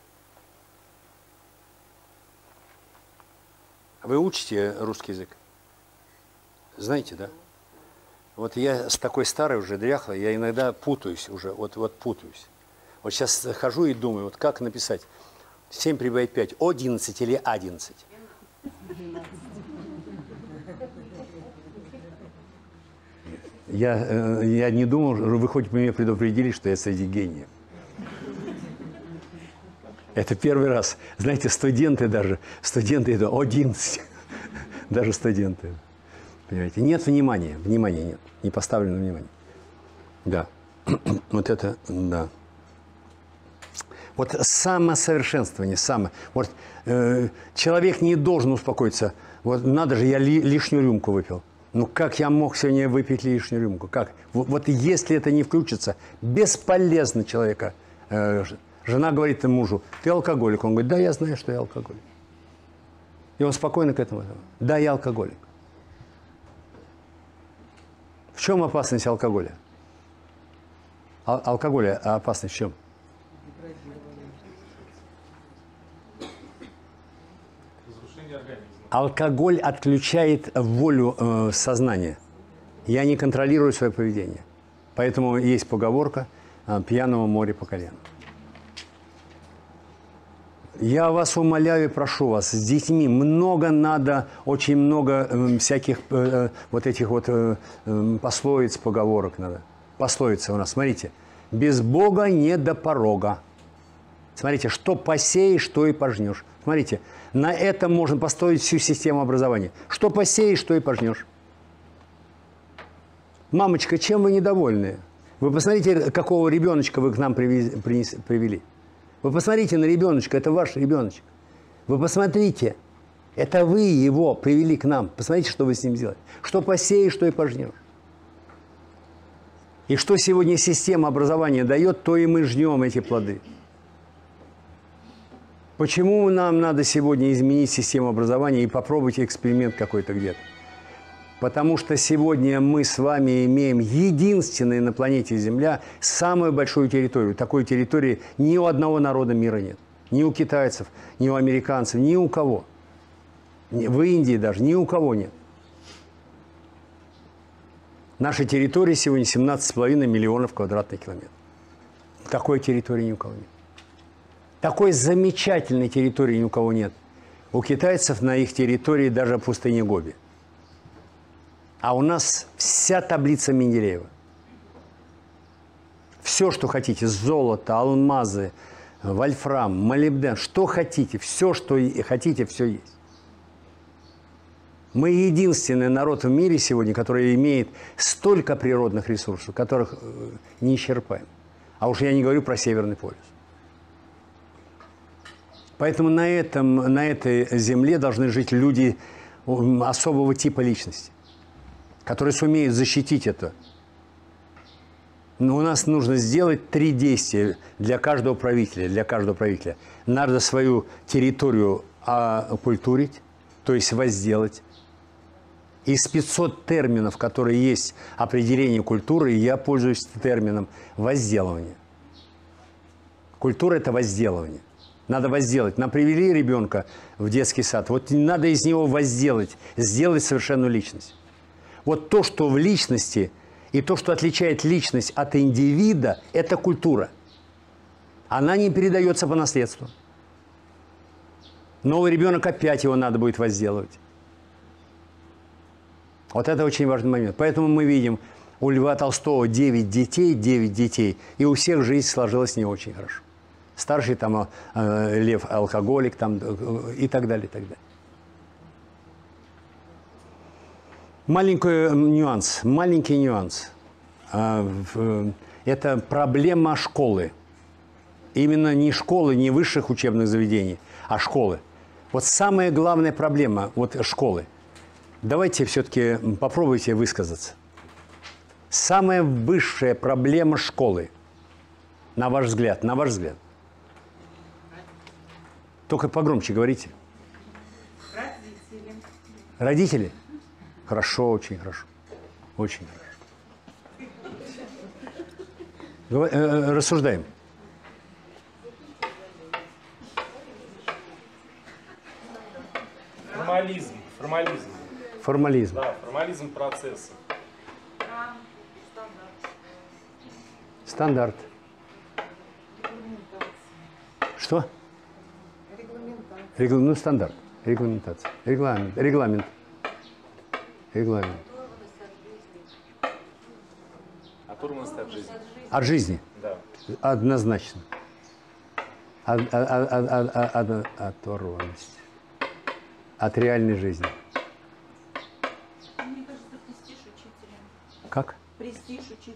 Вы учите русский язык? Знаете, да? Вот я с такой старой уже, дряхлой, я иногда путаюсь уже, вот путаюсь. Вот сейчас хожу и думаю, вот как написать 7 прибавить 5, 11 или 11? Я не думал, вы хоть меня предупредили, что я среди гениев. Это первый раз. Знаете, студенты это 11. Даже студенты. Понимаете? Нет внимания. Внимания нет. Не поставлено внимание. Да. Вот это, да. Вот самосовершенствование, Вот человек не должен успокоиться. Вот надо же, я лишнюю рюмку выпил. Ну как я мог сегодня выпить лишнюю рюмку? Как? Вот если это не включится, бесполезно человека. Жена говорит мужу: ты алкоголик. Он говорит: да, я знаю, что я алкоголик. И он спокойно к этому. Да, я алкоголик. В чем опасность алкоголя? Алкоголя опасность в чем? Разрушение организма. Алкоголь отключает волю сознания. Я не контролирую свое поведение. Поэтому есть поговорка: пьяному море по колено. Я вас умоляю и прошу вас, с детьми много надо, очень много всяких вот этих вот пословиц, поговорок надо. Пословица у нас, смотрите: без Бога не до порога. Смотрите, что посеешь, что и пожнешь. Смотрите, на этом можно построить всю систему образования. Что посеешь, что и пожнешь. Мамочка, чем вы недовольны? Вы посмотрите, какого ребеночка вы к нам привели. Вы посмотрите на ребеночка, это ваш ребеночек. Вы посмотрите, это вы его привели к нам. Посмотрите, что вы с ним сделали. Что посеешь, что и пожнешь. И что сегодня система образования дает, то и мы жнем эти плоды. Почему нам надо сегодня изменить систему образования и попробовать эксперимент какой-то где-то? Потому что сегодня мы с вами имеем единственную на планете Земля самую большую территорию. Такой территории ни у одного народа мира нет. Ни у китайцев, ни у американцев, ни у кого. В Индии даже ни у кого нет. Наша территория сегодня 17,5 миллионов квадратных километров. Такой территории ни у кого нет. Такой замечательной территории ни у кого нет. У китайцев на их территории даже пустыня Гоби. А у нас вся таблица Менделеева. Все, что хотите, золото, алмазы, вольфрам, молибден, что хотите, все, что хотите, все есть. Мы единственный народ в мире сегодня, который имеет столько природных ресурсов, которых не исчерпаем. А уж я не говорю про Северный полюс. Поэтому на этой земле должны жить люди особого типа личности, которые сумеют защитить это. Но у нас нужно сделать 3 действия для каждого правителя. Надо свою территорию окультурить, то есть возделать. Из 500 терминов, которые есть определение культуры, я пользуюсь термином возделывание. Культура – это возделывание. Надо возделать. Нам привели ребенка в детский сад. Вот надо из него возделать, сделать совершенную личность. Вот то, что в личности, и то, что отличает личность от индивида, это культура. Она не передается по наследству. Новый ребенок, опять его надо будет возделывать. Вот это очень важный момент. Поэтому мы видим у Льва Толстого 9 детей, и у всех жизнь сложилась не очень хорошо. Старший там Лев алкоголик там, и так далее, и так далее. Маленький нюанс. Это проблема школы. Именно не школы, не высших учебных заведений, а школы. Вот самая главная проблема вот школы. Давайте все-таки попробуйте высказаться. Самая высшая проблема школы, на ваш взгляд, Только погромче говорите. Родители. Родители? Хорошо, очень хорошо. Очень хорошо. Рассуждаем. Формализм. Да, формализм процесса. Стандарт. Что? Ну, стандарт. Регламентация. Регламент. Оторванность от жизни. От жизни. Да. Однозначно. Оторванность. От реальной жизни. Мне кажется, престиж учителя. Как? Престиж учителя.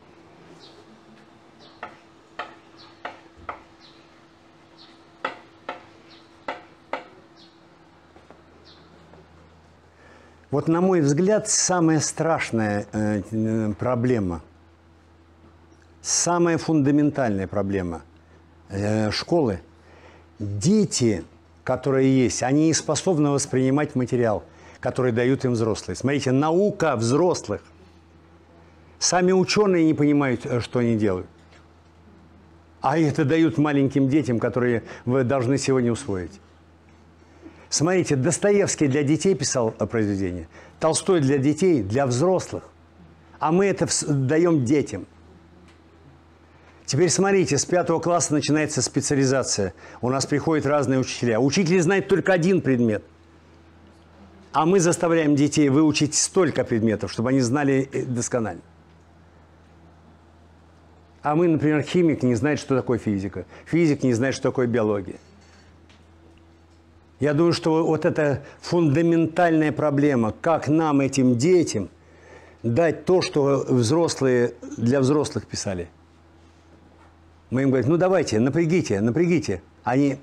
Вот, на мой взгляд, самая страшная проблема, самая фундаментальная проблема школы. Дети, которые есть, они не способны воспринимать материал, который дают им взрослые. Смотрите, наука взрослых. Сами ученые не понимают, что они делают. А это дают маленьким детям, которые вы должны сегодня усвоить. Смотрите, Достоевский для детей писал произведения, Толстой для детей, для взрослых. А мы это даем детям. Теперь смотрите, с 5 класса начинается специализация. У нас приходят разные учителя. Учитель знает только один предмет. А мы заставляем детей выучить столько предметов, чтобы они знали досконально. А мы, например, химик не знает, что такое физика. Физик не знает, что такое биология. Я думаю, что вот это фундаментальная проблема, как нам, этим детям, дать то, что взрослые для взрослых писали. Мы им говорим, ну давайте, напрягите. Они...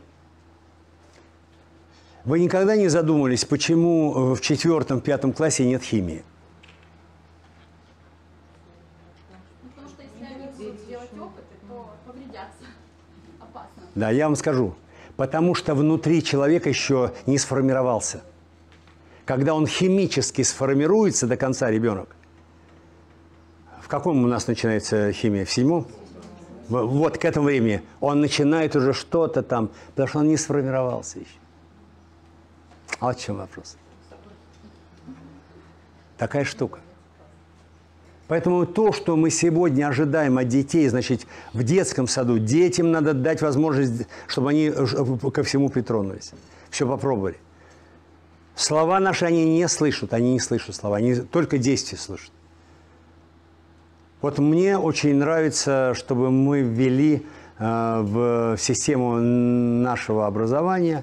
Вы никогда не задумывались, почему в 4-5 классе нет химии? Потому что если они будут делать опыты, то повредятся. Опасно. Да, я вам скажу. Потому что внутри человека еще не сформировался. Когда он химически сформируется до конца, ребенок, в каком у нас начинается химия? В 7-м? Вот к этому времени он начинает уже что-то там, потому что он не сформировался еще. А вот в чем вопрос. Такая штука. Поэтому то, что мы сегодня ожидаем от детей, значит, в детском саду, детям надо дать возможность, чтобы они ко всему притронулись. Все попробовали. Слова наши они не слышат слова, они только действия слышат. Вот мне очень нравится, чтобы мы ввели в систему нашего образования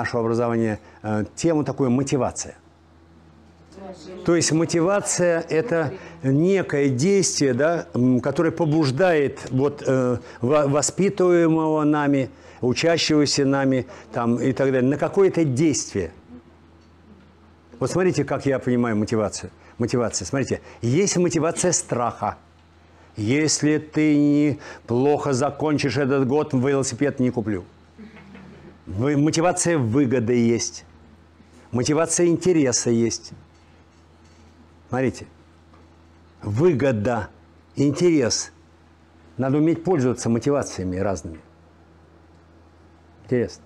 тему такую мотивация. То есть мотивация – это некое действие, да, которое побуждает вот, воспитываемого нами, учащегося нами там, и так далее, на какое-то действие. Вот смотрите, как я понимаю мотивацию. Смотрите, есть мотивация страха. Если ты плохо закончишь этот год, велосипед не куплю. Мотивация выгоды есть. Мотивация интереса есть. Смотрите. Выгода, интерес. Надо уметь пользоваться мотивациями разными. Интересно.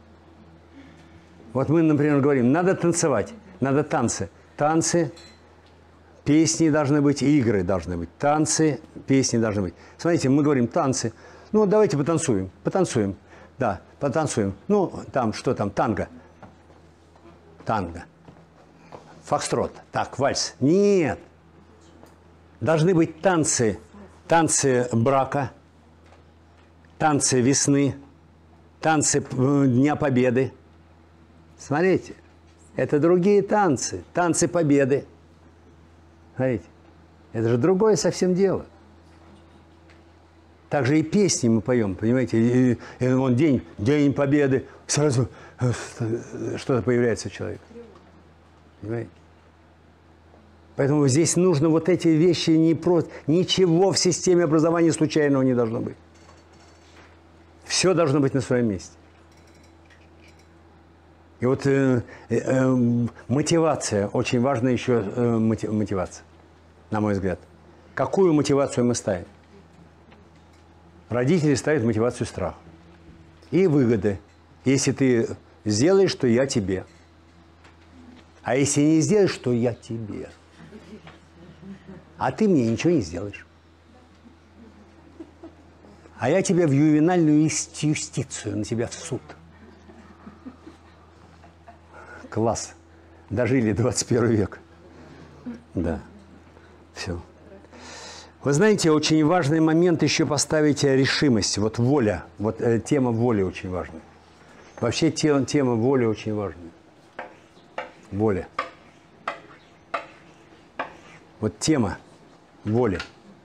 Вот мы, например, говорим, надо танцевать, надо танцы. Танцы, песни должны быть, игры должны быть. Танцы, песни должны быть. Смотрите, мы говорим танцы. Ну, давайте потанцуем. Потанцуем. Да, потанцуем. Ну, там, что там, танго. Танго. Фокстрот. Так, вальс. Нет. Должны быть танцы. Танцы брака, танцы весны, танцы Дня Победы. Смотрите, это другие танцы, танцы победы. Смотрите, это же другое совсем дело. Также и песни мы поем, понимаете, и вон день Победы, сразу что-то появляется у человека. Понимаете? Поэтому здесь нужно вот эти вещи не просто... Ничего в системе образования случайного не должно быть. Все должно быть на своем месте. И вот мотивация, очень важна еще мотивация, на мой взгляд. Какую мотивацию мы ставим? Родители ставят мотивацию страха. И выгоды. Если ты сделаешь, то я тебе. А если не сделаешь, то я тебе. А ты мне ничего не сделаешь. А я тебя в ювенальную юстицию, на тебя в суд. Класс. Дожили 21 век. Да. Все. Вы знаете, очень важный момент еще поставить решимость. Вот воля. Вот тема воли очень важна. Вообще тема воли очень важна. Воля. Вот тема воли.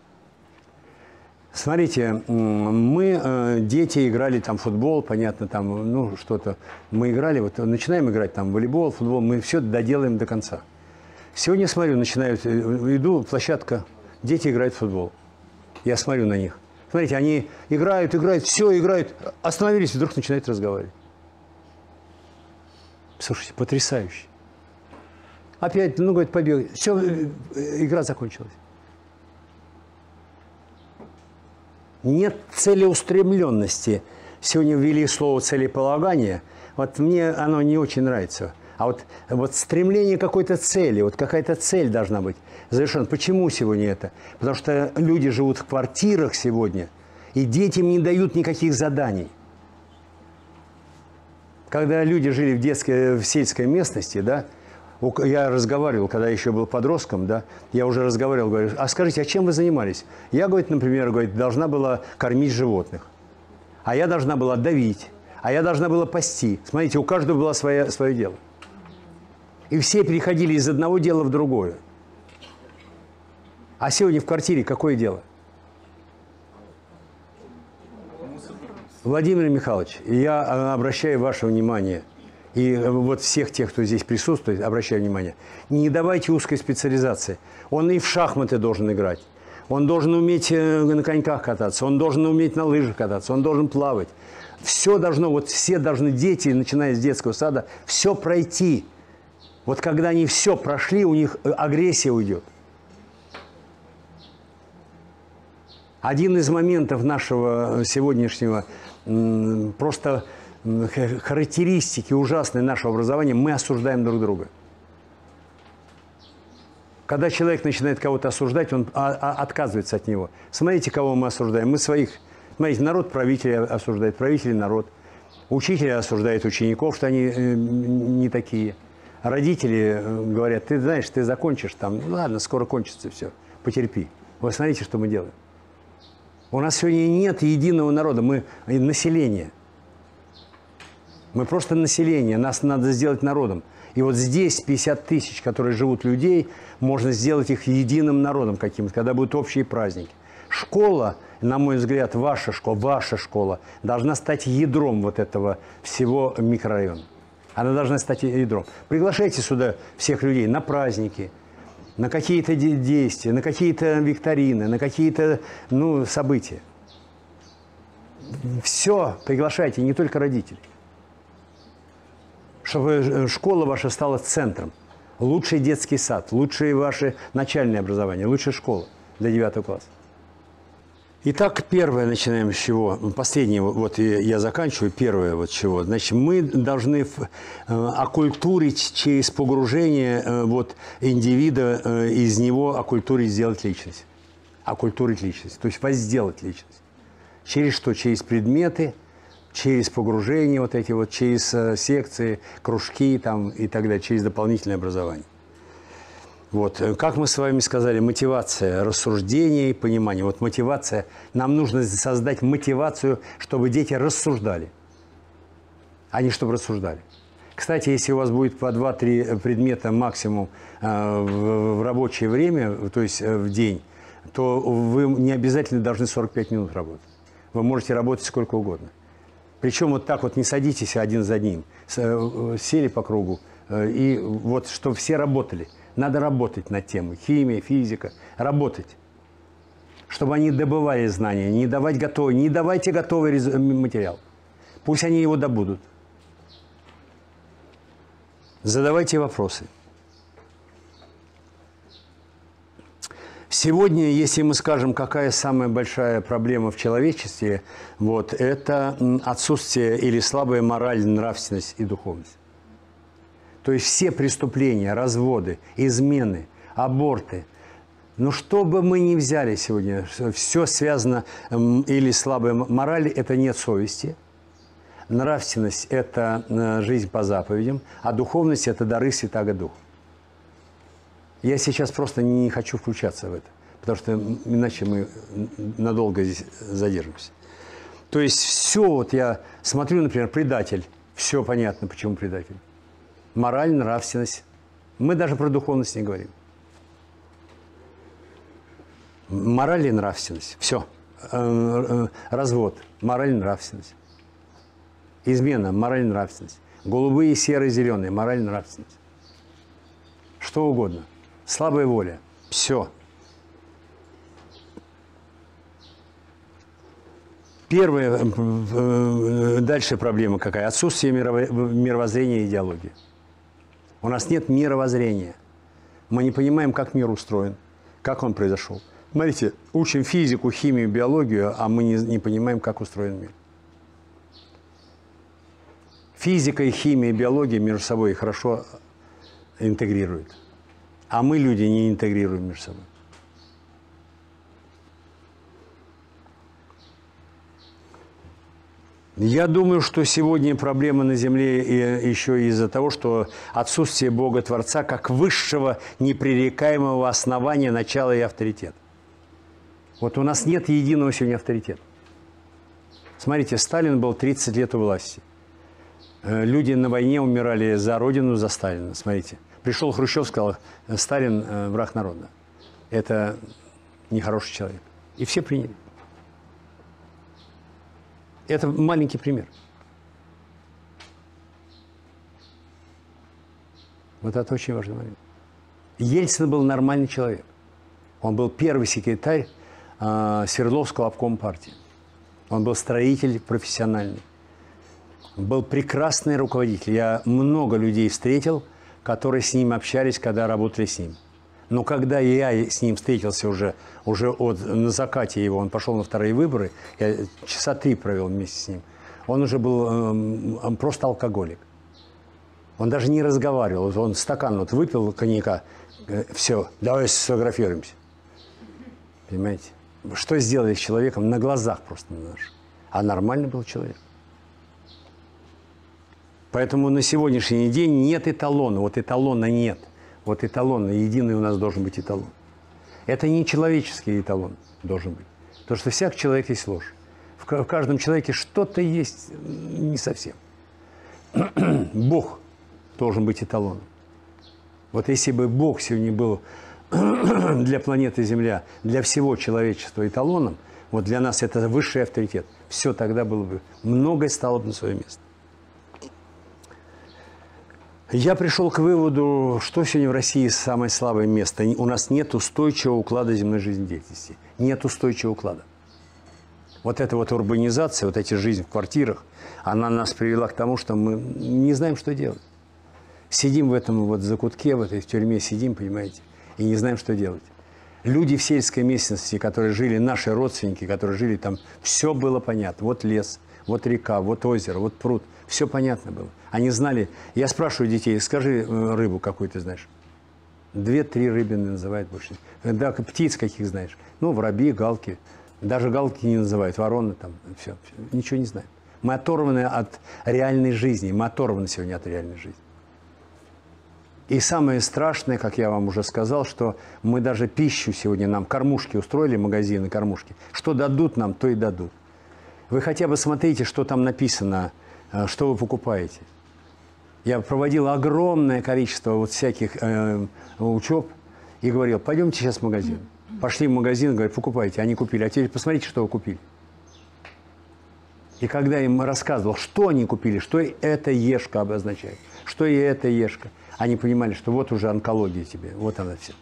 Смотрите, мы, дети, играли там в футбол, понятно, там, ну, что-то. Мы играли, вот начинаем играть там в волейбол, футбол, мы все доделаем до конца. Сегодня смотрю, начинают, иду, площадка, дети играют в футбол. Я смотрю на них. Смотрите, они играют, все играют, остановились, вдруг начинают разговаривать. Слушайте, потрясающе. Опять, ну, говорит, побег. Все, игра закончилась. Нет целеустремленности. Сегодня ввели слово целеполагание. Вот мне оно не очень нравится. А вот стремление к какой-то цели, вот какая-то цель должна быть завершена. Почему сегодня это? Потому что люди живут в квартирах сегодня, и детям не дают никаких заданий. Когда люди жили в сельской местности, да, я разговаривал, когда еще был подростком, да, я уже разговаривал, говорю, а скажите, а чем вы занимались? Я, говорит, например, должна была кормить животных, а я должна была давить, а я должна была пасти. Смотрите, у каждого было свое дело. И все переходили из одного дела в другое. А сегодня в квартире какое дело? Владимир Михайлович, я обращаю ваше внимание, и вот всех тех, кто здесь присутствует, обращаю внимание, не давайте узкой специализации. Он и в шахматы должен играть, он должен уметь на коньках кататься, он должен уметь на лыжах кататься, он должен плавать. Все должно, вот все должны, дети, начиная с детского сада, все пройти. Вот когда они все прошли, у них агрессия уйдет. Один из моментов нашего сегодняшнего просто характеристики ужасной нашего образования, мы осуждаем друг друга. Когда человек начинает кого-то осуждать, он отказывается от него. Смотрите, кого мы осуждаем. Мы своих. Смотрите, народ правителя осуждает, правители народ. Учителя осуждают учеников, что они не такие. Родители говорят, ты знаешь, ты закончишь там, ну ладно, скоро кончится все, потерпи. Вот смотрите, что мы делаем. У нас сегодня нет единого народа, мы население. Мы просто население, нас надо сделать народом. И вот здесь 50 тысяч, которые живут людей, можно сделать их единым народом каким-то, когда будут общие праздники. Школа, на мой взгляд, ваша школа должна стать ядром вот этого всего микрорайона. Она должна стать ядром. Приглашайте сюда всех людей на праздники, на какие-то действия, на какие-то викторины, на какие-то события. Все приглашайте, не только родителей. Чтобы школа ваша стала центром. Лучший детский сад, лучшее ваше начальное образование, лучшая школа для 9 класса. Итак, первое начинаем с чего? Последнее, вот я заканчиваю, первое вот чего. Значит, мы должны оккультурить через погружение вот индивида, из него оккультурить, сделать личность. Оккультурить личность, то есть возделать личность. Через что? Через предметы, через погружение вот эти вот, через секции, кружки там и так далее, через дополнительное образование. Вот. Как мы с вами сказали, мотивация, рассуждение и понимание. Вот мотивация. Нам нужно создать мотивацию, чтобы дети рассуждали, а не чтобы рассуждали. Кстати, если у вас будет по 2-3 предмета максимум в рабочее время, то есть в день, то вы не обязательно должны 45 минут работать. Вы можете работать сколько угодно. Причем вот так вот не садитесь один за одним. Сели по кругу, и вот чтобы все работали. Надо работать над темой. Химия, физика. Работать. Чтобы они добывали знания. Не давать готовый. Не давайте готовый материал. Пусть они его добудут. Задавайте вопросы. Сегодня, если мы скажем, какая самая большая проблема в человечестве, вот, это отсутствие или слабая мораль, нравственность и духовность. То есть все преступления, разводы, измены, аборты. Но что бы мы ни взяли сегодня, все связано или слабая мораль – это нет совести. Нравственность – это жизнь по заповедям, а духовность – это дары Святаго Духа. Я сейчас просто не хочу включаться в это, потому что иначе мы надолго здесь задержимся. То есть все, вот я смотрю, например, предатель, все понятно, почему предатель. Мораль, нравственность. Мы даже про духовность не говорим. Мораль и нравственность. Все. Развод. Мораль, нравственность. Измена. Мораль, нравственность. Голубые, серые, зеленые. Мораль, нравственность. Что угодно. Слабая воля. Все. Первая, дальше проблема какая? Отсутствие мировоззрения и идеологии. У нас нет мировоззрения. Мы не понимаем, как мир устроен, как он произошел. Смотрите, учим физику, химию, биологию, а мы не понимаем, как устроен мир. Физика и химия, и биология между собой хорошо интегрируют. А мы, люди, не интегрируем между собой. Я думаю, что сегодня проблема на Земле еще из-за того, что отсутствие Бога-Творца как высшего непререкаемого основания, начала и авторитета. Вот у нас нет единого сегодня авторитета. Смотрите, Сталин был 30 лет у власти. Люди на войне умирали за Родину, за Сталина. Смотрите. Пришел Хрущев, сказал, Сталин враг народа. Это нехороший человек. И все приняли. Это маленький пример. Вот это очень важный момент. Ельцин был нормальный человек. Он был первый секретарь Свердловского обкома партии. Он был строитель профессиональный. Был прекрасный руководитель. Я много людей встретил, которые с ним общались, когда работали с ним. Но когда я с ним встретился уже на закате его, он пошел на вторые выборы, я часа 3 провел вместе с ним, он уже был просто алкоголик. Он даже не разговаривал. Он стакан вот выпил коньяка, все, давай сфотографируемся. Понимаете? Что сделали с человеком на глазах просто наших. А нормальный был человек. Поэтому на сегодняшний день нет эталона. Вот эталона нет. Вот эталон, единый у нас должен быть эталон. Это не человеческий эталон должен быть. Потому что всякий человек есть ложь. В каждом человеке что-то есть не совсем. Бог должен быть эталоном. Вот если бы Бог сегодня был для планеты Земля, для всего человечества эталоном, вот для нас это высший авторитет, все тогда было бы, многое стало бы на свое место. Я пришел к выводу, что сегодня в России самое слабое место. У нас нет устойчивого уклада земной жизнедеятельности. Нет устойчивого уклада. Вот эта вот урбанизация, вот эти жизнь в квартирах, она нас привела к тому, что мы не знаем, что делать. Сидим в этом вот закутке, в этой тюрьме сидим, понимаете, и не знаем, что делать. Люди в сельской местности, которые жили, наши родственники, которые жили там, все было понятно. Вот лес, вот река, вот озеро, вот пруд. Все понятно было. Они знали. Я спрашиваю детей, скажи рыбу, какую ты знаешь. 2-3 рыбины называют больше. Да, птиц каких знаешь. Ну, воробьи, галки. Даже галки не называют, вороны там. Все. Ничего не знаем. Мы оторваны от реальной жизни. Мы оторваны сегодня от реальной жизни. И самое страшное, как я вам уже сказал, что мы даже пищу сегодня, нам кормушки устроили, магазины кормушки. Что дадут нам, то и дадут. Вы хотя бы смотрите, что там написано, что вы покупаете. Я проводил огромное количество вот всяких учеб и говорил, пойдемте сейчас в магазин. Пошли в магазин, говорят, покупайте. Они купили. А теперь посмотрите, что вы купили. И когда я им рассказывал, что они купили, что эта ешка обозначает, что и эта ешка, они понимали, что вот уже онкология тебе, вот она все.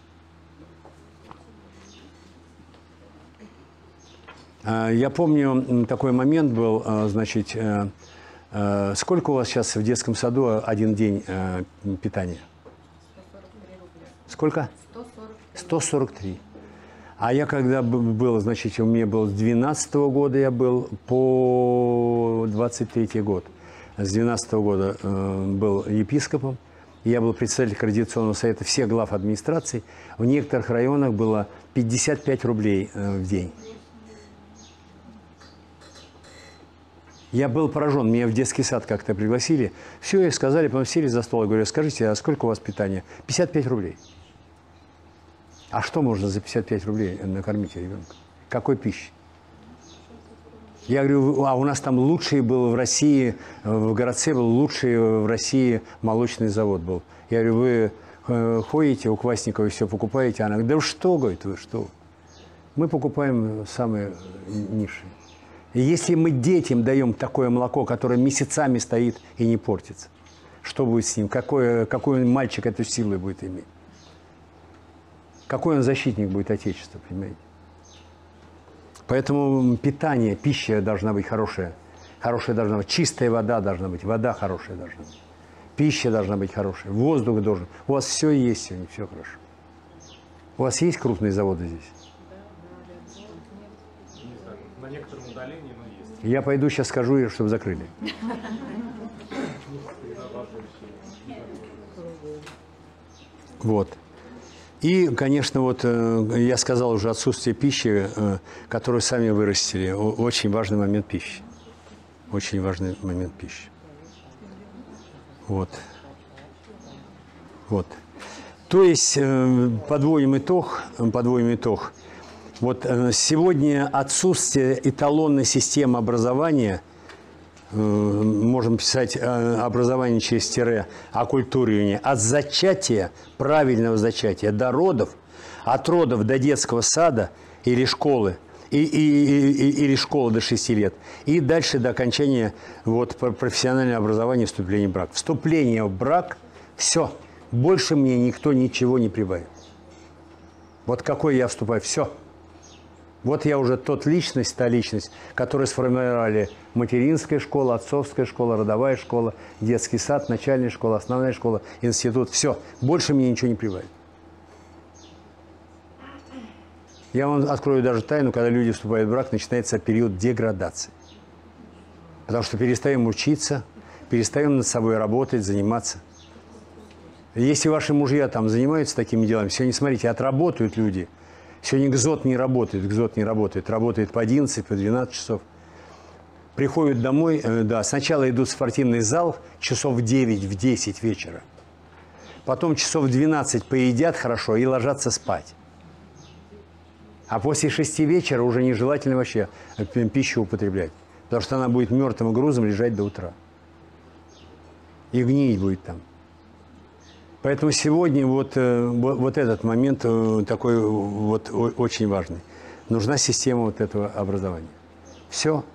Я помню, такой момент был, значит, сколько у вас сейчас в детском саду один день питания? 143 рубля. Сколько? 143. 143. А я когда был, значит, у меня был с 12 года я был по 23 год. С 12 года был епископом. Я был председателем Координационного совета всех глав администрации. В некоторых районах было 55 рублей в день. Я был поражен. Меня в детский сад как-то пригласили. Все, и сказали, потом сели за стол. Я говорю, скажите, а сколько у вас питания? 55 рублей. А что можно за 55 рублей накормить ребенка? Какой пищей? Я говорю, а у нас там лучший был в России, в городце был лучший в России молочный завод был. Я говорю, вы ходите у Квасниковой все покупаете? Она говорит, да что, говорит, вы что? Мы покупаем самые низшие. И если мы детям даем такое молоко, которое месяцами стоит и не портится, что будет с ним? Какой мальчик эту силу будет иметь? Какой он защитник будет Отечества, понимаете? Поэтому питание, пища должна быть хорошая. Хорошая должна быть. Чистая вода должна быть. Вода хорошая должна быть. Пища должна быть хорошая. Воздух должен. У вас все есть сегодня, все хорошо. У вас есть крупные заводы здесь? Не знаю, на некотором удалении, но есть. Я пойду сейчас скажу, чтобы закрыли. Вот. И, конечно, вот я сказал уже отсутствие пищи, которую сами вырастили. Очень важный момент пищи. Очень важный момент пищи. Вот. Вот. То есть, подводим итог. Вот сегодня отсутствие эталонной системы образования, можем писать образование через тире, оккультуривание, от зачатия, правильного зачатия до родов, от родов до детского сада или школы, или школы до 6 лет, и дальше до окончания вот, профессионального образования, вступления в брак. Вступление в брак – все. Больше мне никто ничего не прибавит. Вот какой я вступаю – все. Вот я уже та личность, которую сформировали материнская школа, отцовская школа, родовая школа, детский сад, начальная школа, основная школа, институт. Все. Больше мне ничего не прибавит. Я вам открою даже тайну, когда люди вступают в брак, начинается период деградации. Потому что перестаем учиться, перестаем над собой работать, заниматься. Если ваши мужья там занимаются такими делами, сегодня, смотрите, отработают люди. Сегодня ГЗОТ не работает, работает по 11, по 12 часов. Приходят домой, да, сначала идут в спортивный зал часов в 9, в 10 вечера. Потом часов в 12 поедят хорошо и ложатся спать. А после 6 вечера уже нежелательно вообще пищу употреблять. Потому что она будет мертвым грузом лежать до утра. И гнить будет там. Поэтому сегодня вот этот момент такой вот очень важный. Нужна система вот этого образования. Все.